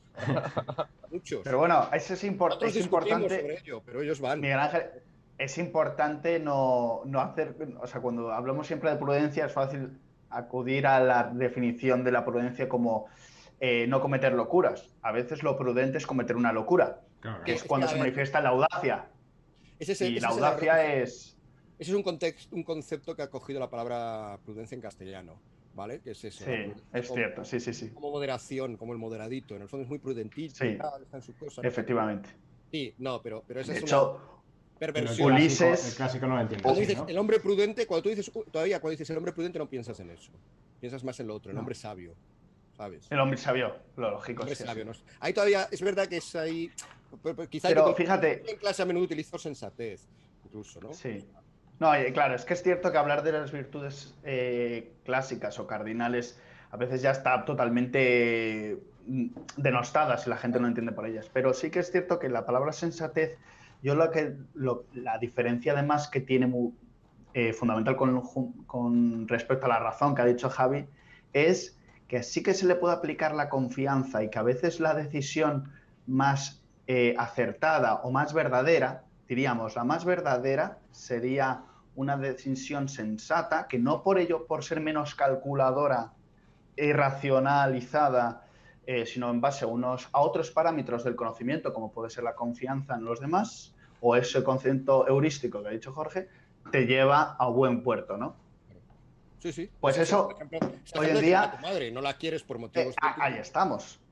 Muchos. Pero bueno, eso es, impor- Nosotros es discutimos importante. sobre ello, pero ellos van. Miguel Ángel, es importante no, no hacer, o sea, cuando hablamos siempre de prudencia es fácil acudir a la definición de la prudencia como eh, no cometer locuras. A veces lo prudente es cometer una locura, Claro, que claro. es cuando Es que, se a ver, manifiesta la audacia. Ese es el- Y ese la es el audacia error. es... Ese es un, contexto, un concepto que ha cogido la palabra prudencia en castellano, ¿vale? Que es eso. Sí, la prudencia es como- cierto, sí, sí, sí. Como moderación, como el moderadito. En el fondo es muy prudentito. Sí. y tal, está en su cosa, ¿no? Efectivamente. Sí, no, pero, pero esa De es hecho, una Pero el perversión. Ulises- clásico, el clásico no lo entiende Cuando así, dices ¿no? el hombre prudente, cuando tú dices, uh, todavía cuando dices el hombre prudente no piensas en eso. Piensas más en lo otro, el No. hombre sabio, ¿sabes? el hombre sabio, lo El lógico hombre es que sabio, sí. ¿no? Ahí todavía, es verdad que es ahí, pero- pero quizá Pero yo fíjate, en clase a menudo utilizo sensatez, incluso, ¿no? sí. No, y claro, es que es cierto que hablar de las virtudes eh, clásicas o cardinales a veces ya está totalmente mm, denostadas y la gente no entiende por ellas. Pero sí que es cierto que la palabra sensatez, yo lo que lo- la diferencia además que tiene muy, eh, fundamental con, jun- con respecto a la razón que ha dicho Javi es que sí que se le puede aplicar la confianza y que a veces la decisión más eh, acertada o más verdadera, diríamos, la más verdadera sería una decisión sensata que no por ello, por ser menos calculadora y racionalizada, eh, sino en base a, unos, a otros parámetros del conocimiento, como puede ser la confianza en los demás o ese concepto heurístico que ha dicho Jorge, te lleva a buen puerto, ¿no? Sí, sí. Pues eso, por ejemplo, es el hoy en ejemplo de día- que a tu madre no la quieres por motivos Eh, a- ahí científicos. estamos.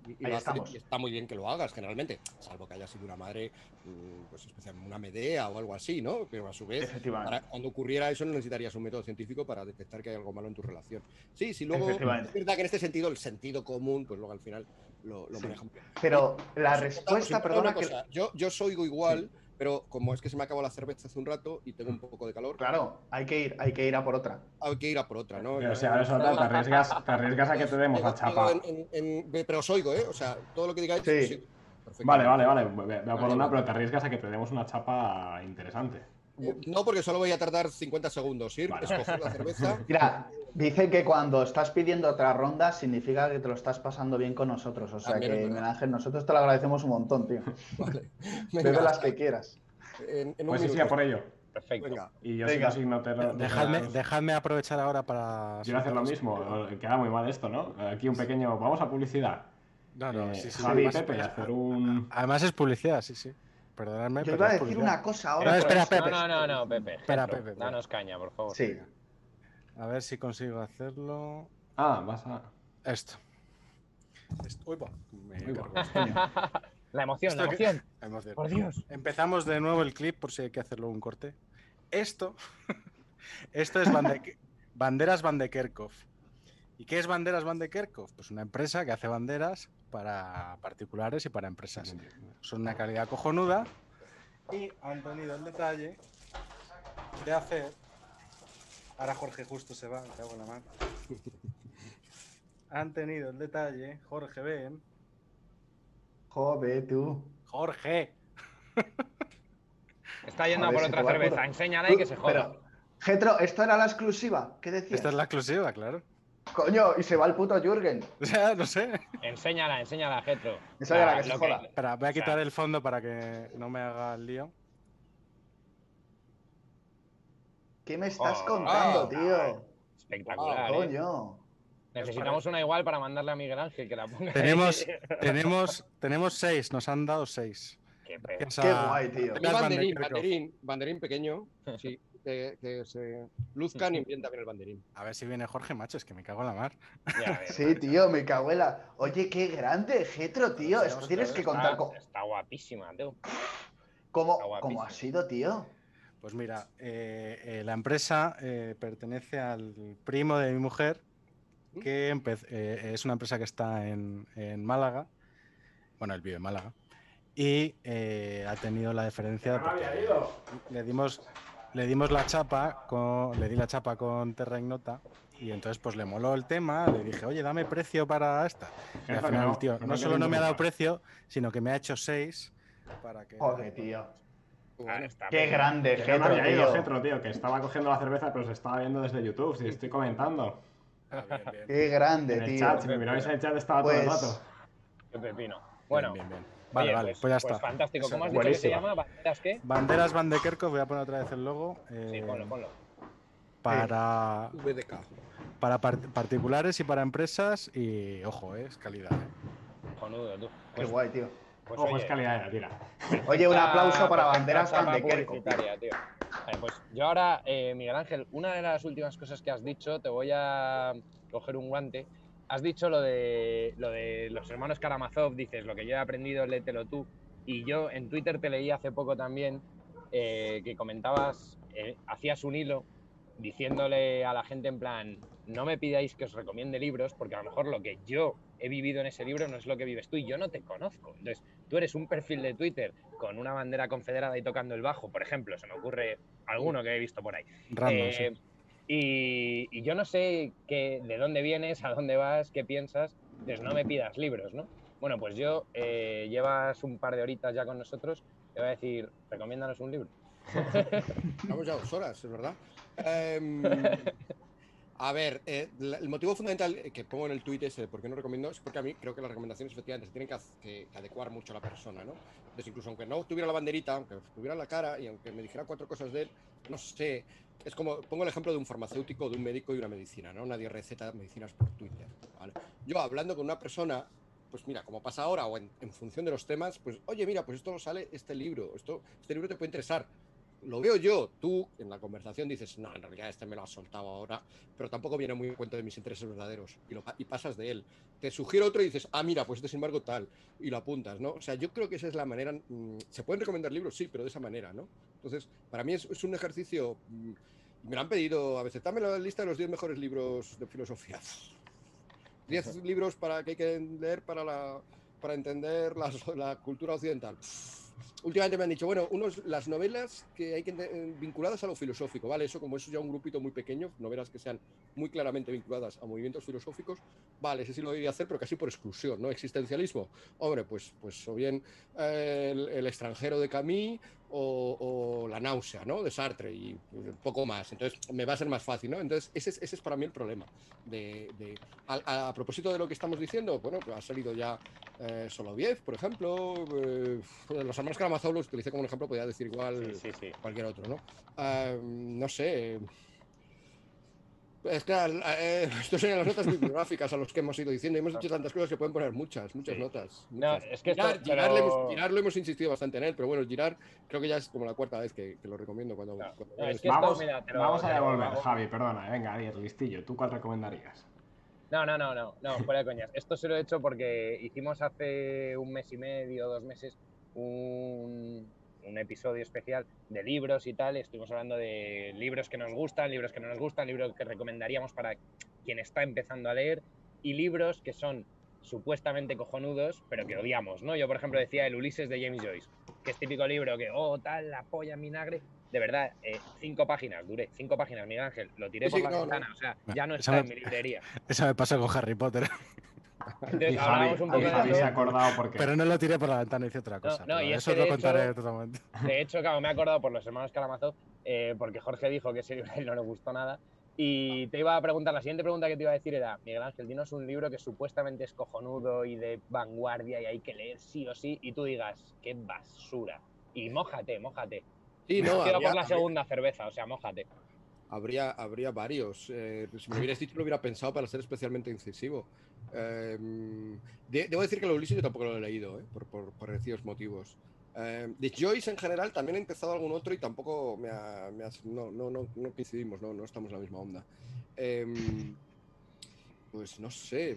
Y, y Ahí lo hace- estamos. y está muy bien que lo hagas, generalmente, salvo que haya sido una madre, mm, pues especial, una Medea o algo así, ¿no? Pero a su vez, Efectivamente. para- cuando ocurriera eso, no necesitarías un método científico para detectar que hay algo malo en tu relación. Sí, sí, luego Efectivamente. es verdad que en este sentido el sentido común, pues luego al final lo, lo Sí. manejan. Pero la Os he respuesta, contado- os he contado perdona una que... cosa, Yo, yo os oigo igual, pero como es que se me acabó la cerveza hace un rato y tengo un poco de calor, Claro, hay que ir, hay que ir a por otra. hay que ir a por otra, ¿no? Pero Yo- si ahora eso te, te arriesgas, te arriesgas a que te demos la Digo- chapa. digo en- en- en- pero os oigo, ¿eh? O sea, todo lo que digáis. Sí. os oigo perfectamente. Vale, vale, vale. Voy voy a por Vale, una, vale. pero te arriesgas a que te demos una chapa interesante. Eh, No, porque solo voy a tardar cincuenta segundos. Ir, Vale. escoger la cerveza. Mira, dicen que cuando estás pidiendo otra ronda significa que te lo estás pasando bien con nosotros. O sea También es que, verdad. Miguel Ángel, nosotros te lo agradecemos un montón, tío. Vale. Bebe Venga, las que quieras. en, en un Pues sí, sí, minuto. a por ello. Perfecto. Venga. Y yo Venga. si no signo te lo. Dejadme, te- dejadme aprovechar ahora para. Quiero hacer lo mismo. Queda muy mal esto, ¿no? Aquí un pequeño. Vamos a publicidad. No, no, Eh, sí, sí. Javi y además, Pepe, y hacer un. además es publicidad, sí, sí. Perdonadme, Yo pero iba a es decir publicidad. una cosa No, ahora. espera, pero- Pepe. No, no, no, no, Pepe. Espera, Petro, Pepe, espera. Danos caña, por favor. Sí. A ver si consigo hacerlo. Ah, vas a. Esto. Esto. Uy, va. Me Uy, va. cargo. La emoción, la Esto que- emoción. Emoción. Por Dios. Empezamos de nuevo el clip por si hay que hacerlo un corte. Esto, esto es Bande- Banderas Van de Kerkhove. ¿Y qué es Banderas Van de Kerkhove? Pues una empresa que hace banderas para particulares y para empresas. Son una calidad cojonuda y han tenido el detalle de hacer. Ahora Jorge justo se va, me cago en la mano. Han tenido el detalle, Jorge, ven. Joder, tú. Jorge. Está yendo a Joder, por se otra te va el cerveza. puto. Enséñala y que se joda. Pero, Getro, ¿esto era la exclusiva? ¿Qué decías? Esta es la exclusiva, claro. Coño, y se va el puto Jürgen. O sea, no sé. Enséñala, enséñala, Getro. Esa era Ah, que se lo joda. Espera, voy a O sea, quitar el fondo para que no me haga el lío. ¿Qué me estás Oh, contando, ah, tío? Espectacular, ¿eh? Coño. Necesitamos una igual para mandarle a Miguel Ángel que la ponga. Tenemos, tenemos, tenemos seis, nos han dado seis. Qué pedo. Gracias Qué a- guay, tío. El Las banderín, Van de Kerkhove. banderín, banderín pequeño. Sí, que, que se luzcan y envíen también el banderín. A ver si viene Jorge, macho, es que me cago en la mar. Ya ves, Sí, tío, me cago en la... Oye, qué grande, Getro, tío. Sí, Esto vamos, tienes claro, que está, contar co- está guapísima, tío. cómo, está guapísimo. cómo ha sido, tío. Pues mira, eh, eh, la empresa eh, pertenece al primo de mi mujer, que empe- eh, es una empresa que está en, en Málaga. Bueno, él vive en Málaga. Y eh, ha tenido la deferencia porque le dimos, le dimos la chapa, con, le di la chapa con Terra Ignota. Y entonces pues le moló el tema, le dije, oye, dame precio para esta. Y al Jefe, final no, el tío que no no solo no me ha dado interrumpas. precio, sino que me ha hecho seis para que... Joder, tío. Ah, está Qué pedo. grande, Que no me Getro, había ido, tío. Getro, tío, que estaba cogiendo la cerveza, pero se estaba viendo desde YouTube, si estoy comentando. Ah, bien, bien. Qué grande, En el tío. chat, si me miráis en el chat, estaba todo el Pues- rato. Qué pepino. Bueno, Bien, bien, bien. Vale, oye, vale, pues, pues ya pues está. fantástico. Eso, ¿Cómo has dicho que se buenísima. llama? ¿Banderas qué? Banderas Van de Kerkhove, voy a poner otra vez el logo. eh, Sí, ponlo, ponlo. Para, V D K. para par- particulares y para empresas. Y ojo, eh, es calidad. eh. Cojonudo, tú. Qué Pues, guay, tío. pues Ojo, oye, es calidad de la tira. Oye, un aplauso para perfecta Banderas Van chapa de Kerkhove. publicitaria, tío. Vale, pues yo ahora, eh, Miguel Ángel, una de las últimas cosas que has dicho, te voy a coger un guante. Has dicho lo de, lo de los hermanos Karamazov, dices, lo que yo he aprendido, léetelo tú. Y yo en Twitter te leí hace poco también eh, que comentabas, eh, hacías un hilo diciéndole a la gente en plan, no me pidáis que os recomiende libros, porque a lo mejor lo que yo he vivido en ese libro no es lo que vives tú y yo no te conozco. Entonces, tú eres un perfil de Twitter con una bandera confederada y tocando el bajo, por ejemplo, se me ocurre alguno que he visto por ahí. Random, Eh, sí. y, y yo no sé qué, de dónde vienes, a dónde vas, qué piensas, entonces no me pidas libros, ¿no? Bueno, pues yo, eh, llevas un par de horitas ya con nosotros, te voy a decir, recomiéndanos un libro. Llevamos ya dos horas, es verdad. Em, a ver, eh, la- el motivo fundamental que pongo en el tuit ese de por qué no recomiendo es porque a mí creo que las recomendaciones efectivamente se tienen que, haz- que- que adecuar mucho a la persona, ¿no? Entonces, incluso aunque no tuviera la banderita, aunque tuviera la cara y aunque me dijera cuatro cosas de él, no sé. Es como, pongo el ejemplo de un farmacéutico, de un médico y una medicina, ¿no? Nadie receta medicinas por Twitter, ¿vale? Yo hablando con una persona, pues mira, como pasa ahora, o en, en función de los temas, pues, oye, mira, pues esto sale este libro, esto, este libro te puede interesar. lo veo yo, tú en la conversación dices, no, en realidad este me lo has soltado ahora, pero tampoco viene muy en cuenta de mis intereses verdaderos, y, lo, y pasas de él. Te sugiero otro y dices, ah, mira, pues este sin embargo tal, y lo apuntas, ¿no? O sea, yo creo que esa es la manera, mmm, se pueden recomendar libros, sí, pero de esa manera, ¿no? Entonces, para mí es, es un ejercicio, mmm, me lo han pedido a veces, dame la lista de los diez mejores libros de filosofía. diez libros para que hay que leer para, la, para entender la, la cultura occidental. Últimamente me han dicho, bueno, unos, las novelas que hay que vinculadas a lo filosófico, ¿vale? Eso como eso ya un grupito muy pequeño, novelas que sean muy claramente vinculadas a movimientos filosóficos, vale, ese sí lo debería hacer, pero casi por exclusión, ¿no? Existencialismo, hombre, pues, pues o bien eh, el, el extranjero de Camus o, o La náusea, ¿no? De Sartre y un poco más, entonces me va a ser más fácil, ¿no? Entonces ese es, ese es para mí el problema. De, de, a, a propósito de lo que estamos diciendo, bueno, pues ha salido ya eh, Soloviev, por ejemplo, eh, los hermanos Karamazov los utilicé como un ejemplo, podría decir igual sí, sí, sí. cualquier otro, ¿no? Uh, no sé. Es que eh, esto serían las notas bibliográficas a los que hemos ido diciendo. Hemos dicho tantas cosas que pueden poner muchas, muchas sí. notas. Muchas. No, es que Girard, esto, Girard, pero... le hemos, Girard lo hemos insistido bastante en él, pero bueno, Girard creo que ya es como la cuarta vez que, que lo recomiendo. Cuando, no, cuando no, es que vamos, esto, mira, te lo, vamos a te devolver, hago... Javi, perdona, venga, Adier, listillo. ¿Tú cuál recomendarías? No, no, no, no, no, fuera de coñas. Esto se lo he hecho porque hicimos hace un mes y medio, dos meses, un, un episodio especial de libros y tal. Estuvimos hablando de libros que nos gustan, libros que no nos gustan, libros que recomendaríamos para quien está empezando a leer y libros que son supuestamente cojonudos, pero que odiamos, ¿no? Yo, por ejemplo, decía el Ulises de James Joyce, que es típico libro que, oh, tal, la polla en vinagre. De verdad, eh, cinco páginas, duré cinco páginas, Miguel Ángel, lo tiré sí, por la no, ventana, no. o sea, ya no Esa está me, en mi librería. Eso me pasó con Harry Potter. Entonces, y hablábamos Javi, un poco y de Javi eso. se ha acordado porque... Pero no lo tiré por la ventana, hice otra cosa. No, no, y es eso que lo de contaré hecho, totalmente. De hecho, claro, me he acordado por los hermanos Karamazov, eh, porque Jorge dijo que ese libro a él no le gustó nada. Y te iba a preguntar, la siguiente pregunta que te iba a decir era, Miguel Ángel, dinos un libro que supuestamente es cojonudo y de vanguardia y hay que leer sí o sí, y tú digas, qué basura. Y mójate, mójate. Sí, no, Quedo habría, por la habría, segunda cerveza, o sea, mójate. Habría, habría varios. Eh, si me lo hubieras dicho, lo hubiera pensado para ser especialmente incisivo. Eh, de, debo decir que lo Ulises yo tampoco lo he leído, eh, por, por, por parecidos motivos. Eh, de Joyce en general también he empezado algún otro y tampoco me ha, me ha, no, no, no, no coincidimos, no, no estamos en la misma onda. Eh, pues no sé.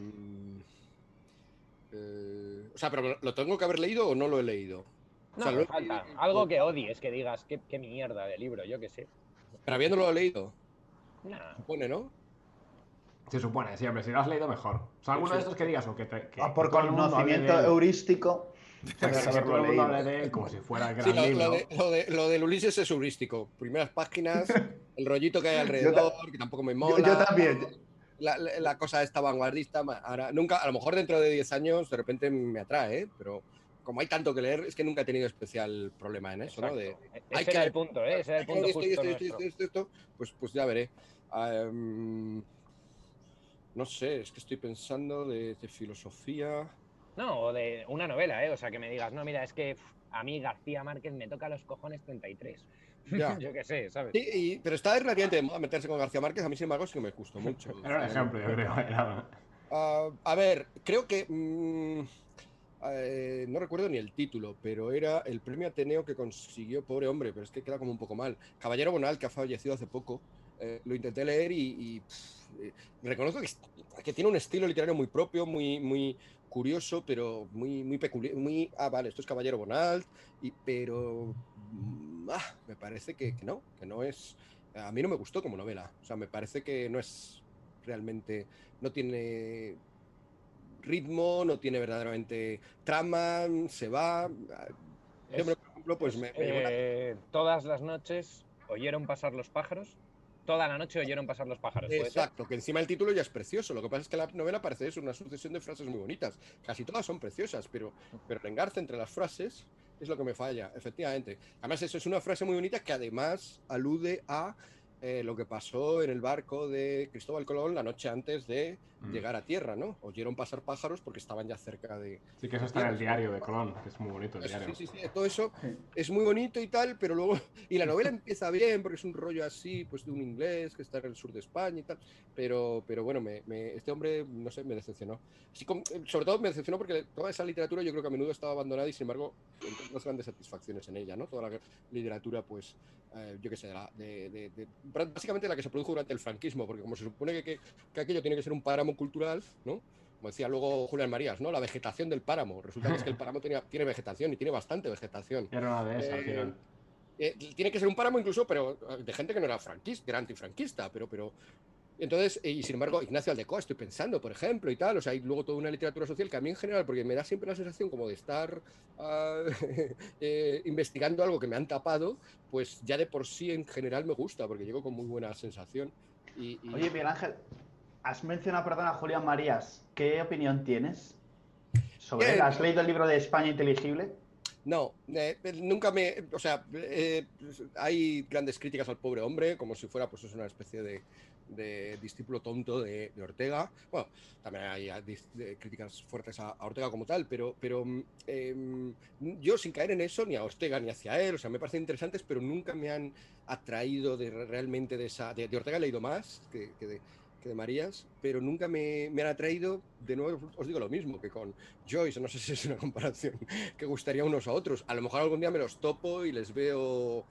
Eh, o sea, pero ¿lo tengo que haber leído o no lo he leído? No, o sea, lo, falta. Algo que odies, que digas, qué, qué mierda de libro, yo qué sé. Pero habiéndolo leído. Nah. Supone, ¿no? Se supone, sí, hombre, si lo has leído mejor. O sea, alguno sí, de estos que digas o que te... Que, ah, por que conocimiento heurístico. O sea, que, que todo el mundo hable de él como si fuera el gran sí, lo, libro. Lo, de, lo, de, lo del Ulises es heurístico. Primeras páginas, el rollito que hay alrededor, ta que tampoco me mola. Yo, yo también. La, la, la cosa esta vanguardista, ahora, nunca, a lo mejor dentro de diez años de repente me atrae, ¿eh? Pero como hay tanto que leer, es que nunca he tenido especial problema en eso, exacto. ¿no? De, ese hay era que, el punto, ¿eh? Ese era el punto esto, justo esto, esto, esto, esto, esto, pues, pues ya veré. Um, no sé, es que estoy pensando de, de filosofía. No, o de una novela, ¿eh? O sea, que me digas, no, mira, es que pff, a mí García Márquez me toca los cojones treinta y tres. Ya. Yo qué sé, ¿sabes? Sí, y, pero está relativamente de moda meterse con García Márquez, a mí sin embargo sí que me gustó mucho. Era un ejemplo, yo creo. Era... Uh, a ver, creo que... Mmm, eh, no recuerdo ni el título, pero era el premio Ateneo que consiguió, pobre hombre, pero es que queda como un poco mal. Caballero Bonal, que ha fallecido hace poco. Eh, lo intenté leer y, y pff, eh, reconozco que, que tiene un estilo literario muy propio, muy, muy curioso, pero muy, muy peculiar. Muy, ah, vale, esto es Caballero Bonal, y, pero mm, ah, me parece que, que no, que no es... A mí no me gustó como novela. O sea, me parece que no es realmente... No tiene ritmo, no tiene verdaderamente trama, se va... Es, Yo, por ejemplo, pues es, me, me eh, todas las noches oyeron pasar los pájaros. Toda la noche oyeron pasar los pájaros. ¿Puede Exacto, ser? que encima el título ya es precioso. Lo que pasa es que la novela parece eso, una sucesión de frases muy bonitas. Casi todas son preciosas, pero, pero el engarce entre las frases es lo que me falla, efectivamente. Además, eso es una frase muy bonita que además alude a eh, lo que pasó en el barco de Cristóbal Colón la noche antes de Mm. llegar a tierra, ¿no? Oyeron pasar pájaros porque estaban ya cerca de... Sí, que eso de está en el tierra. diario de Colón, que es muy bonito el Eso, diario. sí, sí, sí, todo eso Sí. es muy bonito y tal, pero luego... Y la novela empieza bien porque es un rollo así, pues de un inglés que está en el sur de España y tal, pero, pero bueno, me, me- este hombre, no sé, me decepcionó. Así como- sobre todo me decepcionó porque toda esa literatura yo creo que a menudo estaba abandonada y sin embargo encontré unas grandes satisfacciones en ella, ¿no? Toda la literatura, pues, eh, yo qué sé, de la- de- de- de- básicamente la que se produjo durante el franquismo, porque como se supone que, que, que aquello tiene que ser un páramo cultural, ¿no? Como decía luego Julián Marías, ¿no? La vegetación del páramo. Resulta que es que el páramo tenía, tiene vegetación y tiene bastante vegetación. Era una de esas, al Eh, final. eh, tiene que ser un páramo incluso, pero eh, de gente que no era franquista, que era antifranquista, pero, pero entonces, y sin embargo, Ignacio Aldecoa, estoy pensando, por ejemplo, y tal, o sea, hay luego toda una literatura social que a mí en general, porque me da siempre la sensación como de estar ah, eh, investigando algo que me han tapado, pues ya de por sí en general me gusta, porque llego con muy buena sensación. Y, y- Oye, Miguel Ángel, has mencionado, perdón, a Julián Marías. ¿Qué opinión tienes sobre él? Bien, ¿Has leído el libro de España Inteligible? no, eh, nunca me. O sea, eh, hay grandes críticas al pobre hombre, como si fuera pues es una especie de, de discípulo tonto de, de Ortega. Bueno, también hay ah, dis- de críticas fuertes a, a Ortega como tal, pero, pero mm, em, yo sin caer en eso, ni a Ortega ni hacia él, o sea, me parecen interesantes, pero nunca me han atraído de, realmente de esa. De, de Ortega he leído más que, que de que de Marías, pero nunca me, me han atraído, de nuevo os digo lo mismo que con Joyce, no sé si es una comparación que gustaría unos a otros. A lo mejor algún día me los topo y les veo.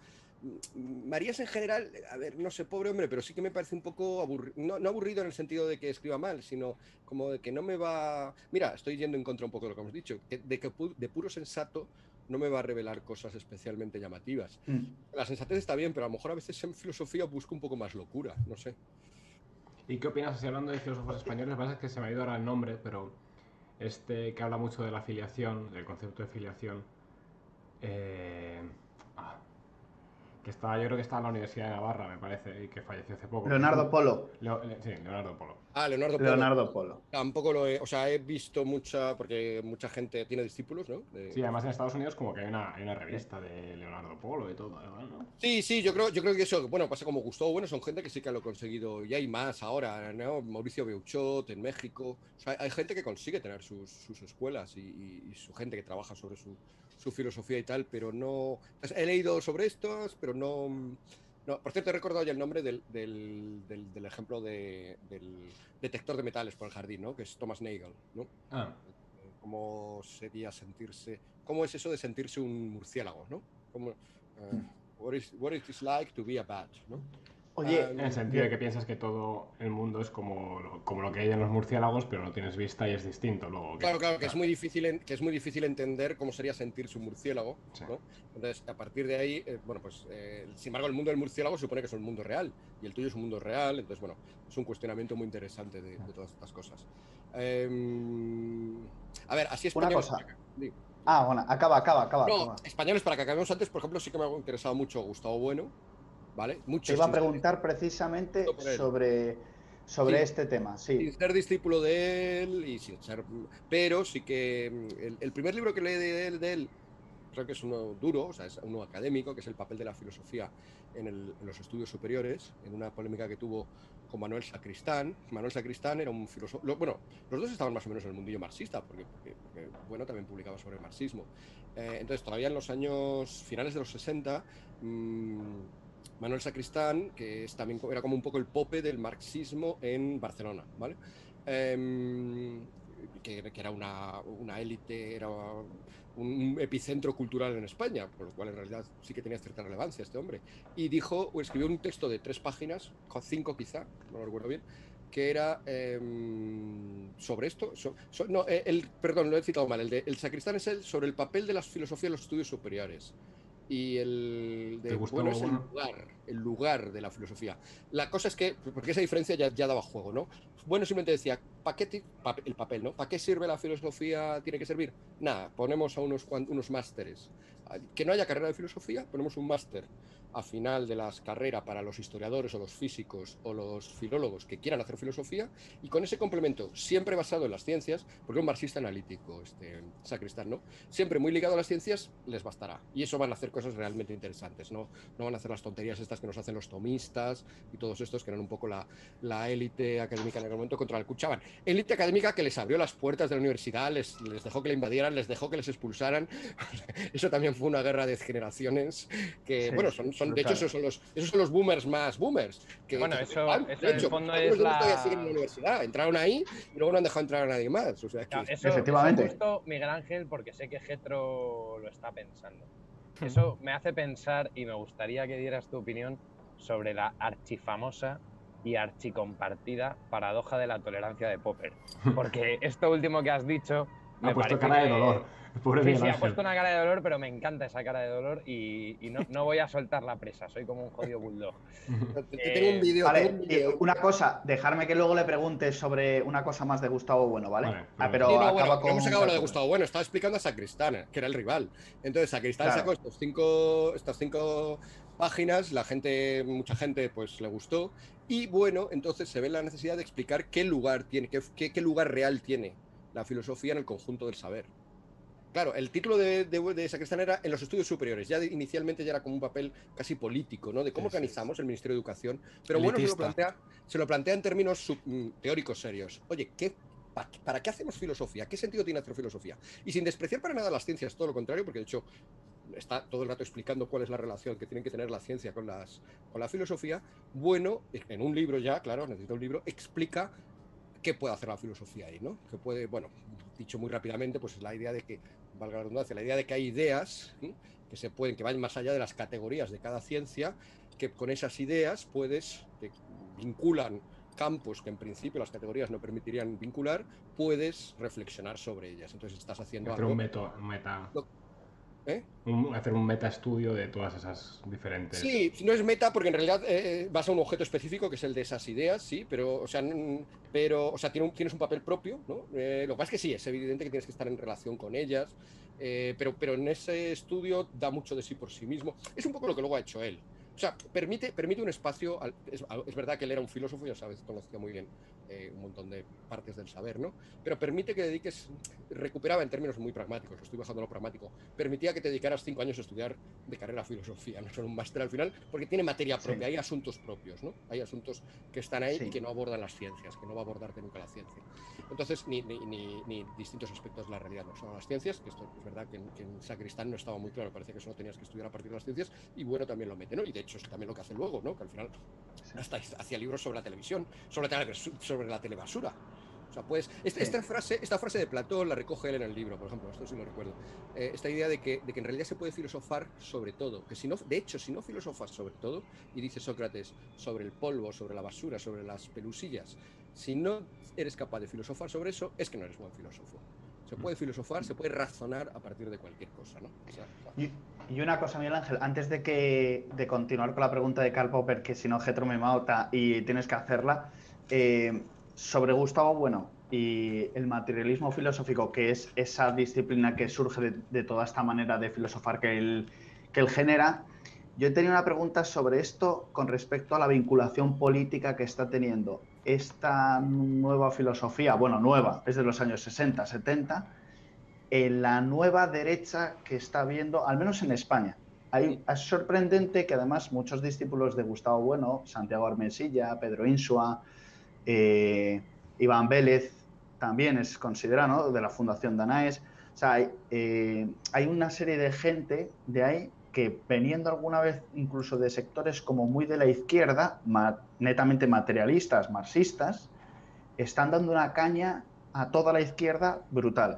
Marías en general, a ver, no sé, pobre hombre, pero sí que me parece un poco aburrido, no, no aburrido en el sentido de que escriba mal, sino como de que no me va. Mira, estoy yendo en contra un poco de lo que hemos dicho, que de que pu- de puro sensato no me va a revelar cosas especialmente llamativas. Mm. La sensatez está bien, pero a lo mejor a veces en filosofía busco un poco más locura, no sé. ¿Y qué opinas, así hablando de filósofos españoles? Lo que pasa es que se me ha ido ahora el nombre, pero este que habla mucho de la filiación, del concepto de filiación, eh, ah, que estaba, yo creo que estaba en la Universidad de Navarra, me parece, y que falleció hace poco. Leonardo Polo. Leo- Le- sí, Leonardo Polo. Ah, Leonardo Polo. Leonardo Polo. Tampoco lo he, o sea, he visto mucha, porque mucha gente tiene discípulos, ¿no? De- Sí, además en Estados Unidos como que hay una, hay una revista de Leonardo Polo y todo, ¿no? Sí, sí, yo creo, yo creo que eso, bueno, pasa como Gustavo Bueno, son gente que sí que lo ha conseguido, y hay más ahora, ¿no? Mauricio Beuchot en México, o sea, hay gente que consigue tener sus, sus escuelas y, y- y su gente que trabaja sobre su, su filosofía y tal, pero no, entonces, he leído sobre estos, pero no, no, por cierto, he recordado ya el nombre del, del, del- del ejemplo de- del detector de metales por el jardín, ¿no? Que es Thomas Nagel, ¿no? Ah, ¿Cómo sería sentirse, cómo es eso de sentirse un murciélago, ¿no? Cómo, eh, what, is, what it is like to be a bat, ¿no? Oye, en el sentido de que piensas que todo el mundo es como lo, como lo que hay en los murciélagos, pero no tienes vista y es distinto luego. Claro, claro, que es muy difícil, en- que es muy difícil entender cómo sería sentirse un murciélago, Sí. ¿no? Entonces, a partir de ahí, eh, bueno, pues, eh, sin embargo, el mundo del murciélago se supone que es un mundo real, y el tuyo es un mundo real, entonces, bueno, es un cuestionamiento muy interesante de, de todas estas cosas. Eh, a ver, así Una españoles... cosa. Sí. Ah, bueno, acaba, acaba, acaba. No, acaba. españoles, para que acabemos antes, por ejemplo, sí que me ha interesado mucho Gustavo Bueno, ¿vale? Mucho. Te iba a sin ser- preguntar precisamente por él. sobre, sobre Sí. este tema, sin sí. ser discípulo de él y sin ser. Pero sí que mm, el, el primer libro que leí de él, de él, creo que es uno duro, o sea, es uno académico, que es El papel de la filosofía en, el- en los estudios superiores, en una polémica que tuvo con Manuel Sacristán. Manuel Sacristán era un filósofo. lo- Bueno, los dos estaban más o menos en el mundillo marxista, porque, porque, porque, bueno, también publicaba sobre el marxismo. Eh, entonces, todavía en los años finales de los sesenta, mmm, Manuel Sacristán, que es también, era como un poco el pope del marxismo en Barcelona, ¿vale? Eh, que, que era una, una élite, era un epicentro cultural en España, por lo cual en realidad sí que tenía cierta relevancia este hombre. Y dijo, o escribió un texto de tres páginas, cinco quizá, no lo recuerdo bien, que era eh, sobre esto. So, so, no, el, perdón, lo he citado mal. El de el Sacristán es el sobre el papel de las filosofías en los estudios superiores. Y el de Bueno es el lugar, el lugar de la filosofía. La cosa es que, porque esa diferencia ya, ya daba juego, ¿no? Bueno simplemente decía, ¿para qué el papel, ¿no? ¿Para qué sirve la filosofía? ¿Tiene que servir? Nada, ponemos a unos, unos másteres. Que no haya carrera de filosofía, ponemos un máster a final de las carreras para los historiadores o los físicos o los filólogos que quieran hacer filosofía, y con ese complemento, siempre basado en las ciencias, porque es un marxista analítico, este Sacristán, ¿no? Siempre muy ligado a las ciencias, les bastará. Y eso van a hacer cosas realmente interesantes. no, no van a hacer las tonterías estas que nos hacen los tomistas y todos estos que eran un poco la, la élite académica en aquel momento contra la que luchaban. Élite académica que les abrió las puertas de la universidad, les, les dejó que la invadieran, les dejó que les expulsaran. Eso también fue una guerra de generaciones que, sí, bueno, son, son de hecho esos son, los, esos son los boomers más boomers. Que, bueno, que, eso, van, eso de en hecho, el fondo es es la... todavía siguen en la universidad, entraron ahí y luego no han dejado entrar a nadie más. O sea, que... claro, eso, efectivamente. Eso justo, Miguel Ángel, porque sé que Getro lo está pensando. Eso me hace pensar y me gustaría que dieras tu opinión sobre la archifamosa y archicompartida paradoja de la tolerancia de Popper. Porque esto último que has dicho... Me me ha puesto parece cara de que... dolor. Pobre sí, Miguel sí, ha Ángel. puesto una cara de dolor, pero me encanta esa cara de dolor y, y no, no voy a soltar la presa. Soy como un jodido bulldog. Eh, tengo un vídeo. Vale, tengo un vídeo. una cosa, dejarme que luego le pregunte sobre una cosa más de Gustavo Bueno, ¿vale? Vale, ah, pero sí, no, acaba bueno, con... no hemos acabado lo de Gustavo Bueno, estaba explicando a Sacristán, que era el rival. Entonces, Sacristán claro. sacó estos cinco, estas cinco páginas, la gente, mucha gente, pues le gustó. Y bueno, entonces se ve la necesidad de explicar qué lugar tiene, qué, qué, qué lugar real tiene la filosofía en el conjunto del saber. Claro, el título de, de, de Sacristán era en los estudios superiores. Ya de, inicialmente ya era como un papel casi político, ¿no? De cómo sí, organizamos sí. el Ministerio de Educación. Pero elitista. Bueno, se lo, plantea, se lo plantea en términos sub, teóricos serios. Oye, ¿qué, pa, ¿para qué hacemos filosofía? ¿Qué sentido tiene hacer filosofía? Y sin despreciar para nada las ciencias, todo lo contrario, porque de hecho está todo el rato explicando cuál es la relación que tienen que tener la ciencia con, las, con la filosofía. Bueno, en un libro ya, claro, necesita un libro, explica qué puede hacer la filosofía ahí, ¿no? Que puede, bueno, dicho muy rápidamente, pues es la idea de que, valga la redundancia, la idea de que hay ideas ¿sí? que se pueden, que van más allá de las categorías de cada ciencia, que con esas ideas puedes, que vinculan campos que en principio las categorías no permitirían vincular, puedes reflexionar sobre ellas. Entonces estás haciendo hacer algo... un meta... meta... ¿Eh? Un, hacer un meta estudio de todas esas diferentes... Sí, no es meta porque en realidad eh, vas a un objeto específico que es el de esas ideas, sí, pero, o sea, pero, o sea tiene un, tienes un papel propio, ¿no? Eh, lo que pasa es que sí, es evidente que tienes que estar en relación con ellas, eh, pero, pero en ese estudio da mucho de sí por sí mismo. Es un poco lo que luego ha hecho él. O sea, permite, permite un espacio, al, es, es verdad que él era un filósofo, ya sabes, conocía muy bien eh, un montón de partes del saber, ¿no? Pero permite que dediques, recuperaba en términos muy pragmáticos, lo estoy bajando a lo pragmático, permitía que te dedicaras cinco años a estudiar de carrera filosofía, no solo un máster al final, porque tiene materia propia, sí. hay asuntos propios, ¿no? Hay asuntos que están ahí sí. y que no abordan las ciencias, que no va a abordarte nunca la ciencia. Entonces, ni, ni, ni, ni distintos aspectos de la realidad, no solo las ciencias, que esto es verdad que en, que en Sacristán no estaba muy claro, parece que solo tenías que estudiar a partir de las ciencias, y bueno, también lo mete, ¿no? Y de hecho es también lo que hace luego, ¿no? Que al final hasta hacía libros sobre la televisión, sobre la, tele, sobre la telebasura. O sea, pues, esta, esta, frase, esta frase de Platón la recoge él en el libro, por ejemplo, esto sí lo recuerdo. Eh, esta idea de que, de que en realidad se puede filosofar sobre todo, que si no, de hecho, si no filosofas sobre todo, y dice Sócrates, sobre el polvo, sobre la basura, sobre las pelusillas, si no eres capaz de filosofar sobre eso, es que no eres buen filósofo. Se puede filosofar, se puede razonar a partir de cualquier cosa, ¿no? O sea, y, y una cosa, Miguel Ángel, antes de que de continuar con la pregunta de Karl Popper, que si no Getro me mata y tienes que hacerla, eh, sobre Gustavo Bueno y el materialismo filosófico, que es esa disciplina que surge de, de toda esta manera de filosofar que él, que él genera, yo he tenido una pregunta sobre esto con respecto a la vinculación política que está teniendo esta nueva filosofía, bueno, nueva, es de los años sesenta, setenta, en la nueva derecha que está viendo, al menos en España. Hay, es sorprendente que además muchos discípulos de Gustavo Bueno, Santiago Armensilla, Pedro Insua, eh, Iván Vélez, también es considerado, ¿no?, de la Fundación Danaes. O sea, hay, eh, hay una serie de gente de ahí que, veniendo alguna vez incluso de sectores como muy de la izquierda, ma netamente materialistas, marxistas, están dando una caña a toda la izquierda brutal.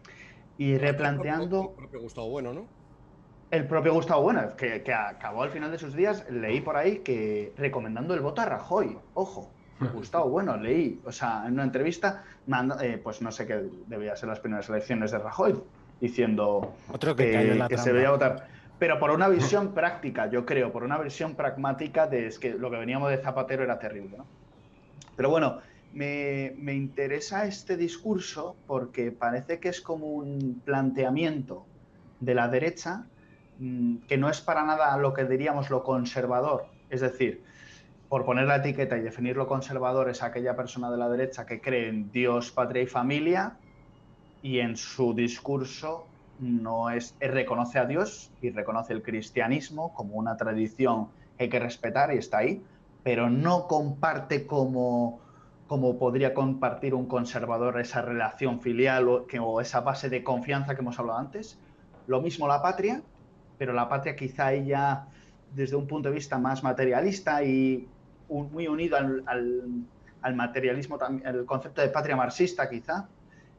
Y replanteando... El propio Gustavo Bueno, ¿no? El propio Gustavo Bueno, que, que acabó al final de sus días, leí por ahí que recomendando el voto a Rajoy, ojo. Gustavo Bueno, leí, o sea, en una entrevista, manda, eh, pues no sé qué debía ser las primeras elecciones de Rajoy, diciendo Otro que, cayó en la que trampa. se debía votar, pero por una visión práctica, yo creo, por una visión pragmática de es que lo que veníamos de Zapatero era terrible, ¿no? Pero bueno, me, me interesa este discurso porque parece que es como un planteamiento de la derecha mmm, que no es para nada lo que diríamos lo conservador, es decir, por poner la etiqueta y definir lo conservador es aquella persona de la derecha que cree en Dios, patria y familia y en su discurso no es, es reconoce a Dios y reconoce el cristianismo como una tradición que hay que respetar y está ahí, pero no comparte como, como podría compartir un conservador esa relación filial o, que, o esa base de confianza que hemos hablado antes. Lo mismo la patria, pero la patria quizá ella desde un punto de vista más materialista y un, muy unido al, al, al materialismo, el concepto de patria marxista quizá.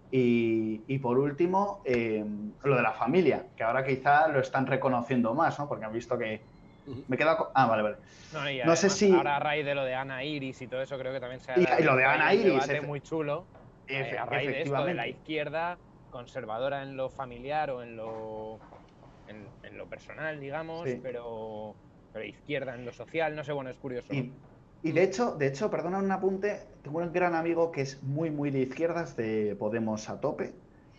Y, y por último, eh, lo de la familia, que ahora quizá lo están reconociendo más, ¿no? Porque han visto que... Me he quedado... Con... Ah, vale, vale. No, y no además, sé si... ahora a raíz de lo de Ana Iris y todo eso, creo que también se ha y, y lo de Ana Iris, un debate efe... muy chulo efe... eh, a raíz de esto, de la izquierda conservadora en lo familiar o en lo, en, en lo personal, digamos, sí. pero, pero izquierda en lo social, no sé, bueno, es curioso. Y... Y de hecho, de hecho, perdona un apunte, tengo un gran amigo que es muy, muy de izquierdas, de Podemos a tope.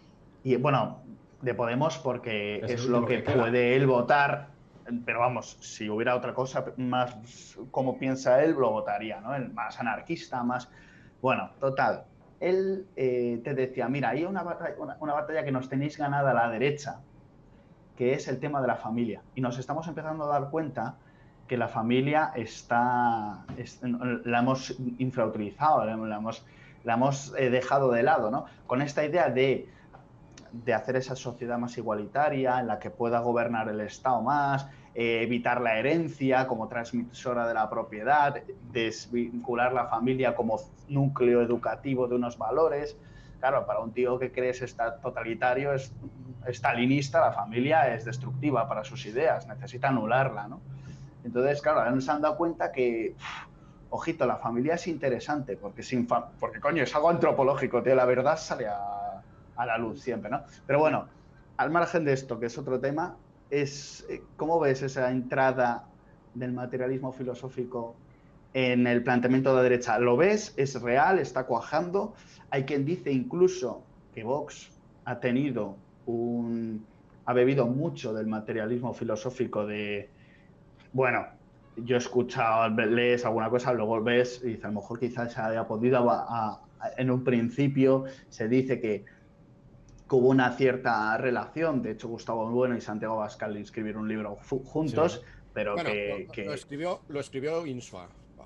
Y bueno, de Podemos porque es, es lo que, que puede él votar, pero vamos, si hubiera otra cosa más como piensa él, lo votaría, ¿no? El más anarquista, más... Bueno, total. Él eh, te decía, mira, hay una batalla, una, una batalla que nos tenéis ganada a la derecha, que es el tema de la familia. Y nos estamos empezando a dar cuenta que la familia está, es, la hemos infrautilizado, la hemos, la hemos eh, dejado de lado, ¿no? Con esta idea de, de hacer esa sociedad más igualitaria, en la que pueda gobernar el Estado más, eh, evitar la herencia como transmisora de la propiedad, desvincular la familia como núcleo educativo de unos valores. Claro, para un tío que cree es totalitario, es estalinista, la familia es destructiva para sus ideas, necesita anularla, ¿no? Entonces, claro, ahora nos han dado cuenta que, ojito, la familia es interesante, porque, sin fa porque coño, es algo antropológico, tío, la verdad sale a, a la luz siempre, ¿no? Pero bueno, al margen de esto, que es otro tema, es ¿cómo ves esa entrada del materialismo filosófico en el planteamiento de la derecha? ¿Lo ves? ¿Es real? ¿Está cuajando? Hay quien dice incluso que Vox ha tenido un... ha bebido mucho del materialismo filosófico de... Bueno, yo he escuchado, lees alguna cosa, luego ves y dices, a lo mejor quizás se haya podido, a, a, en un principio se dice que, que hubo una cierta relación, de hecho Gustavo Bueno y Santiago Abascal escribieron un libro juntos, sí. pero bueno, que, lo, que... Lo escribió, lo escribió Insua.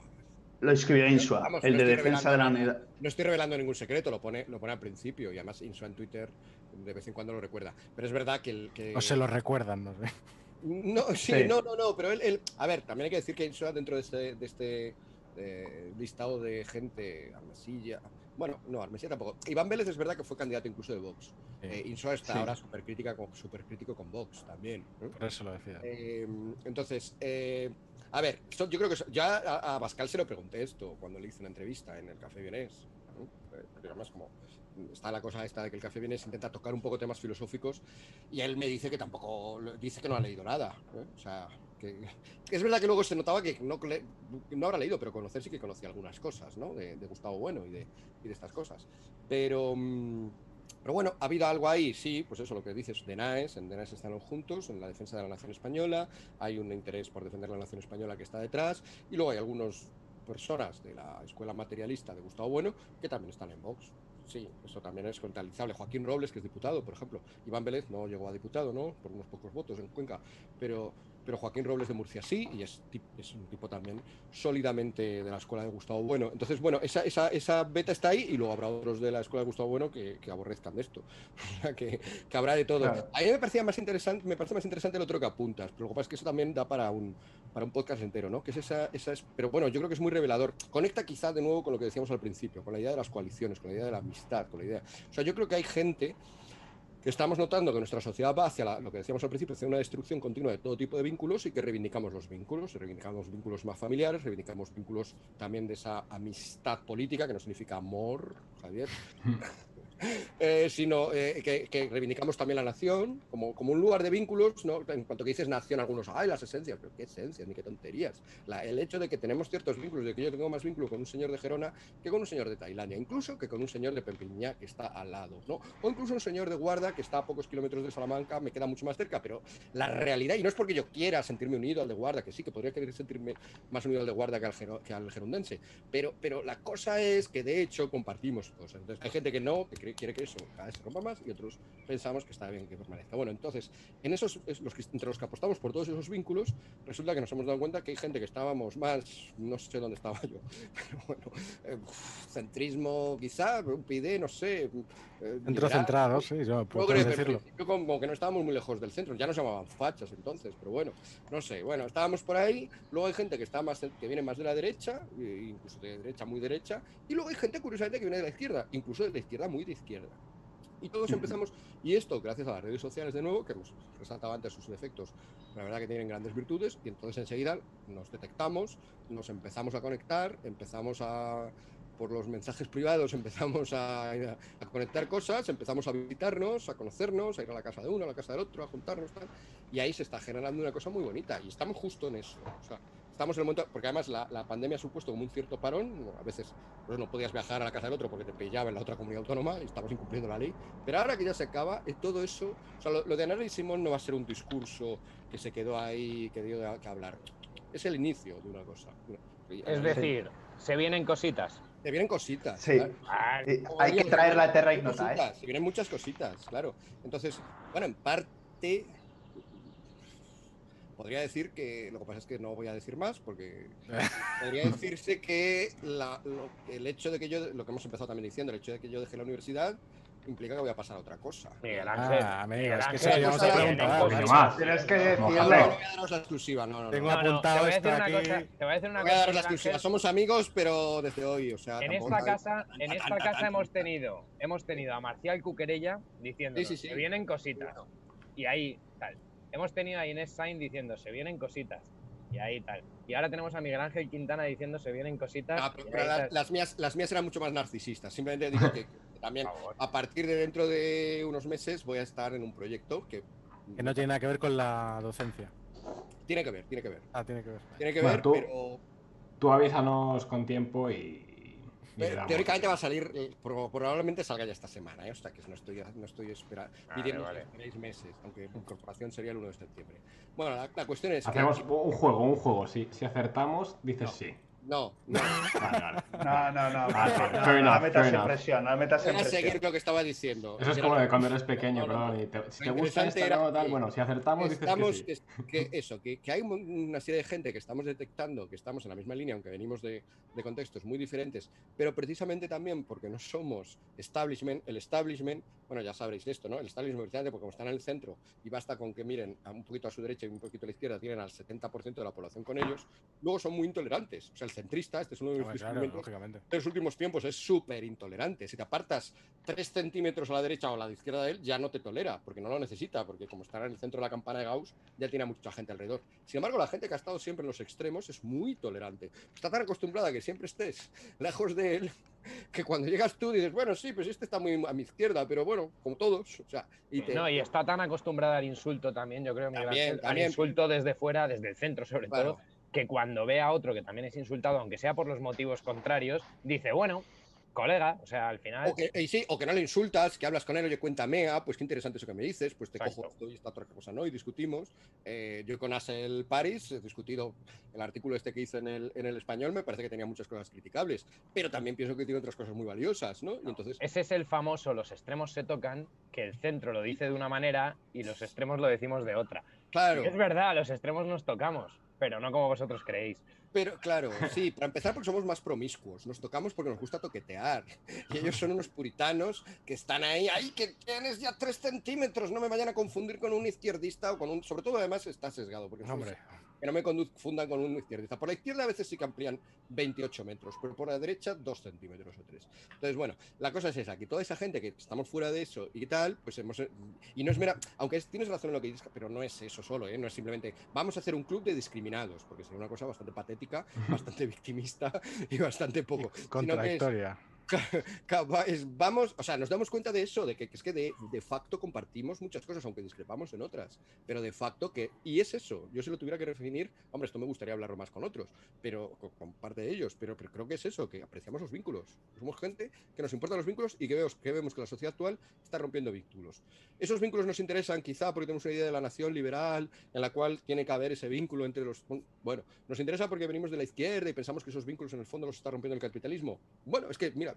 Lo escribió Insua, Vamos, el no de defensa de la unidad. No estoy revelando ningún secreto, lo pone, lo pone al principio y además Insua en Twitter de vez en cuando lo recuerda. Pero es verdad que... El, que... O se lo recuerdan, no sé. No, sí, sí, no, no, no, pero él, él, a ver, también hay que decir que Insua dentro de este, de este eh, listado de gente, Armesilla, bueno, no, Armesilla tampoco. Iván Vélez es verdad que fue candidato incluso de Vox. Sí. Eh, Insua está sí. ahora súper super crítico con Vox también. ¿no? Por eso lo decía. Eh, entonces, eh, a ver, yo creo que ya a, a Pascal se lo pregunté esto cuando le hice una entrevista en el Café Vienés, ¿no? Pero además como... está la cosa esta de que el Café Vienés intenta tocar un poco temas filosóficos y él me dice que tampoco, dice que no ha leído nada, ¿eh? O sea, que, que es verdad que luego se notaba que no, no habrá leído, pero conocer sí que conocía algunas cosas, ¿no? De, de Gustavo Bueno y de, y de estas cosas. Pero, pero bueno, ha habido algo ahí, sí, pues eso, lo que dices, de Naes, en de Naes están juntos, en la defensa de la nación española, hay un interés por defender la nación española que está detrás, y luego hay algunas personas de la escuela materialista de Gustavo Bueno que también están en Vox. Sí, eso también es contabilizable. Joaquín Robles, que es diputado, por ejemplo. Iván Vélez no llegó a diputado, ¿no? Por unos pocos votos en Cuenca. Pero, pero Joaquín Robles de Murcia sí, y es, es un tipo también sólidamente de la escuela de Gustavo Bueno. Entonces, bueno, esa, esa, esa beta está ahí y luego habrá otros de la escuela de Gustavo Bueno que, que aborrezcan de esto. O sea, que, que habrá de todo. Claro. A mí me parecía más interesante, me parece más interesante el otro que apuntas, pero lo que pasa es que eso también da para un, para un podcast entero, ¿no? Que es esa, esa es, pero bueno, yo creo que es muy revelador. Conecta quizá de nuevo con lo que decíamos al principio, con la idea de las coaliciones, con la idea de la amistad, con la idea... O sea, yo creo que hay gente que estamos notando que nuestra sociedad va hacia la, lo que decíamos al principio, hacia una destrucción continua de todo tipo de vínculos y que reivindicamos los vínculos, reivindicamos vínculos más familiares, reivindicamos vínculos también de esa amistad política, que no significa amor, Javier, eh, sino eh, que, que reivindicamos también la nación como, como un lugar de vínculos, ¿no? En cuanto que dices nación, algunos, ¡ay, las esencias! Pero ¿qué esencias? Ni qué tonterías. La, el hecho de que tenemos ciertos vínculos, de que yo tengo más vínculo con un señor de Gerona que con un señor de Tailandia, incluso que con un señor de Pempiñá que está al lado, ¿no? O incluso un señor de Guarda que está a pocos kilómetros de Salamanca, me queda mucho más cerca, pero la realidad, y no es porque yo quiera sentirme unido al de Guarda, que sí, que podría querer sentirme más unido al de Guarda que al, que al gerundense, pero, pero la cosa es que de hecho compartimos cosas. Entonces, hay gente que no, que quiere, quiere que eso cada vez se rompa más y otros pensamos que está bien que permanezca. Bueno, entonces, en esos, los que, entre los que apostamos por todos esos vínculos, resulta que nos hemos dado cuenta que hay gente que estábamos más, no sé dónde estaba yo, pero bueno, eh, centrismo quizá, un P I D, no sé. Eh, Centro centrado, sí, yo puedo decirlo. Yo como que no estábamos muy lejos del centro, ya nos llamaban fachas entonces, pero bueno, no sé, bueno, estábamos por ahí, luego hay gente que está más, que viene más de la derecha, incluso de derecha, muy derecha, y luego hay gente, curiosamente, que viene de la izquierda, incluso de la izquierda, muy de izquierda. Y todos empezamos, y esto gracias a las redes sociales de nuevo, que hemos resaltado antes sus defectos, la verdad que tienen grandes virtudes, y entonces enseguida nos detectamos, nos empezamos a conectar, empezamos a, por los mensajes privados, empezamos a, a conectar cosas, empezamos a visitarnos, a conocernos, a ir a la casa de uno, a la casa del otro, a juntarnos, tal, y ahí se está generando una cosa muy bonita, y estamos justo en eso, o sea, estamos en el momento, porque además la, la pandemia ha supuesto como un cierto parón, a veces pues no podías viajar a la casa del otro porque te pillaba en la otra comunidad autónoma y estabas incumpliendo la ley, pero ahora que ya se acaba, eh, todo eso, o sea, lo, lo de Ana y Simón no va a ser un discurso que se quedó ahí, que dio de que hablar, es el inicio de una cosa. Es decir, sí. Se vienen cositas. Se vienen cositas. Sí, claro. sí. Hay que traer la Terra Ignota, ¿eh? Se vienen muchas cositas, claro. Entonces, bueno, en parte... Podría decir que, lo que pasa es que no voy a decir más, porque podría decirse que la, lo, el hecho de que yo, lo que hemos empezado también diciendo, el hecho de que yo deje la universidad implica que voy a pasar a otra cosa. Miguel Ángel, ah, amigo, Miguel es que Ángel, eso ya vamos a preguntar. Más. Tienes que decirlo. No, no voy a daros la exclusiva, no, no. Tengo no. apuntado no, no, esto te aquí. Cosa, te voy a decir una voy a cosa. daros la exclusiva. Somos amigos, pero desde hoy, o sea. En esta casa, en esta casa hemos tenido, hemos tenido a Marcial Cuquerella diciendo sí, sí, sí. se vienen cositas. Y ahí tal. Hemos tenido a Inés Sainz diciendo se vienen cositas. Y ahí tal. Y ahora tenemos a Miguel Ángel Quintana diciendo se vienen cositas. Ah, pero, pero la, las, mías, las mías eran mucho más narcisistas. Simplemente digo que, que también a partir de dentro de unos meses voy a estar en un proyecto que... Que no tiene nada que ver con la docencia. Tiene que ver, tiene que ver. Ah, tiene que ver. Tiene que bueno, ver, tú, pero... Tú avísanos con tiempo y... Pero, teóricamente va a salir, probablemente salga ya esta semana, ¿eh? O sea, que no estoy, no estoy esperando, pidiendo vale, vale. seis meses, aunque mi incorporación sería el uno de septiembre. Bueno, la, la cuestión es... Hacemos que... un juego, un juego. Si, si acertamos, dices no. sí. No, no. Vale, vale. No, no, no. no, no, no metas en presión, no metas en Voy a presión. seguir lo que estaba diciendo. Eso es como de cuando eres pequeño, no, no, perdón. no. Y te, si te gusta esto, no, tal, bueno, si acertamos, estamos, dices que sí. Que, que eso, que, que hay una serie de gente que estamos detectando que estamos en la misma línea, aunque venimos de, de contextos muy diferentes, pero precisamente también porque no somos establishment, el establishment, bueno, ya sabréis esto, ¿no? El establishment, porque como están en el centro y basta con que miren a un poquito a su derecha y un poquito a la izquierda, tienen al setenta por ciento de la población con ellos, luego son muy intolerantes. O sea, el centrista, este es uno de los claro, lógicamente. de los últimos tiempos, es súper intolerante. Si te apartas tres centímetros a la derecha o a la izquierda de él, ya no te tolera, porque no lo necesita, porque como está en el centro de la campana de Gauss, ya tiene a mucha gente alrededor. Sin embargo, la gente que ha estado siempre en los extremos es muy tolerante. Está tan acostumbrada a que siempre estés lejos de él, que cuando llegas tú dices, bueno, sí, pues este está muy a mi izquierda, pero bueno, como todos. O sea, y te... No, y está tan acostumbrada al insulto también, yo creo, Miguel también, Ángel, también. al insulto desde fuera, desde el centro sobre claro. todo, que cuando ve a otro que también es insultado, aunque sea por los motivos contrarios, dice, bueno, colega, o sea, al final... O que, y sí, o que no le insultas, que hablas con él, oye, cuéntame, ah, pues qué interesante eso que me dices, pues te Exacto. cojo esto y esta otra cosa, ¿no? Y discutimos. Eh, yo con Asel Paris he discutido el artículo este que hice en el, en el Español, me parece que tenía muchas cosas criticables, pero también pienso que tiene otras cosas muy valiosas, ¿no? Y entonces... Ese es el famoso, los extremos se tocan, que el centro lo dice de una manera y los extremos lo decimos de otra. Claro. Y es verdad, los extremos nos tocamos, pero no como vosotros creéis. Pero claro, sí, para empezar porque somos más promiscuos, nos tocamos porque nos gusta toquetear y ellos son unos puritanos que están ahí, ¡ay, que tienes ya tres centímetros! No me vayan a confundir con un izquierdista o con un... Sobre todo además está sesgado, porque Hombre. que no me confundan con un izquierdista. Por la izquierda a veces sí que amplían veintiocho metros, pero por la derecha dos centímetros o tres. Entonces, bueno, la cosa es esa, que toda esa gente que estamos fuera de eso y tal, pues hemos... Y no es mera... Aunque es, tienes razón en lo que dices, pero no es eso solo, ¿eh? No es simplemente vamos a hacer un club de discriminados, porque sería una cosa bastante patética, bastante victimista y bastante poco. Contradictoria. Vamos, o sea, nos damos cuenta de eso, de que, que es que de, de facto compartimos muchas cosas, aunque discrepamos en otras, pero de facto que, y es eso, yo si lo tuviera que definir, hombre, esto me gustaría hablarlo más con otros, pero con, con parte de ellos, pero, pero creo que es eso, que apreciamos los vínculos, somos gente que nos importan los vínculos y que vemos, que vemos que la sociedad actual está rompiendo vínculos. Esos vínculos nos interesan quizá porque tenemos una idea de la nación liberal en la cual tiene que haber ese vínculo entre los... Bueno, nos interesa porque venimos de la izquierda y pensamos que esos vínculos en el fondo los está rompiendo el capitalismo. Bueno, es que, mira,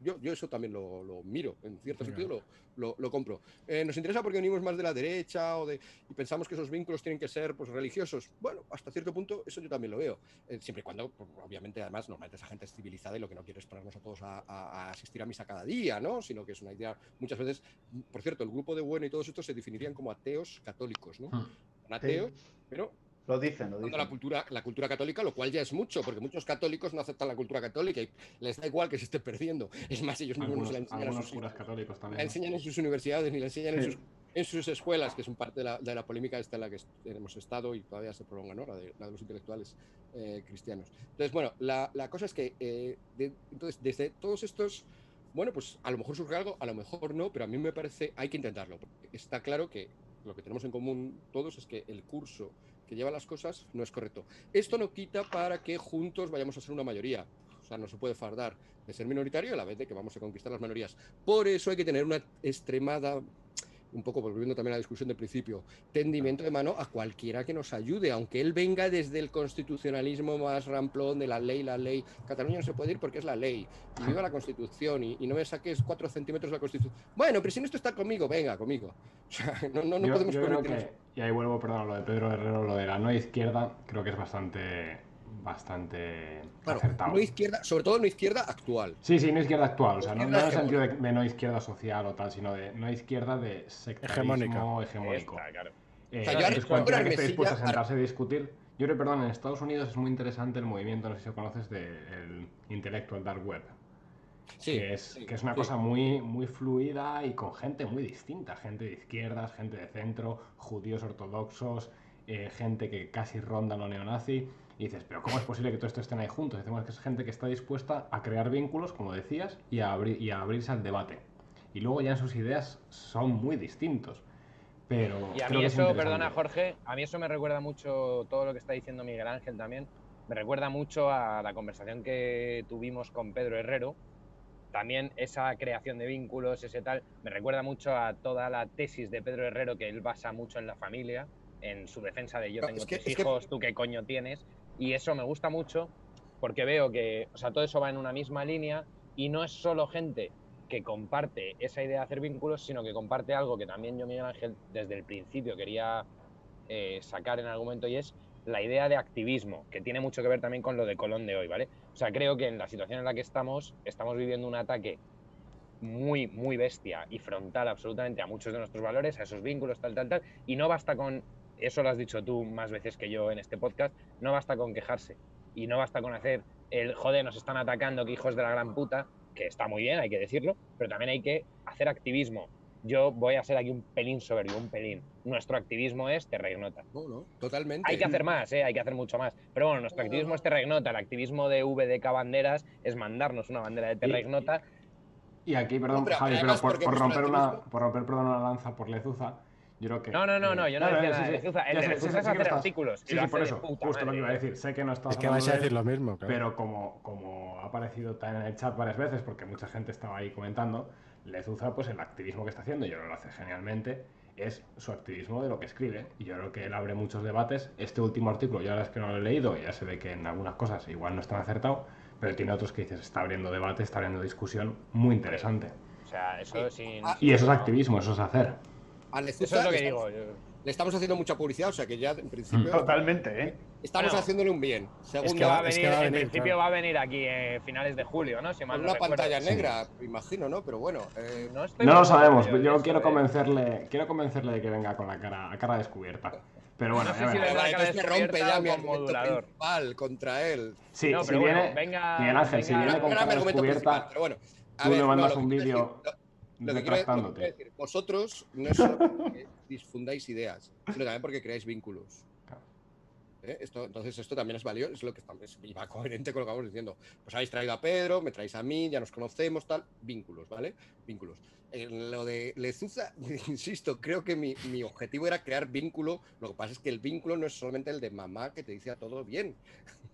yo, yo eso también lo, lo miro, en cierto sentido lo, lo, lo compro. Eh, ¿Nos interesa porque venimos más de la derecha o de, y pensamos que esos vínculos tienen que ser pues, religiosos? Bueno, hasta cierto punto eso yo también lo veo. Eh, siempre y cuando, pues, obviamente, además, normalmente esa gente es civilizada y lo que no quiere es pararnos a todos a, a, a asistir a misa cada día, ¿no? Sino que es una idea, muchas veces, por cierto, el grupo de Bueno y todos estos se definirían como ateos católicos, ¿no? Son ateos, Sí. pero... Lo dicen, lo dicen. La cultura, la cultura católica, lo cual ya es mucho, porque muchos católicos no aceptan la cultura católica y les da igual que se esté perdiendo. Es más, ellos mismos no se la enseñan, algunos a sus, curas católicos también, la enseñan en sus universidades ni la enseñan en Sí. sus, en sus escuelas, que son parte de la, de la polémica esta en la que hemos estado y todavía se prolonga, ¿no? La de, la de los intelectuales eh, cristianos. Entonces, bueno, la, la cosa es que eh, de, entonces, desde todos estos, bueno, pues a lo mejor surge algo, a lo mejor no, pero a mí me parece, hay que intentarlo. Porque está claro que lo que tenemos en común todos es que el curso que lleva las cosas no es correcto. Esto no quita para que juntos vayamos a ser una mayoría. O sea, no se puede fardar de ser minoritario a la vez de que vamos a conquistar las mayorías. Por eso hay que tener una extremada, un poco volviendo también a la discusión del principio, tendimiento de mano a cualquiera que nos ayude, aunque él venga desde el constitucionalismo más ramplón de la ley, la ley. Cataluña no se puede ir porque es la ley. Y viva la Constitución y, y no me saques cuatro centímetros de la Constitución. Bueno, pero si no esto está conmigo, venga, conmigo. O sea, no, no, no yo, podemos yo creo permitirnos... que, y ahí vuelvo, perdón, a lo de Pedro Herrero, lo de la no izquierda, creo que es bastante, bastante Claro, acertado. no izquierda, sobre todo no izquierda actual. Sí, sí, no izquierda actual, o sea, no, no Izquierda en el sentido de, de no izquierda social o tal, sino de no izquierda de sectarismo Hegemónica. hegemónico. Esta, claro. Eh, O sea, yo entonces, ahora- cualquiera ahora que esté Mesilla- dispuesto a sentarse a discutir. Yo creo, perdón, en Estados Unidos es muy interesante el movimiento, no sé si lo conoces, del Intellectual Dark Web. Sí, que, es, sí, que es una sí. cosa muy, muy fluida y con gente muy distinta, gente de izquierdas, gente de centro, judíos ortodoxos, eh, gente que casi ronda lo neonazi, y dices, pero ¿cómo es posible que todo esto estén ahí juntos? Decimos que es gente que está dispuesta a crear vínculos, como decías, y a, abrir, y a abrirse al debate. Y luego ya en sus ideas son muy distintos. Pero Y a creo mí que es eso, interesante. perdona Jorge, a mí eso me recuerda mucho todo lo que está diciendo Miguel Ángel también. Me recuerda mucho a la conversación que tuvimos con Pedro Herrero. También esa creación de vínculos, ese tal, me recuerda mucho a toda la tesis de Pedro Herrero, que él basa mucho en la familia, en su defensa de yo Claro, tengo es que- tres es que- hijos, tú qué coño tienes. Y eso me gusta mucho porque veo que, o sea, todo eso va en una misma línea y no es solo gente que comparte esa idea de hacer vínculos, sino que comparte algo que también yo, Miguel Ángel, desde el principio quería eh, sacar en algún momento, y es la idea de activismo, que tiene mucho que ver también con lo de Colón de hoy, ¿vale? O sea, creo que en la situación en la que estamos, estamos viviendo un ataque muy, muy bestia y frontal absolutamente a muchos de nuestros valores, a esos vínculos, tal, tal, tal, y no basta con, eso lo has dicho tú más veces que yo en este podcast, no basta con quejarse, y no basta con hacer el, joder, nos están atacando, que hijos de la gran puta, que está muy bien, hay que decirlo, pero también hay que hacer activismo. Yo voy a ser aquí un pelín soberbio, un pelín. Nuestro activismo es Terra Ignota. No, no, totalmente. Hay que hacer más, ¿eh? Hay que hacer mucho más. Pero bueno, nuestro activismo es Terra Ignota. El activismo de V D K Banderas es mandarnos una bandera de Terra Y- Ignota. Y aquí, perdón, No, pero Javi, pero además, por, porque por nuestro romper una, activismo- por romper perdón, una lanza por Lezuza, yo creo que... No, no, no, no, yo no eh, decía sí, nada de sí, Lezuza. El ya de sé, Lezuza sí, sé es que hacer estás- artículos, y Sí, lo sí, hace por de eso, puta justo lo que madre. iba a decir. Sé que no estás Es que vais a hablando de decir él, lo mismo, claro. pero como, como ha aparecido también en el chat varias veces, porque mucha gente estaba ahí comentando, Lezuza, pues el activismo que está haciendo, y yo creo que lo hace genialmente, es su activismo de lo que escribe. Y yo creo que él abre muchos debates. Este último artículo, yo la verdad es que no lo he leído, y ya se ve que en algunas cosas igual no están acertado, pero tiene otros que dices, está abriendo debate, está abriendo discusión muy interesante. O sea, eso sin... Ah, Y eso es activismo, eso es hacer. A Lezuza Eso es lo que le digo. estamos- yo- Le estamos haciendo mucha publicidad, o sea que ya en principio Totalmente, ¿eh? estamos Bueno, haciéndole un bien. Es Segundo, que va a es venir, que va a en venir, principio claro. va a venir aquí en finales de julio, ¿no? Si mal con no una recuerdo. pantalla Sí. negra, imagino, ¿no? Pero bueno, eh, No, estoy No lo muy seguro sabemos, yo pero de yo eso, quiero ¿eh? convencerle, quiero convencerle de que venga con la cara, a cara descubierta. Pero bueno, No sé ya si veremos. le da- entonces me rompe descubierta ya o mi con argumento modulador. principal contra él. Sí, No, si pero bueno, viene, venga- Miguel Ángel, si venga- viene Era, con era mi cara argumento principal, descubierta, pero bueno. A tú ver, me no, mandas lo que un quiero vídeo decir- lo- Lo que, quiero, lo que retractándote. quiero decir, vosotros no es solo porque difundáis ideas, sino también porque creáis vínculos. Claro. ¿Eh? Esto, entonces esto también es valioso, es lo que estamos, y va coherente con lo que vamos diciendo. Pues habéis traído a Pedro, me traéis a mí, ya nos conocemos, tal, vínculos, ¿vale? Vínculos. En lo de Lezuza, insisto, creo que mi, mi objetivo era crear vínculo, lo que pasa es que el vínculo no es solamente el de mamá que te dice a todo bien,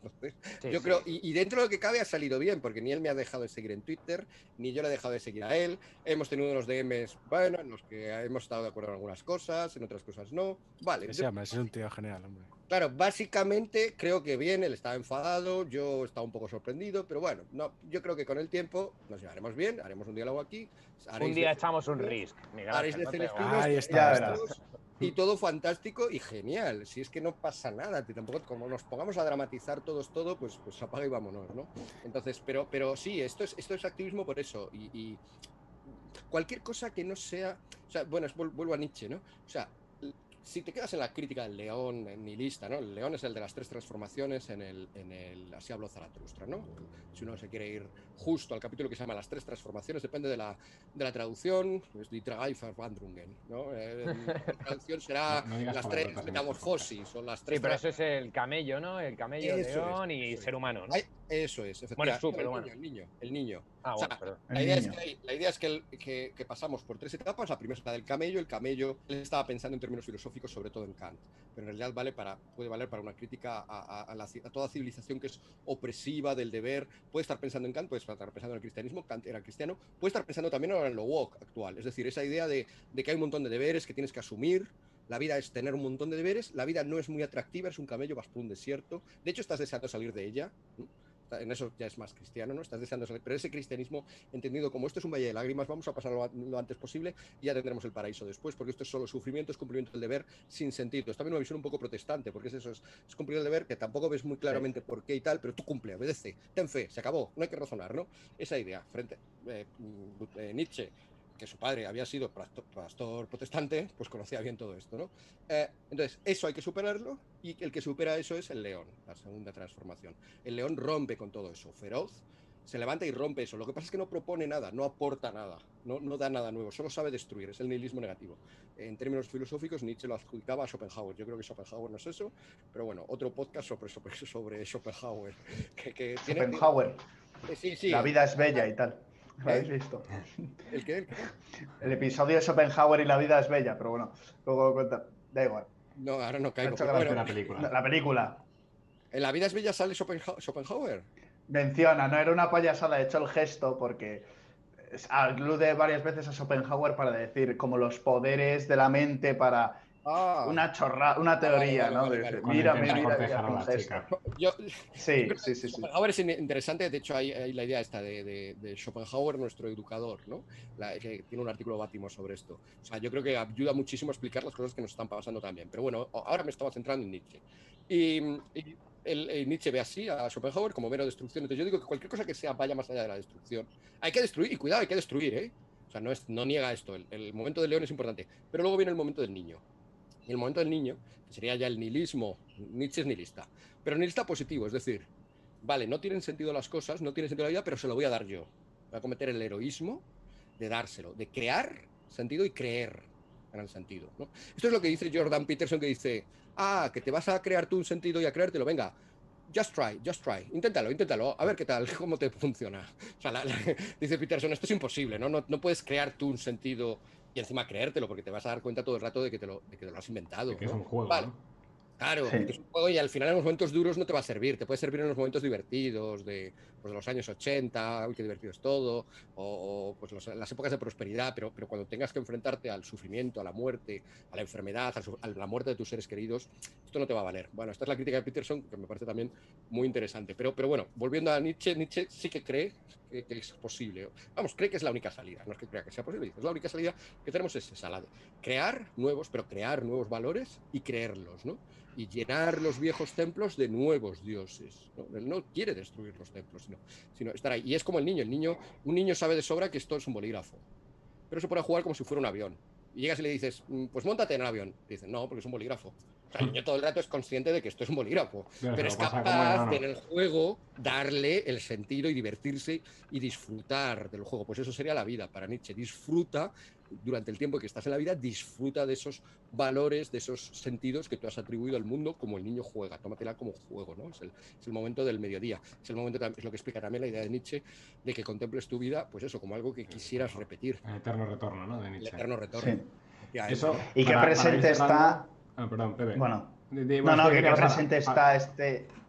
Entonces, Sí, yo sí. creo, y, y dentro de lo que cabe ha salido bien, porque ni él me ha dejado de seguir en Twitter, ni yo le he dejado de seguir a él. Hemos tenido unos D Ms, bueno, en los que hemos estado de acuerdo en algunas cosas, en otras cosas no. Vale. Sí, yo- hombre, es un tío genial, hombre. Claro, básicamente creo que bien, él estaba enfadado, yo estaba un poco sorprendido, pero bueno, no, yo creo que con el tiempo nos llevaremos bien, haremos un diálogo aquí. Un día echamos un risk, Miguel Haréis Ángel, de no te- Celestinos, Ahí haréis está, de ya está. verás. y todo fantástico y genial. Si es que no pasa nada, que tampoco como nos pongamos a dramatizar todos todo, pues, pues apaga y vámonos, ¿no? Entonces, pero, pero sí, esto es, esto es activismo por eso. Y, y cualquier cosa que no sea, o sea, bueno, es- vuelvo a Nietzsche, ¿no? O sea, si te quedas en la crítica del león nihilista, ¿no? El león es el de las tres transformaciones en el, en el Así habló Zaratustra, ¿no? Si uno se quiere ir justo al capítulo que se llama Las tres transformaciones, depende de la, de la traducción, es Die drei Verwandlungen, ¿no? Eh, la traducción será No- no digas las palabrotas tres en este metamorfosis o las Sí, tres... pero eso es el camello, ¿no? El camello, Eso es, león y eso es. ser humano, ¿no? Ay, eso es, Bueno, efectivamente. superhumano. el niño, el niño, el niño. Ah, O sea, bueno, perdón. la, El idea es niño. que, hay- la idea es que, el- que- que pasamos por tres etapas. La primera es la del camello. El camello, él estaba pensando en términos filosóficos, sobre todo en Kant, pero en realidad vale para, puede valer para una crítica a, a- a la ci- a toda civilización que es opresiva del deber. Puede estar pensando en Kant, puede estar pensando en el cristianismo. Kant era cristiano. Puede estar pensando también ahora en lo woke actual, es decir, esa idea de, de que hay un montón de deberes que tienes que asumir. La vida es tener un montón de deberes. La vida no es muy atractiva, es un camello, vas por un desierto. De hecho, estás deseando salir de ella. ¿no? En eso ya es más cristiano, ¿no? Estás deseando salir. Pero ese cristianismo, entendido como esto es un valle de lágrimas, vamos a pasarlo lo antes posible y ya tendremos el paraíso después, porque esto es solo sufrimiento, es cumplimiento del deber sin sentido. Es también una visión un poco protestante, porque es eso, es, es cumplir el deber que tampoco ves muy claramente por qué y tal, pero tú cumple, obedece, ten fe, se acabó, no hay que razonar, ¿no? Esa idea, frente eh, eh, Nietzsche, que su padre había sido pastor, pastor protestante, pues conocía bien todo esto, ¿no? Eh, entonces, eso hay que superarlo, y el que supera eso es el león, la segunda transformación. El león rompe con todo eso, feroz, se levanta y rompe eso. Lo que pasa es que no propone nada, no aporta nada, no, no da nada nuevo, solo sabe destruir, es el nihilismo negativo. En términos filosóficos, Nietzsche lo adjudicaba a Schopenhauer. Yo creo que Schopenhauer no es eso, pero bueno, otro podcast sobre, sobre, sobre Schopenhauer. Que, que tiene, Schopenhauer. tiene, sí, sí, La vida es bella y tal. ¿Lo ¿Eh? habéis visto? ¿El qué? ¿El qué? El episodio de Schopenhauer y la vida es bella, pero bueno, luego cuenta. Da igual. No, ahora no Me ha caigo. hecho Pero gracia bueno, la película. La película ¿en La vida es bella sale Schopenhau- Schopenhauer? menciona, no era una payasada, he hecho el gesto porque es- alude varias veces a Schopenhauer para decir como los poderes de la mente para Ah, una chorra, una vale, teoría, vale, ¿no? vale, De- vale. Cuando Mira, intenta mira, mira, cortejar hace a un la gesto. chica. yo, Sí, Yo creo sí, que sí, sí. Schopenhauer es in- interesante, de hecho hay, hay la idea esta de, de- de Schopenhauer, nuestro educador, ¿no? La- que tiene un artículo Bátimo sobre esto. O sea, yo creo que ayuda muchísimo a explicar las cosas que nos están pasando también. Pero bueno, ahora me estaba centrando en Nietzsche. Y, y el, el Nietzsche ve así a Schopenhauer como mero destrucción. Entonces yo digo que cualquier cosa que sea vaya más allá de la destrucción, hay que destruir, y cuidado, hay que destruir, ¿eh? O sea, no, es, no niega esto, el, el momento del león es importante. Pero luego viene el momento del niño. Y el momento del niño, que sería ya el nihilismo, Nietzsche es nihilista, pero nihilista positivo, es decir, vale, no tienen sentido las cosas, no tiene sentido la vida, pero se lo voy a dar yo. Voy a cometer el heroísmo de dárselo, de crear sentido y creer en el sentido, ¿no? Esto es lo que dice Jordan Peterson, que dice, ah, que te vas a crear tú un sentido y a creértelo, venga, just try, just try, inténtalo, inténtalo, a ver qué tal, cómo te funciona. O sea, la, la, dice Peterson, esto es imposible, ¿no? ¿no? No puedes crear tú un sentido y encima creértelo, porque te vas a dar cuenta todo el rato de que te lo, de que te lo has inventado. De que es ¿no? un juego, Vale. ¿no? Claro, Sí. que es un juego y al final en los momentos duros no te va a servir, te puede servir en los momentos divertidos de, pues, de los años ochenta, uy, qué divertido es todo, o, o pues los, las épocas de prosperidad, pero, pero cuando tengas que enfrentarte al sufrimiento, a la muerte, a la enfermedad, a, su, a la muerte de tus seres queridos, esto no te va a valer. Bueno, esta es la crítica de Peterson, que me parece también muy interesante. Pero, pero bueno, volviendo a Nietzsche, Nietzsche sí que cree que, que es posible. Vamos, cree que es la única salida, no es que crea que sea posible, dice, es la única salida que tenemos es esa, la de crear nuevos, pero crear nuevos valores y creerlos, ¿no? Y llenar los viejos templos de nuevos dioses, ¿no? Él no quiere destruir los templos, sino, sino estar ahí. Y es como el niño, el niño, un niño sabe de sobra que esto es un bolígrafo, pero se pone a jugar como si fuera un avión. Y llegas y le dices, pues móntate en el avión. Y dicen, no, porque es un bolígrafo. O sea, el niño todo el rato es consciente de que esto es un bolígrafo, Pero pero se es lo pasa como capaz enano. de en el juego darle el sentido y divertirse y disfrutar del juego. Pues eso sería la vida para Nietzsche. Disfruta durante el tiempo que estás en la vida, disfruta de esos valores, de esos sentidos que tú has atribuido al mundo como el niño juega. Tómatela como juego, ¿no? Es el, es el momento del mediodía. Es el momento, es lo que explica también la idea de Nietzsche, de que contemples tu vida, pues eso, como algo que quisieras repetir. El eterno retorno, ¿no? De El Nietzsche. eterno retorno. Sí. Eso, Y qué para- para ir presente cerrando- está. Ah, perdón, Pepe. Bueno, De- de- no, es no, que quería qué pasar- presente ah, está este.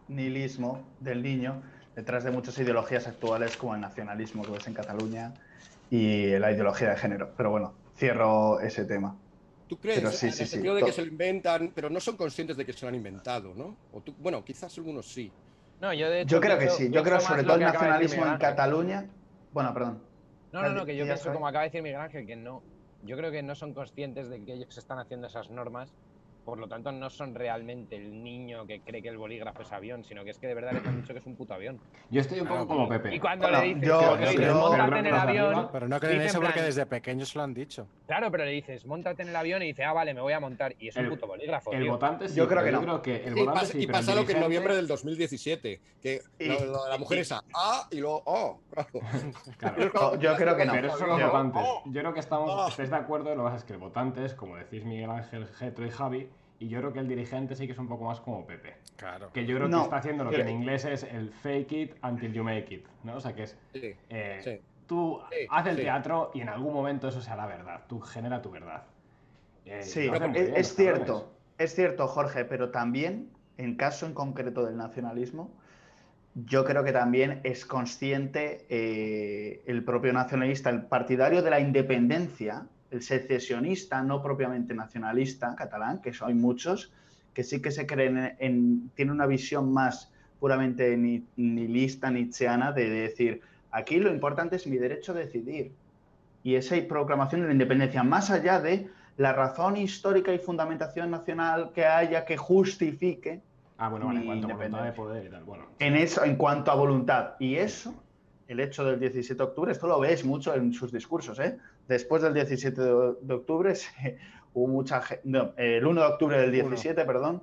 nihilismo del niño detrás de muchas ideologías actuales como el nacionalismo que ves en Cataluña y la ideología de género. Pero bueno, cierro ese tema. ¿Tú crees? Pero sí, en sí, el sí. sentido de que se lo inventan, pero no son conscientes de que se lo han inventado, ¿no? O tú, bueno, quizás algunos sí. No, yo de hecho Yo creo que pienso- sí. Yo pienso creo más sobre lo todo el que acaba de decir nacionalismo Miguel en Ángel. Cataluña. Bueno, perdón. No, no, no, que yo ¿Qué pienso, Javi? como acaba de decir Miguel Ángel, que no. Yo creo que no son conscientes de que ellos están haciendo esas normas, por lo tanto no son realmente el niño que cree que el bolígrafo es avión, sino que es que de verdad les han dicho que es un puto avión. Yo estoy un Claro, poco como pero- Pepe. Y cuando Bueno, le dices, yo- cuando le yo- dices, pero móntate creo en que el los de avión, arriba- Pero no creen dice en eso porque plan- desde pequeños se lo han dicho. Claro, pero le dices, móntate en el avión y dice, ah, vale, me voy a montar. Y es un El- puto bolígrafo, El tío. votante sí, Yo creo pero que yo no. creo que el Sí, votante pasa- sí, y pero el pasa lo que en dirigente- noviembre del dos mil diecisiete, que Y- lo, lo de la mujer y- esa, ah, y luego, oh, claro. Claro. No, yo creo que no. Pero esos son los Yo- votantes. ¡Oh! Yo creo que estamos, ¡Oh! estáis de acuerdo, lo que pasa es que el votante es, como decís Miguel Ángel, Getro y Javi, y yo creo que el dirigente sí que es un poco más como Pepe. Claro. Que yo creo No, que está haciendo lo que creo- en inglés es el fake it until you make it, ¿no? O sea, que es, Sí, eh, sí. tú Sí, haz el sí. teatro y en algún momento eso será la verdad, tú genera tu verdad. Eh, Sí, lo hacen muy es, bien, es los cierto, cabrones. es cierto, Jorge, pero también, en caso en concreto del nacionalismo, yo creo que también es consciente eh, el propio nacionalista, el partidario de la independencia, el secesionista, no propiamente nacionalista catalán, que hay muchos, que sí que se creen en, en tiene una visión más puramente ni- nihilista, nietzscheana, de decir, aquí lo importante es mi derecho a decidir. Y esa proclamación de la independencia, más allá de la razón histórica y fundamentación nacional que haya que justifique Ah, bueno, vale, en mi cuanto a voluntad de independencia. poder y tal, bueno. En eso, en cuanto a voluntad. Y eso, el hecho del diecisiete de octubre, esto lo ves mucho en sus discursos, ¿eh? Después del diecisiete de octubre, se- hubo mucha gente, no, el uno de octubre del diecisiete, perdón,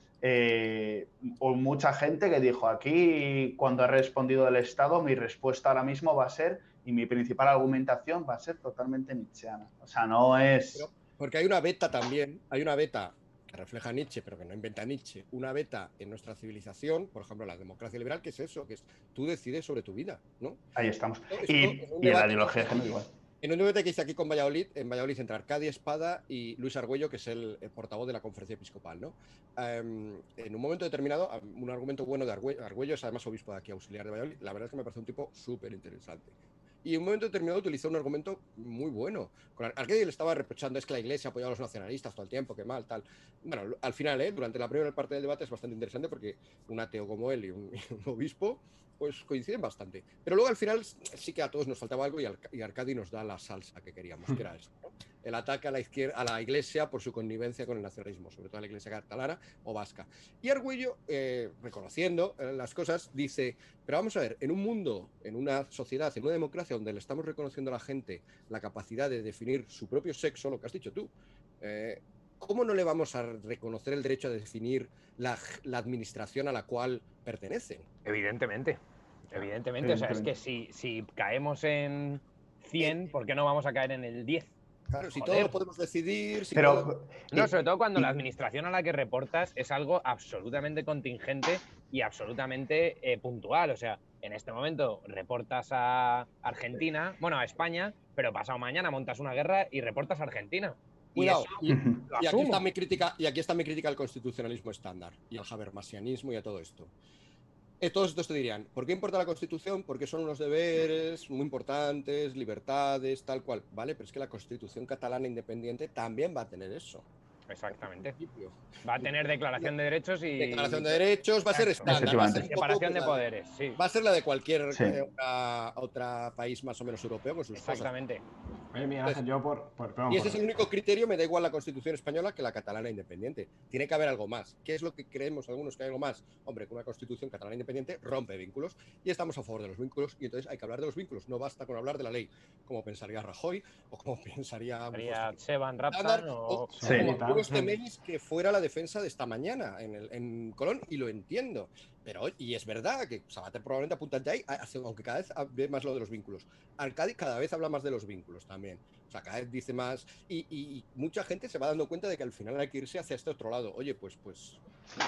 eh, hubo mucha gente que dijo, aquí, cuando ha respondido el Estado, mi respuesta ahora mismo va a ser, y mi principal argumentación va a ser totalmente nietzscheana. O sea, no es... Pero- porque hay una beta también, hay una beta que refleja Nietzsche, pero que no inventa Nietzsche, una beta en nuestra civilización, por ejemplo, la democracia liberal, que es eso, que es tú decides sobre tu vida, ¿no? Ahí estamos. Esto, Y, en un y en la debate ideología de que- género igual. En un debate que hice aquí con Valladolid, en Valladolid entre Arcadia Espada y Luis Argüello, que es el, el portavoz de la conferencia episcopal, ¿no? Um, en un momento determinado, un argumento bueno de Argüello, Argüello es además obispo de aquí, auxiliar de Valladolid, la verdad es que me parece un tipo súper interesante. Y en un momento determinado utilizó un argumento muy bueno. Con Ar- Arcadia le estaba reprochando, es que la iglesia apoyaba a los nacionalistas todo el tiempo, que mal, tal. Bueno, al final, ¿eh? Durante la primera parte del debate es bastante interesante porque un ateo como él y un, y un obispo pues coinciden bastante. Pero luego al final sí que a todos nos faltaba algo y, Arca- y Arcadi nos da la salsa que queríamos, que era eso, ¿no? El ataque a la izquierda, a la iglesia por su connivencia con el nacionalismo, sobre todo a la iglesia catalana o vasca. Y Argüello, eh, reconociendo eh, las cosas, dice, pero vamos a ver, en un mundo, en una sociedad, en una democracia donde le estamos reconociendo a la gente la capacidad de definir su propio sexo, lo que has dicho tú, eh, ¿cómo no le vamos a reconocer el derecho a definir la, la administración a la cual pertenecen? Evidentemente. Evidentemente. O sea, es que si, si caemos en cien, ¿por qué no vamos a caer en el diez? Claro, si Joder. todo lo podemos decidir, si Pero, todo- No, y- sobre todo cuando y- la administración a la que reportas es algo absolutamente contingente y absolutamente eh, puntual. O sea, en este momento reportas a Argentina, bueno, a España, pero pasado mañana montas una guerra y reportas a Argentina. Y Cuidado. eso Y, lo y aquí asumo. está mi crítica, y aquí está mi crítica al constitucionalismo estándar y al habermasianismo y a todo esto. Eh, todos estos te dirían, ¿por qué importa la Constitución? Porque son unos deberes muy importantes, libertades, tal cual. Vale, pero es que la Constitución catalana independiente también va a tener eso. Exactamente. En principio. Va a tener declaración de derechos y Declaración de derechos, va a ser Exacto. estándar. Va a ser un poco separación de como la- poderes. Sí, Va a ser la de cualquier Sí. eh, otra, otra país más o menos europeo con sus cosas. exactamente. Oye, Miguel Ángel, yo por... por perdón, Y ese por- es el único criterio, me da igual la Constitución española que la catalana independiente. Tiene que haber algo más. ¿Qué es lo que creemos algunos que hay algo más? Hombre, que una Constitución catalana independiente rompe vínculos y estamos a favor de los vínculos y entonces hay que hablar de los vínculos. No basta con hablar de la ley, como pensaría Rajoy o como pensaría Haría pues, Chevan Estándar, Raptan o o... Sí. como tal. algunos teméis que fuera la defensa de esta mañana en, el, en Colón, y lo entiendo. Pero, y es verdad que Sabater probablemente apunta ya ahí, hace- aunque cada vez ve más lo de los vínculos. Arcadi cada vez habla más de los vínculos también. O sea, cada vez dice más. Y, y- y mucha gente se va dando cuenta de que al final hay que irse hacia este otro lado. Oye, pues, pues.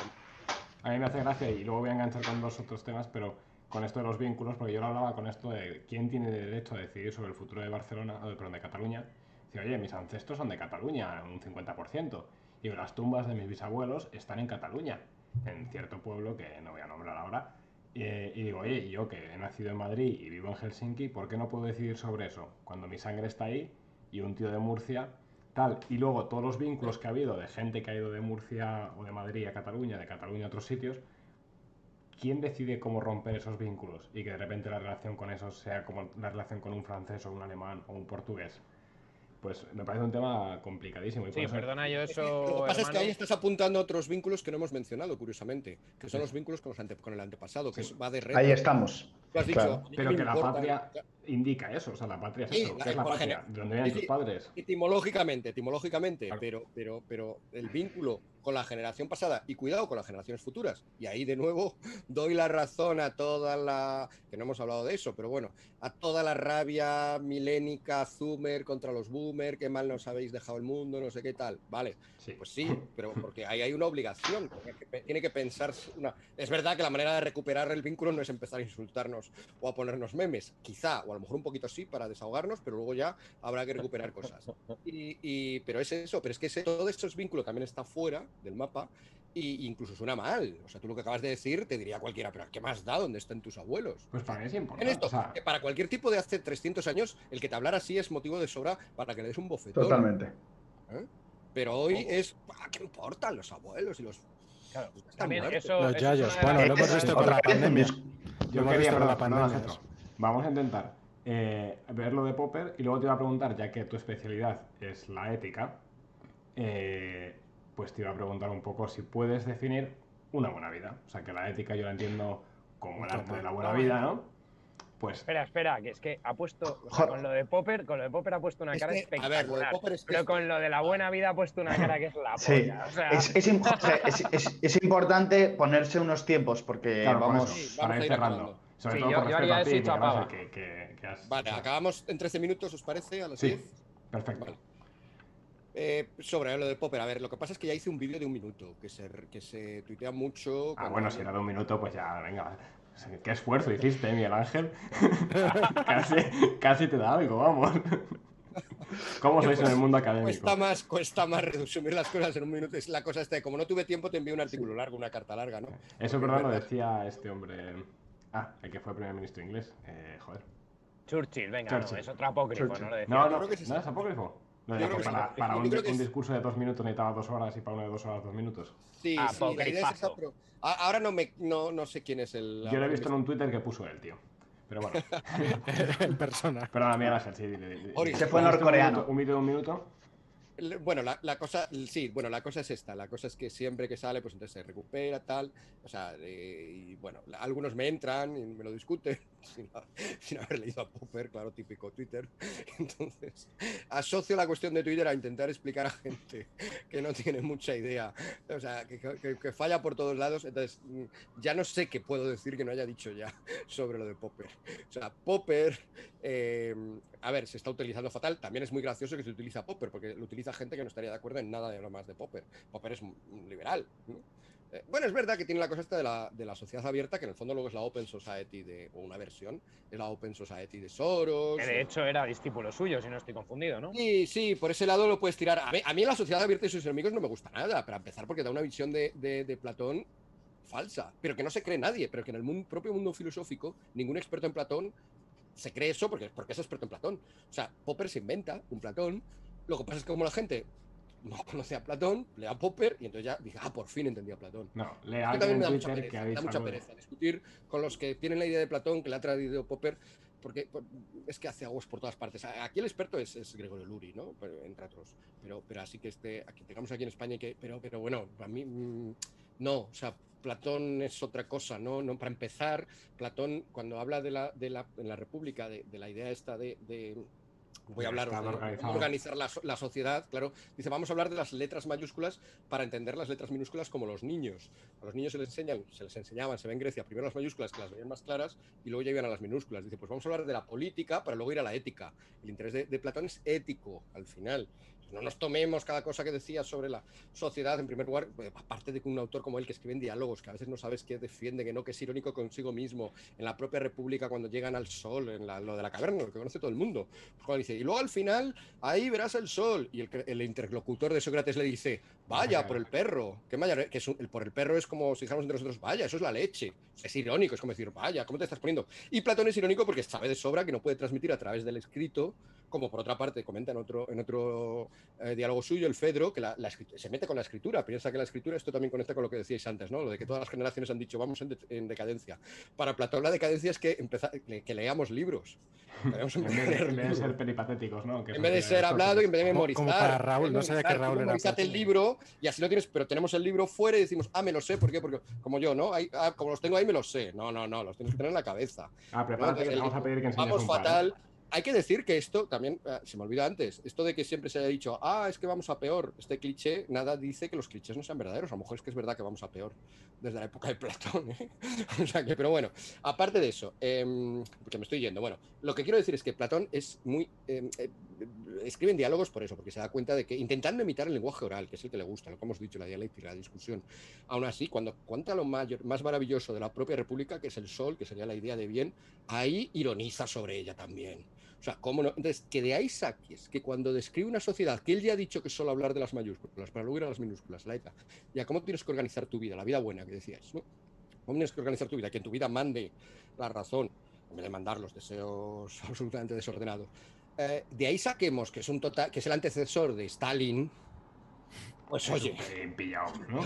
A mí me hace gracia y luego voy a enganchar con dos otros temas, pero con esto de los vínculos, porque yo lo hablaba con esto de quién tiene derecho a decidir sobre el futuro de Barcelona, o de, perdón, de Cataluña. Dice, oye, mis ancestros son de Cataluña, un cincuenta por ciento, y las tumbas de mis bisabuelos están en Cataluña. en cierto pueblo que no voy a nombrar ahora. Eh, y digo, oye, yo que he nacido en Madrid y vivo en Helsinki, ¿por qué no puedo decidir sobre eso? Cuando mi sangre está ahí y un tío de Murcia, tal. Y luego todos los vínculos que ha habido de gente que ha ido de Murcia o de Madrid a Cataluña, de Cataluña a otros sitios, ¿quién decide cómo romper esos vínculos? Y que de repente la relación con esos sea como la relación con un francés o un alemán o un portugués. Pues me parece un tema complicadísimo. Y Sí, por eso... perdona yo eso, Lo que pasa hermano. es que ahí estás apuntando a otros vínculos que no hemos mencionado, curiosamente, que son los vínculos con, los ante, con el antepasado, que Sí. va de red. Ahí estamos. Tú has Claro. dicho, Pero que la importa, patria indica eso, o sea, la patria es Sí, eso. la- ¿Qué es la por patria? ejemplo, ¿De dónde vienen sí, tus sí. padres? Etimológicamente, etimológicamente, Claro. pero, pero, pero el vínculo con la generación pasada y cuidado con las generaciones futuras. Y ahí de nuevo doy la razón a toda la, que no hemos hablado de eso, pero bueno, a toda la rabia milénica, zoomer contra los boomer, que mal nos habéis dejado el mundo, no sé qué tal. Vale, Sí. pues sí, pero porque ahí hay una obligación, tiene que, tiene que pensar una... Es verdad que la manera de recuperar el vínculo no es empezar a insultarnos o a ponernos memes, quizá, o a lo mejor un poquito sí para desahogarnos, pero luego ya habrá que recuperar cosas. Y, y, pero es eso, pero es que ese, todo esos vínculos también está fuera del mapa y incluso suena mal. O sea, tú lo que acabas de decir te diría cualquiera, pero ¿qué más da? ¿Dónde están tus abuelos? Pues para mí es En importante. esto, O sea, que para cualquier tipo de hace trescientos años, el que te hablara así es motivo de sobra para que le des un bofetón. Totalmente. ¿eh? Pero hoy es, "Ah, ¿qué importan los abuelos y los...? Claro, Están también muertos". eso, Los eso es yayos. una de Bueno, las lo hemos cosas- visto con la Otra vez un pandemia. dis- yo Lo hemos quería, visto con la perdón, perdón, pandemia. Getro. Vamos a intentar eh, ver lo de Popper y luego te iba a preguntar, ya que tu especialidad es la ética, eh, pues te iba a preguntar un poco si puedes definir una buena vida. O sea, que la ética yo la entiendo como el arte de la buena vida, ¿no? Pues Espera, espera, que es que ha puesto, o sea, Joder. con lo de Popper, con lo de Popper ha puesto una Es cara que, a espectacular. ver, lo de Popper es que pero es- con lo de la buena vida ha puesto una cara que es la Sí, polla. O sea, es, es, im- Jorge, es- es- es importante ponerse unos tiempos porque claro, por vamos. eso, Sí, para vamos ir a ir cerrando. acabando. Sobre Sí, todo yo- por yo respeto haría a ti, eso y Miguel Ángel, chapaba. que, que, que has... Vale, o sea, acabamos en trece minutos, ¿os parece? A las Sí, diez. perfecto. Vale. Eh, sobre lo de Popper, a ver, lo que pasa es que ya hice un vídeo de un minuto, que se, que se tuitea mucho. Ah, cuando bueno, hablo- si era de un minuto, pues ya, venga. Qué esfuerzo hiciste, Miguel Ángel. casi, casi te da algo, vamos. ¿Cómo sois en el mundo académico? Cuesta más, cuesta más resumir las cosas en un minuto. Es la cosa esta de como no tuve tiempo, te envío un artículo largo, una carta larga, ¿no? Eso, Porque es perdón, lo verdad- decía este hombre. Ah, el que fue primer ministro inglés. Eh, joder. Churchill, venga, Churchill. no, es otro apócrifo, Churchill. no lo decía. No, yo no, creo que es ¿no ese. es apócrifo? Lo de Yo que creo que para, sí. para Yo un, creo que un es- discurso de dos minutos necesitaba dos horas y para uno de dos horas dos minutos. Sí, sí, la idea es esa, Apocrifazo. pero a- ahora no, me, no, no sé quién es el... Yo lo he visto en un Twitter que puso él, tío. Pero bueno. En persona. Perdona, Miguel Ángel, sí. dile, dile. Ori, Se fue ¿Hiciste un norcoreano. minuto- Un vídeo de un minuto. El- Bueno, la, la cosa, sí, bueno, la cosa es esta. La cosa es que siempre que sale, pues entonces se recupera, tal. O sea, eh, y bueno, la- algunos me entran y me lo discuten sin, ha- sin haber leído a Popper, claro, típico Twitter. Entonces, asocio la cuestión de Twitter a intentar explicar a gente que no tiene mucha idea. O sea, que, que- que falla por todos lados. Entonces, mm, ya no sé qué puedo decir que no haya dicho ya sobre lo de Popper. O sea, Popper, eh, a ver, se está utilizando fatal. También es muy gracioso que se utiliza Popper, porque lo utiliza gente que no estaría de acuerdo en nada de lo más de Popper. Popper es un un liberal, ¿no? Eh, bueno, es verdad que tiene la cosa esta de la, de la sociedad abierta, que en el fondo luego es la Open Society de, o una versión, es la Open Society de Soros. Que de hecho era discípulo suyo, si no estoy confundido, ¿no? Sí, sí, por ese lado lo puedes tirar. A mí, a mí la sociedad abierta y sus enemigos no me gusta nada, para empezar, porque da una visión de, de- de Platón falsa, pero que no se cree nadie, pero que en el mundo- propio mundo filosófico, ningún experto en Platón se cree eso porque, porque es experto en Platón. O sea, Popper se inventa un Platón, lo que pasa es que como la gente no conoce a Platón, lee a Popper y entonces ya dije, ah, por fin entendí a Platón. No, lee Es a que alguien también en me da mucha Twitter que pereza, ha me da dicho mucha algo de- pereza discutir con los que tienen la idea de Platón que le ha traído Popper, porque por- es que hace aguas por todas partes. Aquí el experto es, es Gregorio Luri, ¿no? Pero, entre otros. Pero, pero así que este, aquí tengamos aquí en España y que, pero, pero bueno, para mí mm, no, o sea, Platón es otra cosa, ¿no? No, para empezar, Platón cuando habla de la, de la, en la República, de, de la idea esta de, de voy a hablar de Estado cómo organizado. organizar la, so- la sociedad, claro. Dice, vamos a hablar de las letras mayúsculas para entender las letras minúsculas como los niños. A los niños se les enseñan, se les enseñaban, se ve en Grecia, primero las mayúsculas que las veían más claras y luego ya iban a las minúsculas. Dice, pues vamos a hablar de la política para luego ir a la ética. El interés de, de Platón es ético, al final. No nos tomemos cada cosa que decía sobre la sociedad, en primer lugar, eh, aparte de que un autor como él que escribe en diálogos, que a veces no sabes qué defiende, que no, que es irónico consigo mismo, en la propia República cuando llegan al sol, en la- lo de la caverna, lo que conoce todo el mundo. Pues cuando dice, y luego al final, ahí verás el sol, y el, el interlocutor de Sócrates le dice, Vaya, por el perro. ¿Qué maya- que es un- el por el perro es como si dijéramos entre nosotros, vaya, eso es la leche. Es irónico, es como decir, vaya, ¿cómo te estás poniendo? Y Platón es irónico porque sabe de sobra que no puede transmitir a través del escrito, como por otra parte comenta en otro, en otro eh, diálogo suyo, el Fedro, que la, la escrit- se mete con la escritura. Piensa que la escritura, esto también conecta con lo que decíais antes, ¿no? Lo de que todas las generaciones han dicho, vamos en, de- en decadencia. Para Platón la decadencia es que, empeza- que, que leamos libros. Que debemos En empezar vez, a de, leer en vez de ser libros. peripatéticos, ¿no? Que En eso vez de es ser hablado y en vez de Como- memorizar. como para Raúl, en vez de no sabía que memorizar, Raúl tú era memorízate el platónico. libro y así lo tienes, pero tenemos el libro fuera y decimos, ah, me lo sé, ¿por qué? Porque como yo, ¿no? Ahí, ah, como los tengo ahí, me los sé. No, no, no, los tienes que tener en la cabeza. Ah, ¿no? prepárate que Entonces, te el- vamos a pedir que enseñes vamos un par, ¿eh? fatal. Hay que decir que esto también, eh, se me olvida antes, esto de que siempre se haya dicho, ah, es que vamos a peor, este cliché, nada dice que los clichés no sean verdaderos, a lo mejor es que es verdad que vamos a peor, desde la época de Platón, ¿eh? O sea que, pero bueno, aparte de eso, eh, porque me estoy yendo, bueno, lo que quiero decir es que Platón es muy, eh, eh, escribe en diálogos por eso, porque se da cuenta de que, intentando imitar el lenguaje oral, que es el que le gusta, lo que hemos dicho, la dialéctica, la discusión, aún así, cuando cuenta lo mayor, más maravilloso de la propia república, que es el sol, que sería la idea de bien, ahí ironiza sobre ella también. O sea, ¿cómo no? Entonces, que de ahí saques que cuando describe una sociedad, que él ya ha dicho que es solo hablar de las mayúsculas, para luego ir a las minúsculas, la ETA, ya cómo tienes que organizar tu vida, la vida buena que decíais, ¿no? ¿Cómo tienes que organizar tu vida? Que en tu vida mande la razón, en vez de mandar los deseos absolutamente desordenados. Eh, de ahí saquemos que es un total, que es el antecesor de Stalin, pues oye, Eh, pillado, ¿no?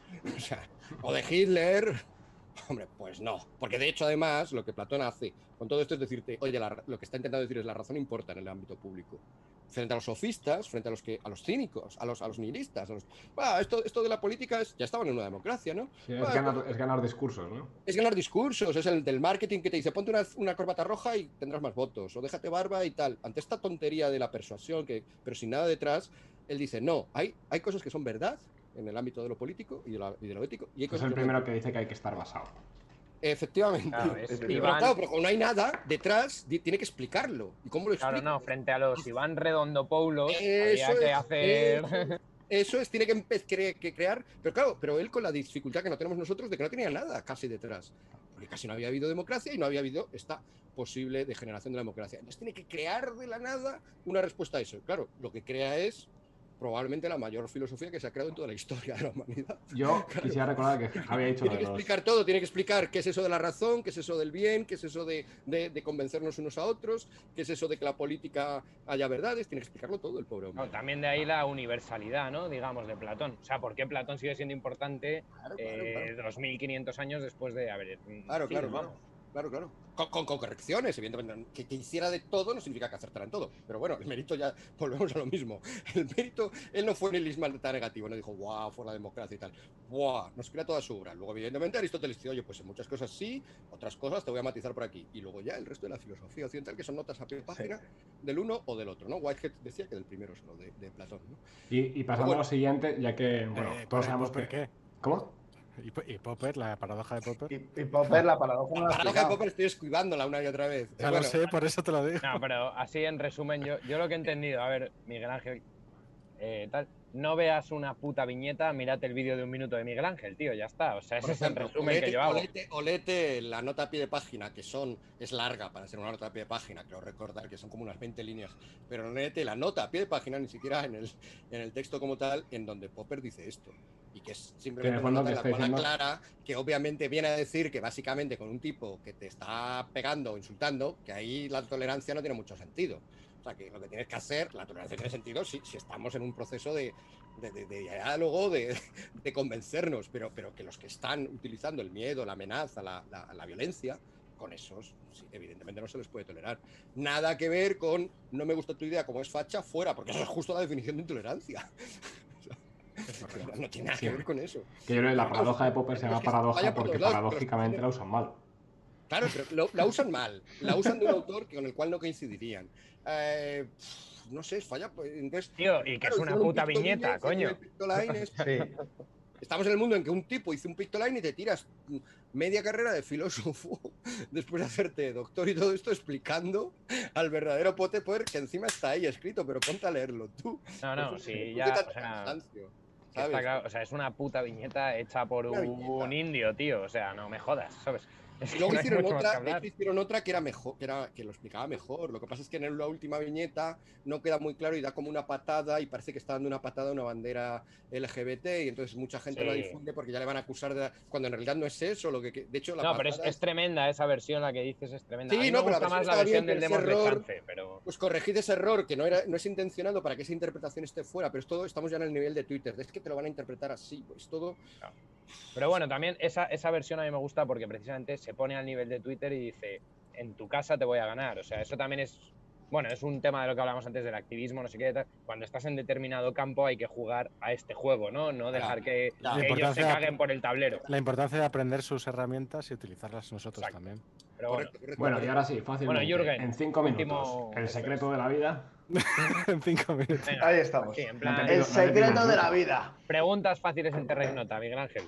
o sea, o de Hitler. Hombre, pues no, porque de hecho además lo que Platón hace con todo esto es decirte, oye, la, lo que está intentando decir es la razón importa en el ámbito público. Frente a los sofistas, frente a los que a los cínicos, a los, a los nihilistas, a los, bah, esto, esto de la política es, ya estaban en una democracia, ¿no? Sí, es, Bah, ganar, es ganar discursos, ¿no? es ganar discursos, es el del marketing que te dice ponte una, una corbata roja y tendrás más votos, o déjate barba y tal. Ante esta tontería de la persuasión, que, pero sin nada detrás, él dice, no, hay, hay cosas que son verdad en el ámbito de lo político y de, la, y de lo ético. Y hay Es cosas el que primero son... que dice que hay que estar basado. Efectivamente. Claro, es pero, Iván- claro, pero como no hay nada detrás, di- tiene que explicarlo. ¿Y cómo lo explica? Claro, no, frente a los Iván Redondopoulos Eso había que es, hacer... eso, eso es, tiene que, empe- cre- que crear, pero claro, pero él con la dificultad que no tenemos nosotros de que no tenía nada casi detrás, porque casi no había habido democracia y no había habido esta posible degeneración de la democracia. Entonces tiene que crear de la nada una respuesta a eso. Claro, lo que crea es probablemente la mayor filosofía que se ha creado en toda la historia de la humanidad. Yo Claro. quisiera recordar que Javi ha dicho lo Tiene de que los... explicar todo, tiene que explicar qué es eso de la razón, qué es eso del bien, qué es eso de, de, de convencernos unos a otros, qué es eso de que la política haya verdades, tiene que explicarlo todo el pobre hombre. No, también de ahí la universalidad, ¿no? Digamos, de Platón. O sea, ¿por qué Platón sigue siendo importante Claro, claro, eh, claro. dos mil quinientos años después de haber... Claro, sí, claro, vamos. claro. Claro, claro. Con, con, con correcciones, evidentemente. Que, que hiciera de todo no significa que acertara en todo. Pero bueno, el mérito ya, volvemos a lo mismo. El mérito, él no fue nihilismo tan negativo, no dijo, guau, fue la democracia y tal. Guau, nos crea toda su obra. Luego, evidentemente, Aristóteles dice, oye, pues en muchas cosas sí, otras cosas te voy a matizar por aquí. Y luego ya el resto de la filosofía occidental, que son notas a pie de página del uno o del otro, ¿no? Whitehead decía que del primero solo, de, de Platón, ¿no? Y, y pasando Bueno. a lo siguiente, ya que, bueno, Eh, todos ¿y sabemos Popper que... qué? ¿Cómo? ¿Y, Po- y Popper, la paradoja de Popper? Y, y Popper, la paradoja no la La ha paradoja de explicado. Popper estoy esquivándola una y otra vez. Ya Bueno, lo sé, por eso te lo digo. No, pero así en resumen, yo, yo lo que he entendido, a ver, Miguel Ángel, eh, tal, no veas una puta viñeta, mírate el vídeo de un minuto de Miguel Ángel, tío, ya está. O sea, ese por es el ejemplo, resumen que olete, yo hago. olete, olete la nota a pie de página, que son, es larga para ser una nota a pie de página, creo recordar que son como unas veinte líneas, pero olete la nota a pie de página, ni siquiera en el, en el texto como tal, en donde Popper dice esto. Y que es simplemente Que en el una fondo nota que en la está cual diciendo- aclara que obviamente viene a decir que básicamente con un tipo que te está pegando o insultando, que ahí la tolerancia no tiene mucho sentido. O sea, que lo que tienes que hacer, la tolerancia tiene sentido si, si estamos en un proceso de, de, de, de diálogo, de, de convencernos, pero, pero que los que están utilizando el miedo, la amenaza, la, la, la violencia, con esos, sí, evidentemente no se les puede tolerar. Nada que ver con no me gusta tu idea como es facha, fuera, porque eso es justo la definición de intolerancia. No tiene nada que ver con eso. Que yo creo que la paradoja de Popper se llama Es que paradoja vaya por porque todos lados, pero paradójicamente tiene- la usan mal. Claro, pero lo- la usan mal. La usan de un autor que- con el cual no coincidirían. Eh, pff, no sé, falla. pues, Entonces, Tío, y que claro, es una hicieron un puta Pictoline, viñeta, hicieron coño. el Pictoline, es- Sí. Estamos en el mundo en que un tipo hizo un Pictoline y te tiras media carrera de filósofo después de hacerte doctor y todo esto explicando al verdadero Popper que encima está ahí escrito, pero ponte a leerlo tú. No, no, Pues, sí, ¿por qué ya, tanto o sea, cansancio? que está ¿Sabes? claro, o sea, es una puta viñeta hecha por Una un viñeta. indio, tío. O sea, no me jodas, ¿sabes? Es Y que luego no hay hicieron mucho más otra, que hablar. de hecho, hicieron otra que era mejor, que era que lo explicaba mejor. Lo que pasa es que en la última viñeta no queda muy claro y da como una patada y parece que está dando una patada a una bandera L G B T y entonces mucha gente la Sí. difunde porque ya le van a acusar de cuando en realidad no es eso, lo que que- de hecho la No, pero es, patada es tremenda esa versión, la que dices es tremenda. Sí, a mí no, me pero la gusta versión más la estaba versión bien, del pero ese Demos de error- Chance, pero Pues corregid ese error, que no, era, no es intencionado para que esa interpretación esté fuera, pero es todo, estamos ya en el nivel de Twitter, es que te lo van a interpretar así, pues todo... Pero bueno, también esa, esa versión a mí me gusta porque precisamente se pone al nivel de Twitter y dice, en tu casa te voy a ganar. O sea, eso también es, bueno, es un tema de lo que hablamos antes del activismo, no sé qué. Tal. Cuando estás en determinado campo hay que jugar a este juego, ¿no? No dejar que, la que ellos se importancia- caguen por el tablero. La importancia de aprender sus herramientas y utilizarlas nosotros Exacto. también. Pero bueno, Correcto, correcto, Bueno, y correcto. ahora sí, fácilmente. Bueno, Jürgen, en cinco minutos. último- El eso secreto es. de la vida. En cinco minutos. venga, Ahí estamos. sí, en No plan, te El no te secreto pidas de la mucho. vida. preguntas fáciles en Terregnota, Miguel Ángel.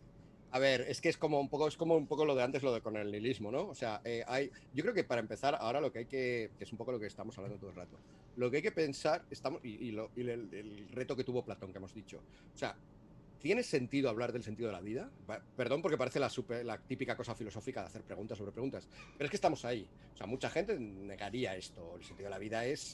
A ver, es que es como un poco, es como un poco lo de antes, lo de con el nihilismo, ¿no? O sea, eh, hay, yo creo que para empezar, ahora lo que hay que, que es un poco lo que estamos hablando todo el rato, lo que hay que pensar, estamos, y, y, lo, y el, el reto que tuvo Platón, que hemos dicho, o sea, ¿tiene sentido hablar del sentido de la vida? Va- Perdón porque parece la, super, la típica cosa filosófica de hacer preguntas sobre preguntas, pero es que estamos ahí. O sea, mucha gente negaría esto. El sentido de la vida es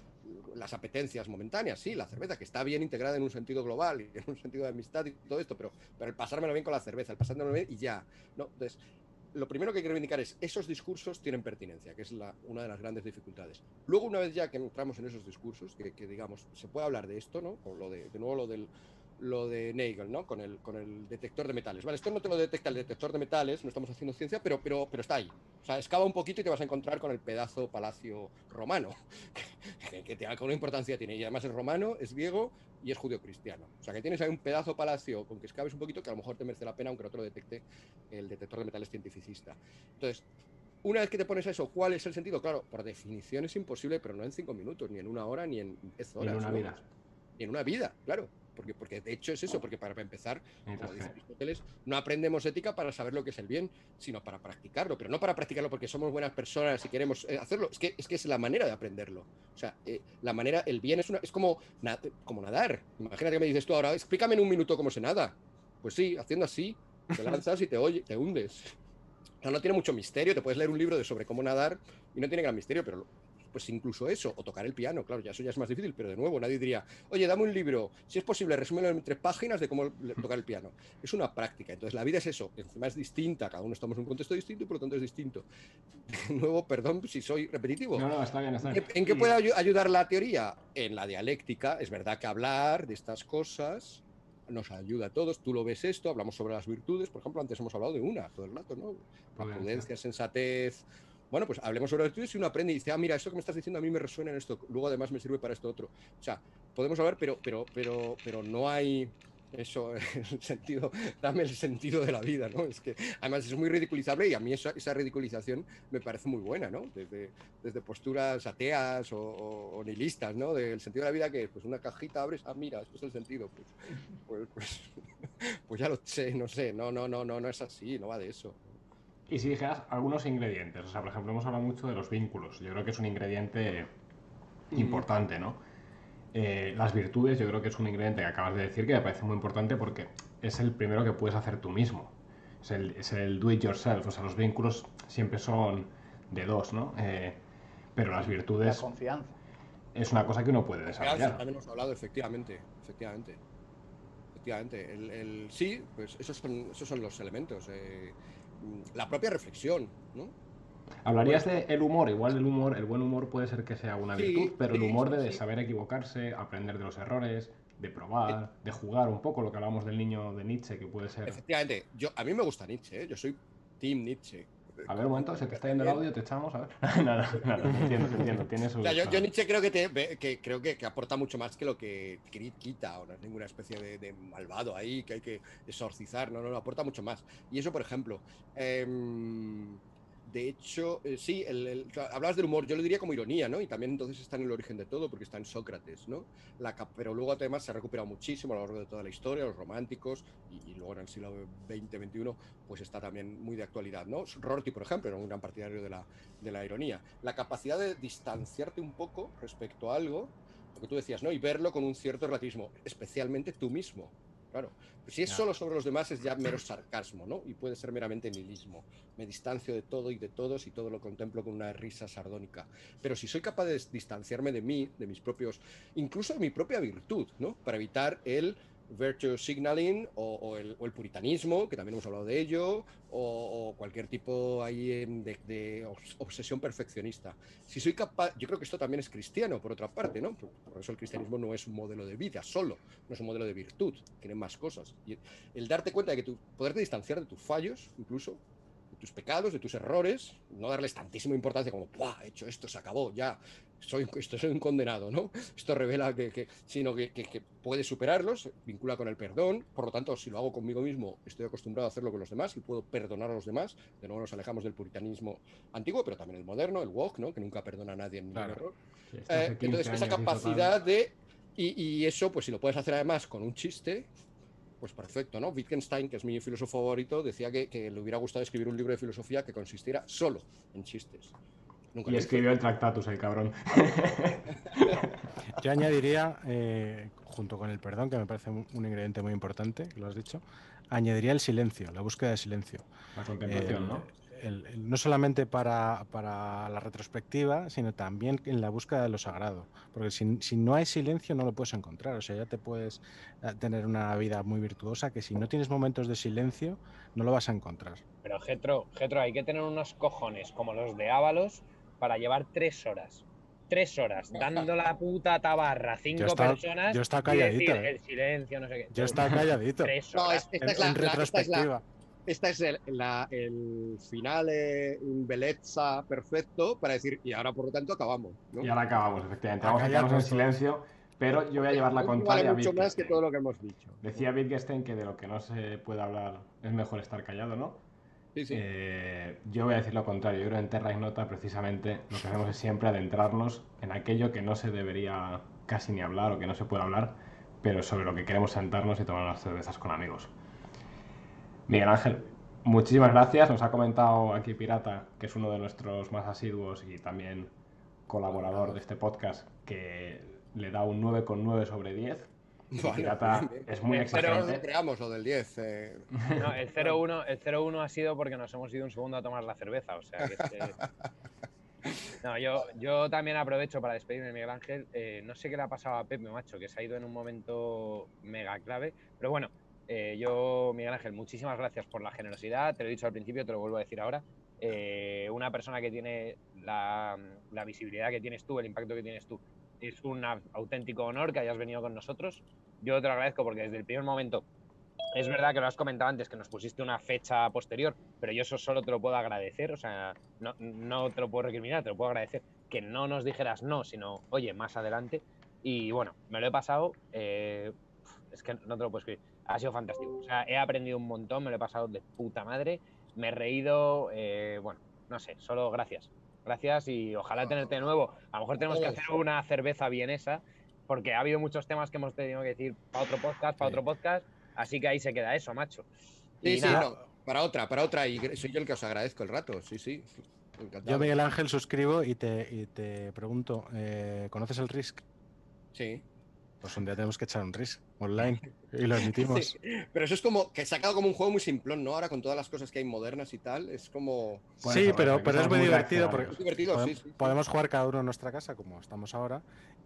las apetencias momentáneas, sí, la cerveza, que está bien integrada en un sentido global y en un sentido de amistad y todo esto, pero, pero el pasármelo bien con la cerveza, el pasármelo bien y ya. ¿No? Entonces, lo primero que hay que reivindicar es esos discursos tienen pertinencia, que es la, una de las grandes dificultades. Luego, una vez ya que entramos en esos discursos, que, que digamos, se puede hablar de esto, ¿no? Con lo de, de nuevo lo del lo de Nagel, ¿no? Con el, con el detector de metales. Vale, esto no te lo detecta el detector de metales, no estamos haciendo ciencia, pero, pero, pero está ahí. O sea, excava un poquito y te vas a encontrar con el pedazo palacio romano, que, que tiene alguna importancia tiene. Y además es romano, es griego y es judío-cristiano. O sea, que tienes ahí un pedazo palacio con que excaves un poquito que a lo mejor te merece la pena, aunque no te lo detecte el detector de metales cientificista. Entonces, una vez que te pones a eso, ¿cuál es el sentido? Claro, por definición es imposible, pero no en cinco minutos, ni en una hora, ni en diez Y horas. en una ¿no? vida. Ni en una vida, claro. Porque, porque de hecho es eso, porque para empezar, como Necesitas dice fe. Aristóteles, no aprendemos ética para saber lo que es el bien, sino para practicarlo, pero no para practicarlo porque somos buenas personas y queremos eh, hacerlo, es que, es que es la manera de aprenderlo. O sea, eh, la manera, el bien es, una, es como, na- como nadar. Imagínate que me dices tú ahora, explícame en un minuto cómo se nada. Pues sí, haciendo así, te lanzas y te, oye, te hundes. O sea, no tiene mucho misterio, te puedes leer un libro de sobre cómo nadar y no tiene gran misterio, pero pues incluso eso, o tocar el piano, claro, ya eso ya es más difícil, pero de nuevo nadie diría, oye, dame un libro, si es posible, resúmelo en tres páginas de cómo tocar el piano. Es una práctica, entonces la vida es eso, encima es distinta, cada uno estamos en un contexto distinto y por lo tanto es distinto. De nuevo, perdón si soy repetitivo. No, no, está bien, está ¿En bien. qué, en qué Y- puede ayu- ayudar la teoría? En la dialéctica, es verdad que hablar de estas cosas nos ayuda a todos, tú lo ves esto, hablamos sobre las virtudes, por ejemplo, antes hemos hablado de una todo el rato, ¿no? La Prudencia. prudencia, sensatez. Bueno, pues hablemos sobre las virtudes y uno aprende y dice, ah, mira, esto que me estás diciendo a mí me resuena en esto, luego además me sirve para esto otro. O sea, podemos hablar, pero, pero, pero, pero no hay eso, el sentido, dame el sentido de la vida, ¿no? Es que además es muy ridiculizable y a mí esa, esa ridiculización me parece muy buena, ¿no? Desde, desde posturas ateas o, o, o nihilistas, ¿no? Del sentido de la vida que pues una cajita abres, ah, mira, esto es el sentido, pues, pues, pues, pues ya lo sé, no sé, no, no, no, no, no es así, no va de eso. Y si dijeras algunos ingredientes, o sea, por ejemplo, hemos hablado mucho de los vínculos. Yo creo que es un ingrediente importante, ¿no? Eh, las virtudes, yo creo que es un ingrediente que acabas de decir que me parece muy importante porque es el primero que puedes hacer tú mismo. Es el, es el do it yourself, o sea, los vínculos siempre son de dos, ¿no? Eh, pero las La virtudes confianza. es una cosa que uno puede Confianza, desarrollar. también hemos hablado, efectivamente, efectivamente. Efectivamente, el, el- sí, pues esos son, esos son los elementos. eh, la propia reflexión, ¿no? Hablarías de el humor, igual el humor, el buen humor puede ser que sea una Sí, virtud, pero el sí, humor sí, de sí. saber equivocarse, aprender de los errores, de probar, de jugar un poco, lo que hablamos del niño de Nietzsche, que puede ser... Efectivamente, yo, a mí me gusta Nietzsche, ¿eh? Yo soy Team Nietzsche. A ver, un momento, se te está yendo el audio, te echamos, a ver. nada, nada, te entiendo, te entiendo, tiene su... O sea, yo, yo Nietzsche creo que, te, ve- que, creo que, que aporta mucho más que lo que cri- quita, o no es ninguna especie de, de malvado ahí que hay que exorcizar, no, no, no, aporta mucho más. Y eso, por ejemplo, em, de hecho, eh, sí, el, el- claro, hablabas del humor, yo lo diría como ironía, ¿no? Y también entonces está en el origen de todo, porque está en Sócrates, ¿no? La, cap- pero luego además se ha recuperado muchísimo a lo largo de toda la historia, los románticos, y, y luego en el siglo veinte veintiuno, pues está también muy de actualidad, ¿no? Rorty, por ejemplo, era un gran partidario de la, de la ironía. La capacidad de distanciarte un poco respecto a algo, lo que tú decías, ¿no? Y verlo con un cierto relativismo, especialmente tú mismo. claro. Si es solo sobre los demás es ya mero sarcasmo, ¿no? Y puede ser meramente nihilismo. Me distancio de todo y de todos y todo lo contemplo con una risa sardónica. Pero si soy capaz de distanciarme de mí, de mis propios, incluso de mi propia virtud, ¿no? Para evitar el virtue signaling o, o, el, o el puritanismo, que también hemos hablado de ello, o, o cualquier tipo ahí de, de obsesión perfeccionista. Si soy capaz, yo creo que esto también es cristiano, por otra parte, ¿no? Por, por eso el cristianismo no es un modelo de vida solo, no es un modelo de virtud, tiene más cosas. Y el darte cuenta de que tú, poderte distanciar de tus fallos, incluso, de tus pecados, de tus errores, no darles tantísima importancia como, ¡buah! He hecho esto, se acabó, ya. Soy, esto soy un condenado, ¿no? Esto revela que, que sino que, que, que puedes superarlos, vincula con el perdón, por lo tanto, si lo hago conmigo mismo, estoy acostumbrado a hacerlo con los demás y puedo perdonar a los demás. De nuevo nos alejamos del puritanismo antiguo, pero también el moderno, el woke, ¿no? Que nunca perdona a nadie en ningún error. Sí, eh, entonces, esa capacidad de... Y, y eso, pues si lo puedes hacer además con un chiste, pues perfecto, ¿no? Wittgenstein, que es mi filósofo favorito, decía que, que le hubiera gustado escribir un libro de filosofía que consistiera solo en chistes. Nunca y escribió el Tractatus, el cabrón. Yo añadiría, eh, junto con el perdón, que me parece un, un ingrediente muy importante, lo has dicho, añadiría el silencio, la búsqueda de silencio. La contemplación, el, ¿no? El, el, no solamente para, para la retrospectiva, sino también en la búsqueda de lo sagrado. Porque si, si no hay silencio no lo puedes encontrar. O sea, ya te puedes tener una vida muy virtuosa que si no tienes momentos de silencio no lo vas a encontrar. Pero Getro, Getro, hay que tener unos cojones como los de Ábalos para llevar tres horas. Tres horas dando la puta tabarra a cinco está, personas yo está calladito, y decir ¿eh? el silencio, no sé qué. Yo está calladito. Tres No, horas. esta en, es la, en retrospectiva. Esta es el, la, el final en belleza perfecto para decir, y ahora por lo tanto acabamos, ¿no? Y ahora acabamos, efectivamente. Vamos a quedarnos en silencio, pero yo voy a llevar la contraria. Vale mucho más que todo lo que hemos dicho. Decía Wittgenstein que de lo que no se puede hablar es mejor estar callado, ¿no? Sí, sí. Eh, yo voy a decir lo contrario. Yo creo que en Terra Ignota precisamente lo que hacemos es siempre adentrarnos en aquello que no se debería casi ni hablar o que no se puede hablar, pero sobre lo que queremos sentarnos y tomar unas cervezas con amigos. Miguel Ángel, muchísimas gracias. Nos ha comentado aquí Pirata, que es uno de nuestros más asiduos y también colaborador de este podcast, que le da un nueve coma nueve sobre diez. Bueno, Pirata bien, bien. es muy Pero exigente. creamos lo del diez. Eh. No, el cero uno el cero uno ha sido porque nos hemos ido un segundo a tomar la cerveza. O sea, que es que... No, yo, yo también aprovecho para despedirme de Miguel Ángel. Eh, no sé qué le ha pasado a Pepe, macho, que se ha ido en un momento mega clave. Pero bueno, eh, yo, Miguel Ángel, muchísimas gracias por la generosidad. Te lo he dicho al principio, te lo vuelvo a decir ahora. Eh, una persona que tiene la, la visibilidad que tienes tú, el impacto que tienes tú, es un auténtico honor que hayas venido con nosotros. Yo te lo agradezco porque desde el primer momento, es verdad que lo has comentado antes, que nos pusiste una fecha posterior, pero yo eso solo te lo puedo agradecer, o sea, no, no te lo puedo recriminar, te lo puedo agradecer, que no nos dijeras no, sino, oye, más adelante. Y bueno, me lo he pasado, eh, es que no te lo puedo escribir, ha sido fantástico. O sea, he aprendido un montón, me lo he pasado de puta madre, me he reído, eh, bueno, no sé, solo gracias. Gracias y ojalá tenerte de nuevo. A lo mejor tenemos que hacer una cerveza vienesa, porque ha habido muchos temas que hemos tenido que decir para otro podcast, para otro podcast, así que ahí se queda eso, macho. Sí, y sí, nada. no, para otra, para otra, y soy yo el que os agradezco el rato, sí, sí. Encantado. Yo, Miguel Ángel, suscribo y te, y te pregunto, eh, ¿conoces el Risk? Sí. Pues un día tenemos que echar un Risk online y lo admitimos. Sí, pero eso es como que sacado como un juego muy simplón, ¿no? Ahora con todas las cosas que hay modernas y tal, es como... Sí, sí, pero, pero es muy divertido porque es divertido, podemos, sí, sí, sí. podemos jugar cada uno en nuestra casa como estamos ahora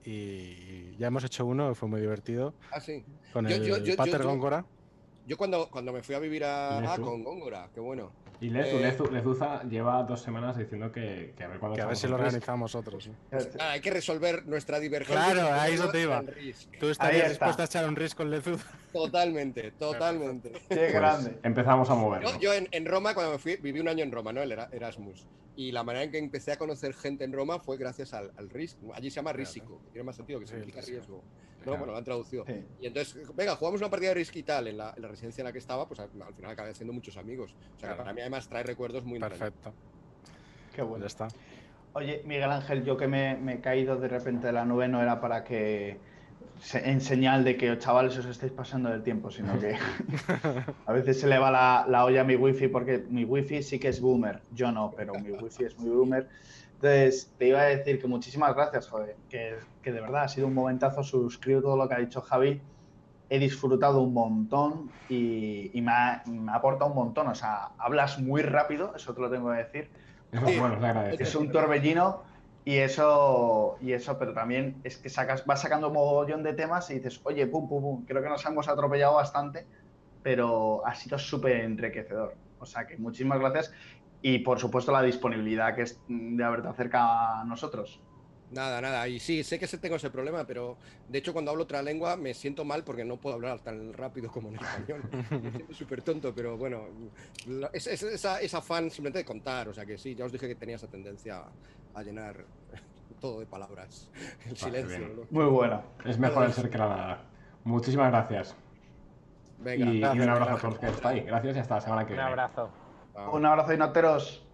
y ya hemos hecho uno, fue muy divertido. Ah, sí. Con yo, el yo, yo, Pater yo, Góngora. Yo cuando, cuando me fui a vivir a... Ah, con Góngora, qué bueno. Y Lezu, Eh, Lezu, Lezuza lleva dos semanas diciendo que, que a ver cuándo Que a ver si lo organizamos otros. ¿Sí? Pues, ah, hay que resolver nuestra divergencia. Claro, ahí eso te iba. Tú estarías dispuesto a echar un Risk con Lezu. Totalmente, totalmente. Qué Pues grande. empezamos a movernos. Yo, yo en, en Roma, cuando me fui, viví un año en Roma, ¿no? El Erasmus. Y la manera en que empecé a conocer gente en Roma fue gracias al, al Risk. Allí se llama Risico, que tiene más sentido, que Sí, significa sí. riesgo. No, Claro. bueno, lo han traducido. Sí. Y entonces, venga, jugamos una partida de Risk y tal en la, en la residencia en la que estaba, pues al, al final acabé haciendo muchos amigos. O sea, Claro. que para mí además trae recuerdos muy Perfecto. Qué Pues bueno. ya está. Oye, Miguel Ángel, yo que me, me he caído de repente de la nube no era para que, se- en señal de que chavales os estáis pasando del tiempo, sino que a veces se le va la, la olla a mi wifi porque mi wifi sí que es boomer, yo no, pero mi wifi es muy boomer. Entonces, te iba a decir que muchísimas gracias, joder, que, que de verdad ha sido un momentazo, suscribo todo lo que ha dicho Javi. he disfrutado un montón y, y me, ha, me ha aportado un montón. O sea, hablas muy rápido, eso te lo tengo que decir. Eso es bueno, se agradece. Es un torbellino y eso, y eso, pero también es que sacas, vas sacando un mogollón de temas y dices, oye, pum, pum, pum, creo que nos hemos atropellado bastante, pero ha sido súper enriquecedor. O sea, que muchísimas gracias y, por supuesto, la disponibilidad que es de haberte acercado a nosotros. Nada, nada. Y sí, sé que tengo ese problema, pero de hecho cuando hablo otra lengua me siento mal porque no puedo hablar tan rápido como en español. Me siento súper tonto, pero bueno, es, es, esa, esa fan simplemente de contar. O sea que sí, ya os dije que tenía esa tendencia a llenar todo de palabras. El silencio. ¿No? Muy bueno. Es mejor el ser que la nada. Muchísimas gracias. Venga, y, gracias, y un abrazo gracias. a todos los que estáis. Gracias y hasta la semana que Un viene. abrazo. Un abrazo, Inoteros.